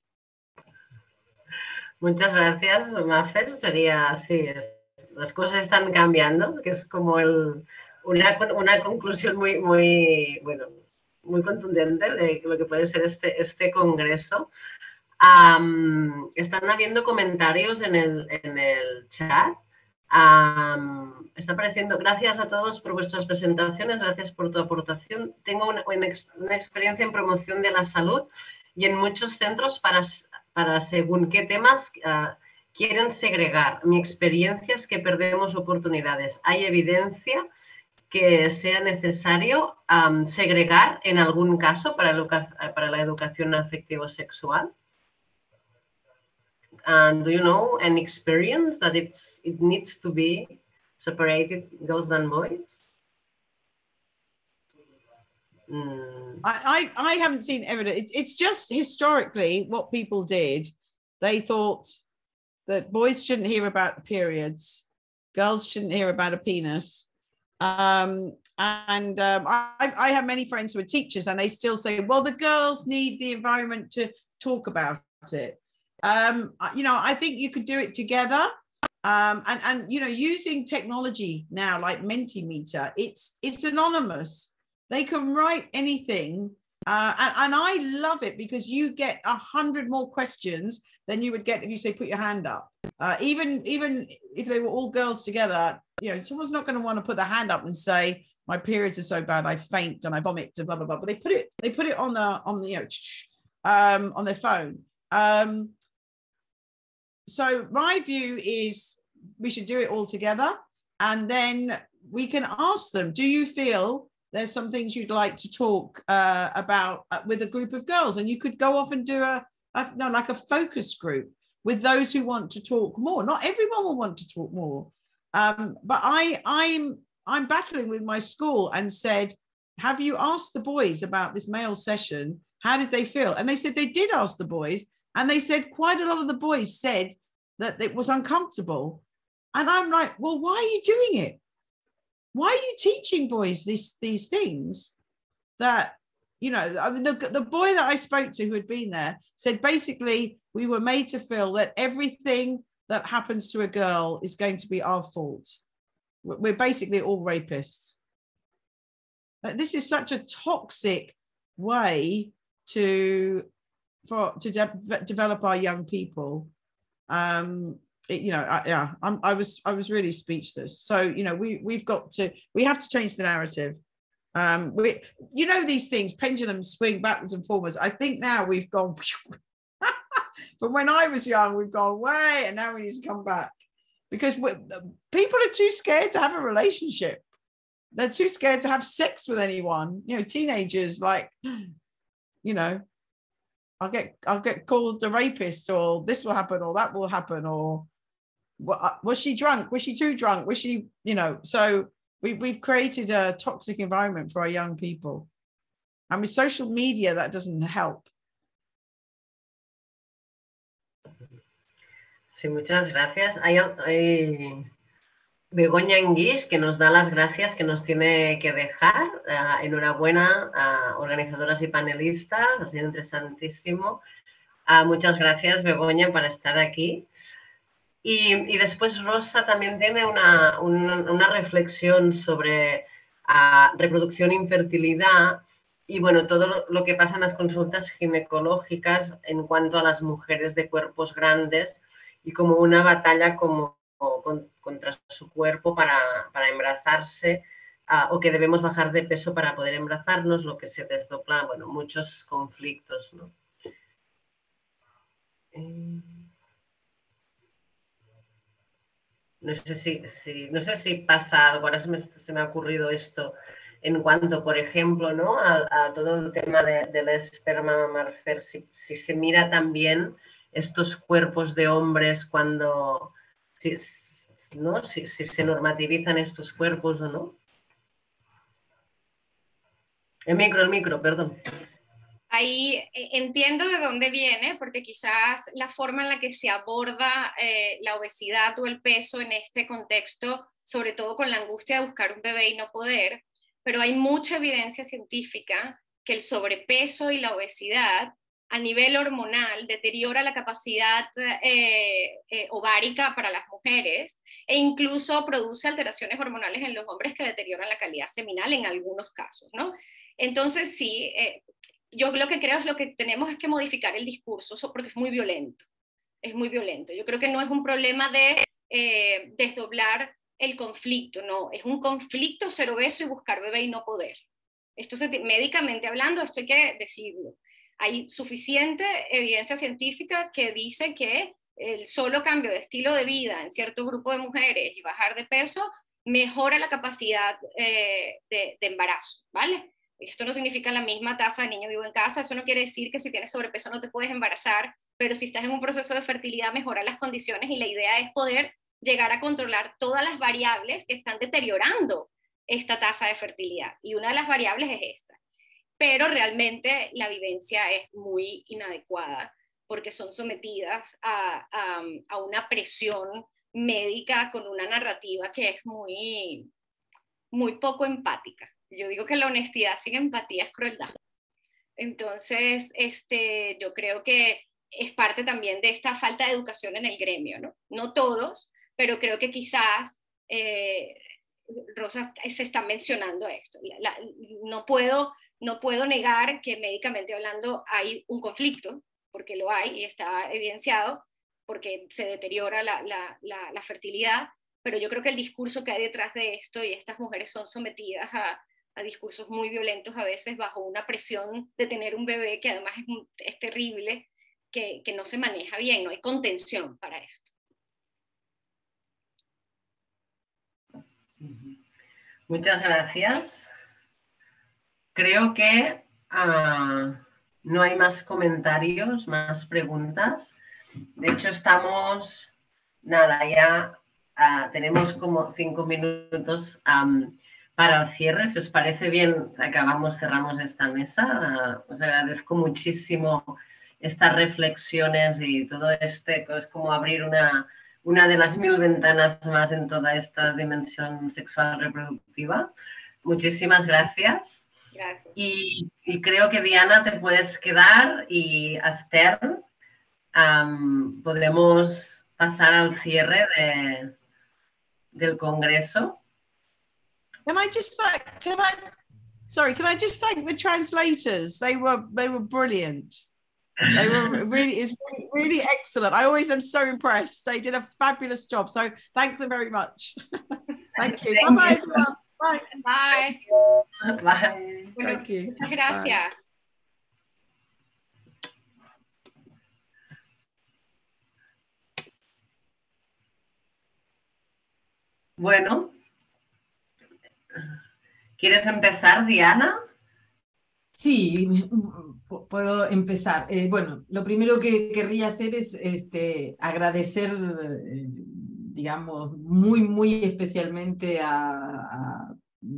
Muchas gracias, Mafer. Sería así, es, las cosas están cambiando, que es como el, una, una conclusión muy, muy, bueno, muy contundente de lo que puede ser este, este congreso. Um, están habiendo comentarios en el, en el chat. Um, está apareciendo, gracias a todos por vuestras presentaciones, gracias por tu aportación. Tengo una, una, una experiencia en promoción de la salud y en muchos centros para... para según qué temas uh, quieren segregar. Mi experiencia es que perdemos oportunidades. ¿Hay evidencia que sea necesario um, segregar en algún caso para, para la educación afectivo-sexual? And do you know an experience that it's, it needs to be separated, girls and boys? Mm. I, I, I haven't seen evidence. It's, it's just historically what people did. They thought that boys shouldn't hear about periods, girls shouldn't hear about a penis, Um, and um, I, I have many friends who are teachers, and they still say, well, the girls need the environment to talk about it. Um, you know, I think you could do it together. Um, and, and, you know, using technology now, like Mentimeter, it's, it's anonymous. They can write anything. Uh, and, and I love it because you get a hundred more questions than you would get if you say, put your hand up. Uh, even, even if they were all girls together, you know, someone's not going to want to put their hand up and say, my periods are so bad, I faint and I vomit and blah, blah, blah. But they put it, they put it on the, on the, you know, um, on their phone. Um, so my view is we should do it all together, and then we can ask them, do you feel there's some things you'd like to talk uh, about uh, with a group of girls? And you could go off and do a, a no, like a focus group with those who want to talk more. Not everyone will want to talk more. Um, but I, I'm, I'm battling with my school and said, have you asked the boys about this male session? How did they feel? And they said they did ask the boys, and they said quite a lot of the boys said that it was uncomfortable. And I'm like, well, why are you doing it? Why are you teaching boys these, these things that, you know, I mean, the, the boy that I spoke to who had been there said, basically, we were made to feel that everything that happens to a girl is going to be our fault. We're basically all rapists. But this is such a toxic way to, for, to de develop our young people. Um, it, you know, I, yeah, I'm, I was, I was really speechless. So, you know, we, we've got to, we have to change the narrative. Um, we, you know, these things, pendulums swing backwards and forwards. I think now we've gone, from when I was young, we've gone way, and now we need to come back because people are too scared to have a relationship. They're too scared to have sex with anyone. You know, teenagers, like, you know, I'll get, I'll get called a rapist, or this will happen, or that will happen, or was she drunk? Was she too drunk? Was she, you know, so we, we've created a toxic environment for our young people. And with social media, that doesn't help. Sí, muchas gracias. Hay, hay Begoña Enguix, que nos da las gracias que nos tiene que dejar. Uh, enhorabuena a organizadoras y panelistas, ha sido interesantísimo. Uh, muchas gracias, Begoña, por estar aquí. Y, y después Rosa también tiene una, una, una reflexión sobre uh, reproducción e infertilidad y, bueno, todo lo, lo que pasa en las consultas ginecológicas en cuanto a las mujeres de cuerpos grandes y como una batalla como, con, contra su cuerpo para, para embarazarse uh, o que debemos bajar de peso para poder embarazarnos, lo que se desdobla, bueno, muchos conflictos, ¿no? Eh... No sé si, si, no sé si pasa algo, ahora se me, se me ha ocurrido esto en cuanto, por ejemplo, ¿no? a, a todo el tema de, del esperma mammalifer, si, si se mira también estos cuerpos de hombres cuando, si, ¿no? si, si se normativizan estos cuerpos o no. El micro, el micro, perdón. Ahí entiendo de dónde viene, porque quizás la forma en la que se aborda eh, la obesidad o el peso en este contexto, sobre todo con la angustia de buscar un bebé y no poder, pero hay mucha evidencia científica que el sobrepeso y la obesidad a nivel hormonal deteriora la capacidad eh, eh, ovárica para las mujeres e incluso produce alteraciones hormonales en los hombres que deterioran la calidad seminal en algunos casos, ¿no? Entonces sí, eh, yo lo que creo es lo que tenemos es que modificar el discurso, porque es muy violento, es muy violento. Yo creo que no es un problema de eh, desdoblar el conflicto, no, es un conflicto ser obeso y buscar bebé y no poder. Esto se, médicamente hablando, esto hay que decirlo. Hay suficiente evidencia científica que dice que el solo cambio de estilo de vida en cierto grupo de mujeres y bajar de peso mejora la capacidad eh, de, de embarazo, ¿vale? Esto no significa la misma tasa de niño vivo en casa, eso no quiere decir que si tienes sobrepeso no te puedes embarazar, pero si estás en un proceso de fertilidad mejora las condiciones y la idea es poder llegar a controlar todas las variables que están deteriorando esta tasa de fertilidad. Y una de las variables es esta. Pero realmente la vivencia es muy inadecuada porque son sometidas a, a, a una presión médica con una narrativa que es muy... muy poco empática. Yo digo que la honestidad sin empatía es crueldad. Entonces, este, yo creo que es parte también de esta falta de educación en el gremio, ¿no? No todos, pero creo que quizás, eh, Rosa, se está mencionando esto. La, la, no, puedo, no puedo negar que médicamente hablando hay un conflicto, porque lo hay y está evidenciado, porque se deteriora la, la, la, la fertilidad, pero yo creo que el discurso que hay detrás de esto, y estas mujeres son sometidas a, a discursos muy violentos a veces bajo una presión de tener un bebé que además es, es terrible, que, que no se maneja bien, no hay contención para esto. Muchas gracias. Creo que uh, no hay más comentarios, más preguntas. De hecho, estamos, nada, ya uh, tenemos como cinco minutos um, para el cierre. Si os parece bien, acabamos, cerramos esta mesa. Uh, os agradezco muchísimo estas reflexiones y todo este, es como abrir una, una de las mil ventanas más en toda esta dimensión sexual reproductiva. Muchísimas gracias. Gracias. Y, y creo que Diana te puedes quedar y Esther, um, podemos pasar al cierre de, del Congreso. Can I just thank, can I, sorry, can I just thank the translators? They were, they were brilliant. They were really, it's really, really excellent. I always am so impressed. They did a fabulous job. So thank them very much. Thank you. Thank Bye-bye, you. everyone. Bye. Bye. Bye. Bueno, Thank you. muchas gracias. Bye. Bueno, ¿quieres empezar, Diana? Sí, puedo empezar. Eh, bueno, lo primero que querría hacer es este, agradecer, eh, digamos, muy, muy especialmente a, a,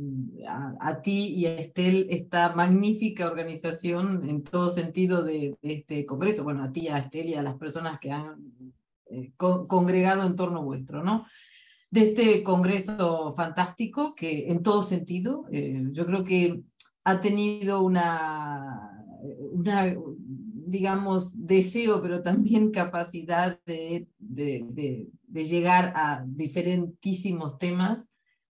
a, a ti y a Estel esta magnífica organización en todo sentido de, de este congreso. Bueno, a ti, a Estel y a las personas que han eh, con, congregado en torno vuestro, ¿no? De este congreso fantástico que en todo sentido, eh, yo creo que ha tenido una, una, digamos, deseo, pero también capacidad de, de, de, de llegar a diferentísimos temas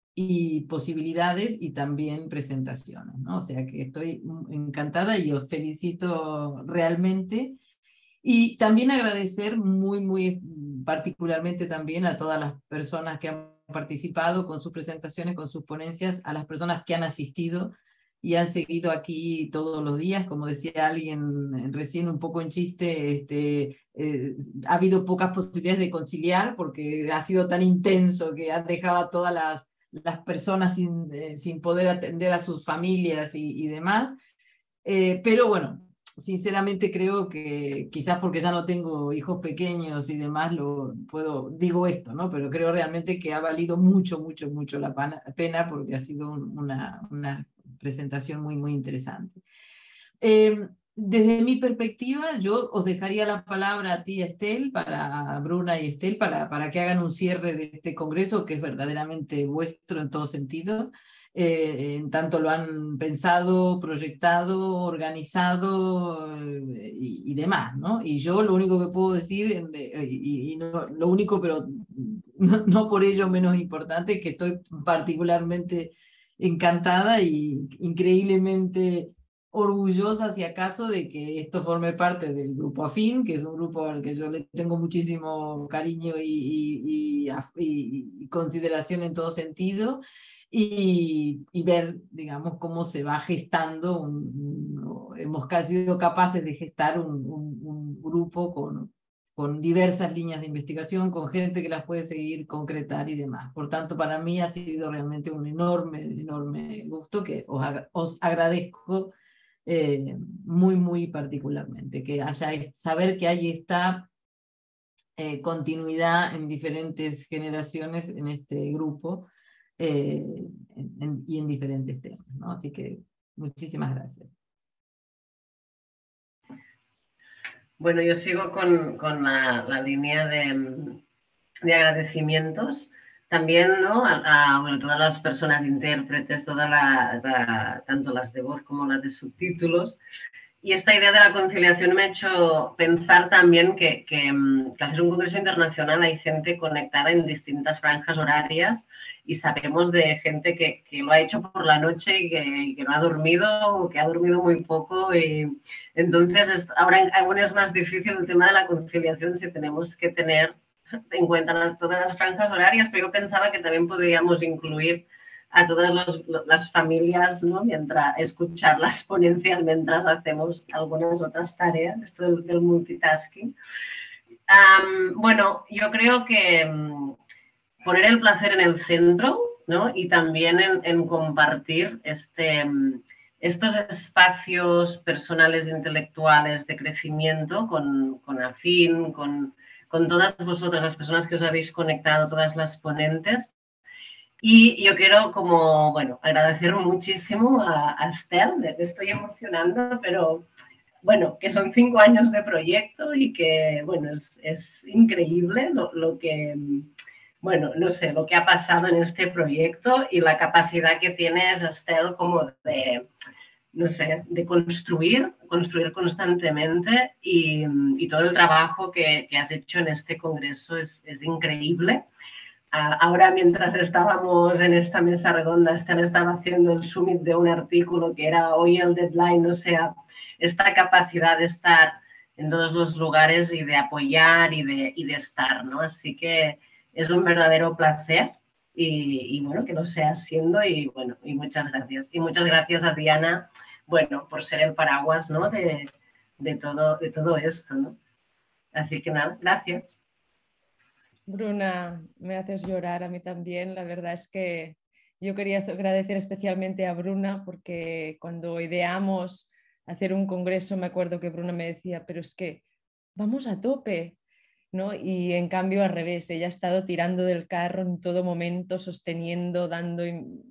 y posibilidades y también presentaciones, ¿no? O sea que estoy encantada y os felicito realmente. Y también agradecer muy, muy particularmente también a todas las personas que han participado con sus presentaciones, con sus ponencias, a las personas que han asistido y han seguido aquí todos los días. Como decía alguien recién un poco en chiste, este, eh, ha habido pocas posibilidades de conciliar porque ha sido tan intenso que han dejado a todas las, las personas sin, eh, sin poder atender a sus familias y, y demás. Eh, pero bueno, sinceramente creo que quizás porque ya no tengo hijos pequeños y demás, lo puedo, digo esto, ¿no? Pero creo realmente que ha valido mucho, mucho, mucho la pena porque ha sido una, una presentación muy, muy interesante. Eh, desde mi perspectiva, yo os dejaría la palabra a ti, Estel, para Bruna y Estel, para, para que hagan un cierre de este congreso que es verdaderamente vuestro en todo sentido. Eh, en tanto lo han pensado, proyectado, organizado eh, y, y demás, ¿no? Y yo lo único que puedo decir, eh, y, y no, lo único, pero no, no por ello menos importante, es que estoy particularmente encantada y increíblemente orgullosa, si acaso, de que esto forme parte del grupo Afín, que es un grupo al que yo le tengo muchísimo cariño y, y, y, y, y consideración en todo sentido. Y, y ver, digamos, cómo se va gestando, un, un, hemos casi sido capaces de gestar un, un, un grupo con, con diversas líneas de investigación, con gente que las puede seguir, concretar y demás. Por tanto, para mí ha sido realmente un enorme, enorme gusto que os, os agradezco eh, muy, muy particularmente, que haya, saber que hay esta eh, continuidad en diferentes generaciones en este grupo. Eh, en, en, y en diferentes temas, ¿no? Así que muchísimas gracias. Bueno, yo sigo con, con la, la línea de, de agradecimientos. también, ¿no? A, a, bueno, todas las personas intérpretes, toda la, la, tanto las de voz como las de subtítulos. Y esta idea de la conciliación me ha hecho pensar también que, que, que al ser un congreso internacional hay gente conectada en distintas franjas horarias y sabemos de gente que, que lo ha hecho por la noche y que, y que no ha dormido o que ha dormido muy poco. Y entonces es, ahora aún es más difícil el tema de la conciliación si tenemos que tener en cuenta todas las franjas horarias, pero yo pensaba que también podríamos incluir a todas los, las familias, ¿no? Mientras escuchar las ponencias mientras hacemos algunas otras tareas, esto del, del multitasking. Um, bueno, yo creo que um, poner el placer en el centro, ¿no? Y también en, en compartir este, um, estos espacios personales intelectuales de crecimiento con, con Afín, con, con todas vosotras, las personas que os habéis conectado, todas las ponentes. Y yo quiero como, bueno, agradecer muchísimo a, a Esther, me estoy emocionando, pero bueno, que son cinco años de proyecto y que, bueno, es, es increíble lo, lo que, bueno, no sé, lo que ha pasado en este proyecto y la capacidad que tienes, Esther, como de, no sé, de construir, construir constantemente y, y todo el trabajo que, que has hecho en este congreso es, es increíble. Ahora, mientras estábamos en esta mesa redonda, Esther estaba haciendo el summit de un artículo que era hoy el deadline, o sea, esta capacidad de estar en todos los lugares y de apoyar y de, y de estar, ¿no? Así que es un verdadero placer y, y, bueno, que lo sea siendo y, bueno, y muchas gracias. Y muchas gracias a Diana, bueno, por ser el paraguas, ¿no? De, de, todo, de todo esto, ¿no? Así que nada, gracias. Bruna, me haces llorar a mí también. La verdad es que yo quería agradecer especialmente a Bruna porque cuando ideamos hacer un congreso me acuerdo que Bruna me decía, pero es que vamos a tope, ¿no? Y en cambio al revés, ella ha estado tirando del carro en todo momento, sosteniendo, dando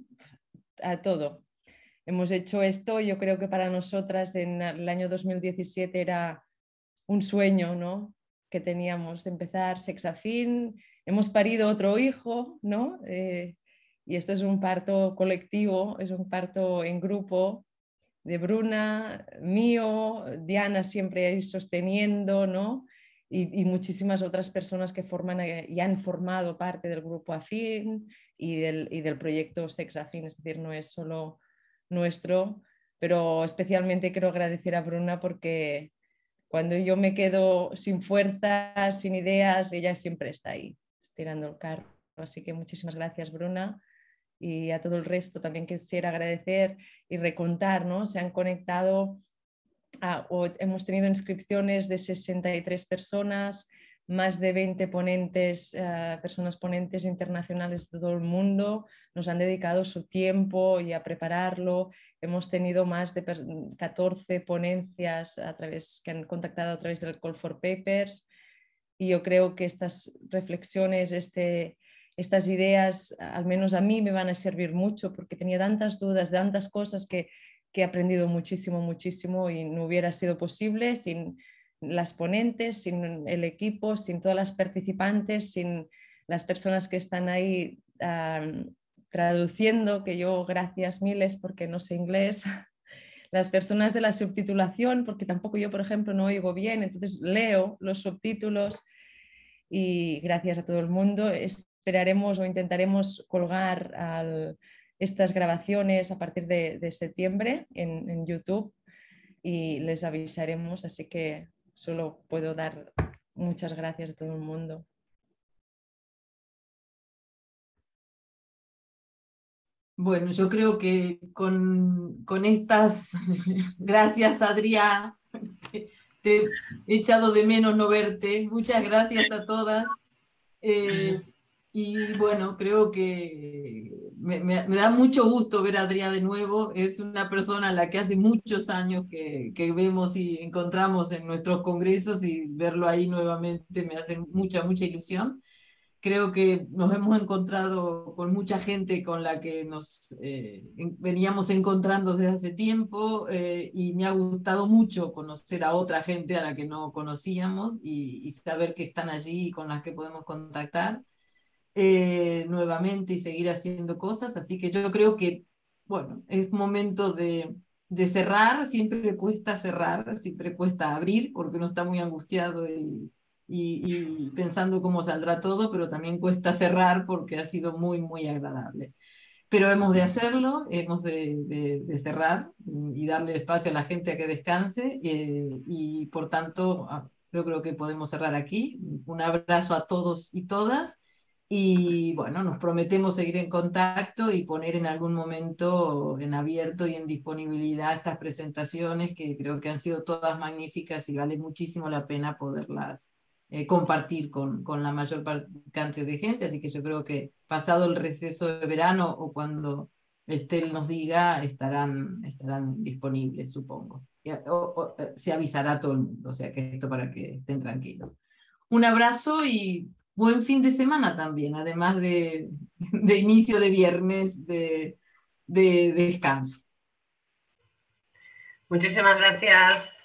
a todo. Hemos hecho esto, yo creo que para nosotras en el año dos mil diecisiete era un sueño, ¿no? Que teníamos, empezar Sexafin, hemos parido otro hijo, ¿no? Eh, y esto es un parto colectivo, es un parto en grupo de Bruna, mío, Diana siempre ahí sosteniendo, ¿no? Y, y muchísimas otras personas que forman y han formado parte del grupo Afín y del, y del proyecto Sexafin, es decir, no es solo nuestro, pero especialmente quiero agradecer a Bruna porque cuando yo me quedo sin fuerzas, sin ideas, ella siempre está ahí, tirando el carro. Así que muchísimas gracias, Bruna. Y a todo el resto también quisiera agradecer y recontar, ¿no? Se han conectado, a, o hemos tenido inscripciones de sesenta y tres personas, más de veinte ponentes, uh, personas ponentes internacionales de todo el mundo, nos han dedicado su tiempo y a prepararlo. Hemos tenido más de catorce ponencias a través, que han contactado a través del Call for Papers y yo creo que estas reflexiones, este, estas ideas, al menos a mí me van a servir mucho porque tenía tantas dudas, tantas cosas que, que he aprendido muchísimo, muchísimo y no hubiera sido posible sin las ponentes, sin el equipo, sin todas las participantes, sin las personas que están ahí um, traduciendo, que yo gracias miles porque no sé inglés, las personas de la subtitulación, porque tampoco yo, por ejemplo, no oigo bien, entonces leo los subtítulos y gracias a todo el mundo. Esperaremos o intentaremos colgar al, estas grabaciones a partir de, de septiembre en, en YouTube y les avisaremos, así que solo puedo dar muchas gracias a todo el mundo. Bueno, yo creo que con, con estas, gracias Adrián, te, te he echado de menos no verte, muchas gracias a todas. Eh, y bueno, creo que me, me, me da mucho gusto ver a Adrián de nuevo, es una persona a la que hace muchos años que, que vemos y encontramos en nuestros congresos y verlo ahí nuevamente me hace mucha, mucha ilusión. Creo que nos hemos encontrado con mucha gente con la que nos eh, veníamos encontrando desde hace tiempo eh, y me ha gustado mucho conocer a otra gente a la que no conocíamos y, y saber que están allí y con las que podemos contactar. eh, nuevamente y seguir haciendo cosas, así que yo creo que, bueno, es momento de, de cerrar, siempre cuesta cerrar, siempre cuesta abrir, porque uno está muy angustiado y, y, y pensando cómo saldrá todo, pero también cuesta cerrar porque ha sido muy, muy agradable. Pero hemos de hacerlo, hemos de, de, de cerrar y darle espacio a la gente a que descanse, eh, y por tanto yo creo que podemos cerrar aquí. Un abrazo a todos y todas, y bueno, nos prometemos seguir en contacto y poner en algún momento en abierto y en disponibilidad estas presentaciones que creo que han sido todas magníficas y vale muchísimo la pena poderlas Eh, compartir con, con la mayor cantidad de gente, así que yo creo que pasado el receso de verano o cuando Estel nos diga, estarán, estarán disponibles, supongo. Y, o, o, se avisará a todo el mundo, o sea que esto para que estén tranquilos. Un abrazo y buen fin de semana también, además de, de inicio de viernes de, de, de descanso. Muchísimas gracias.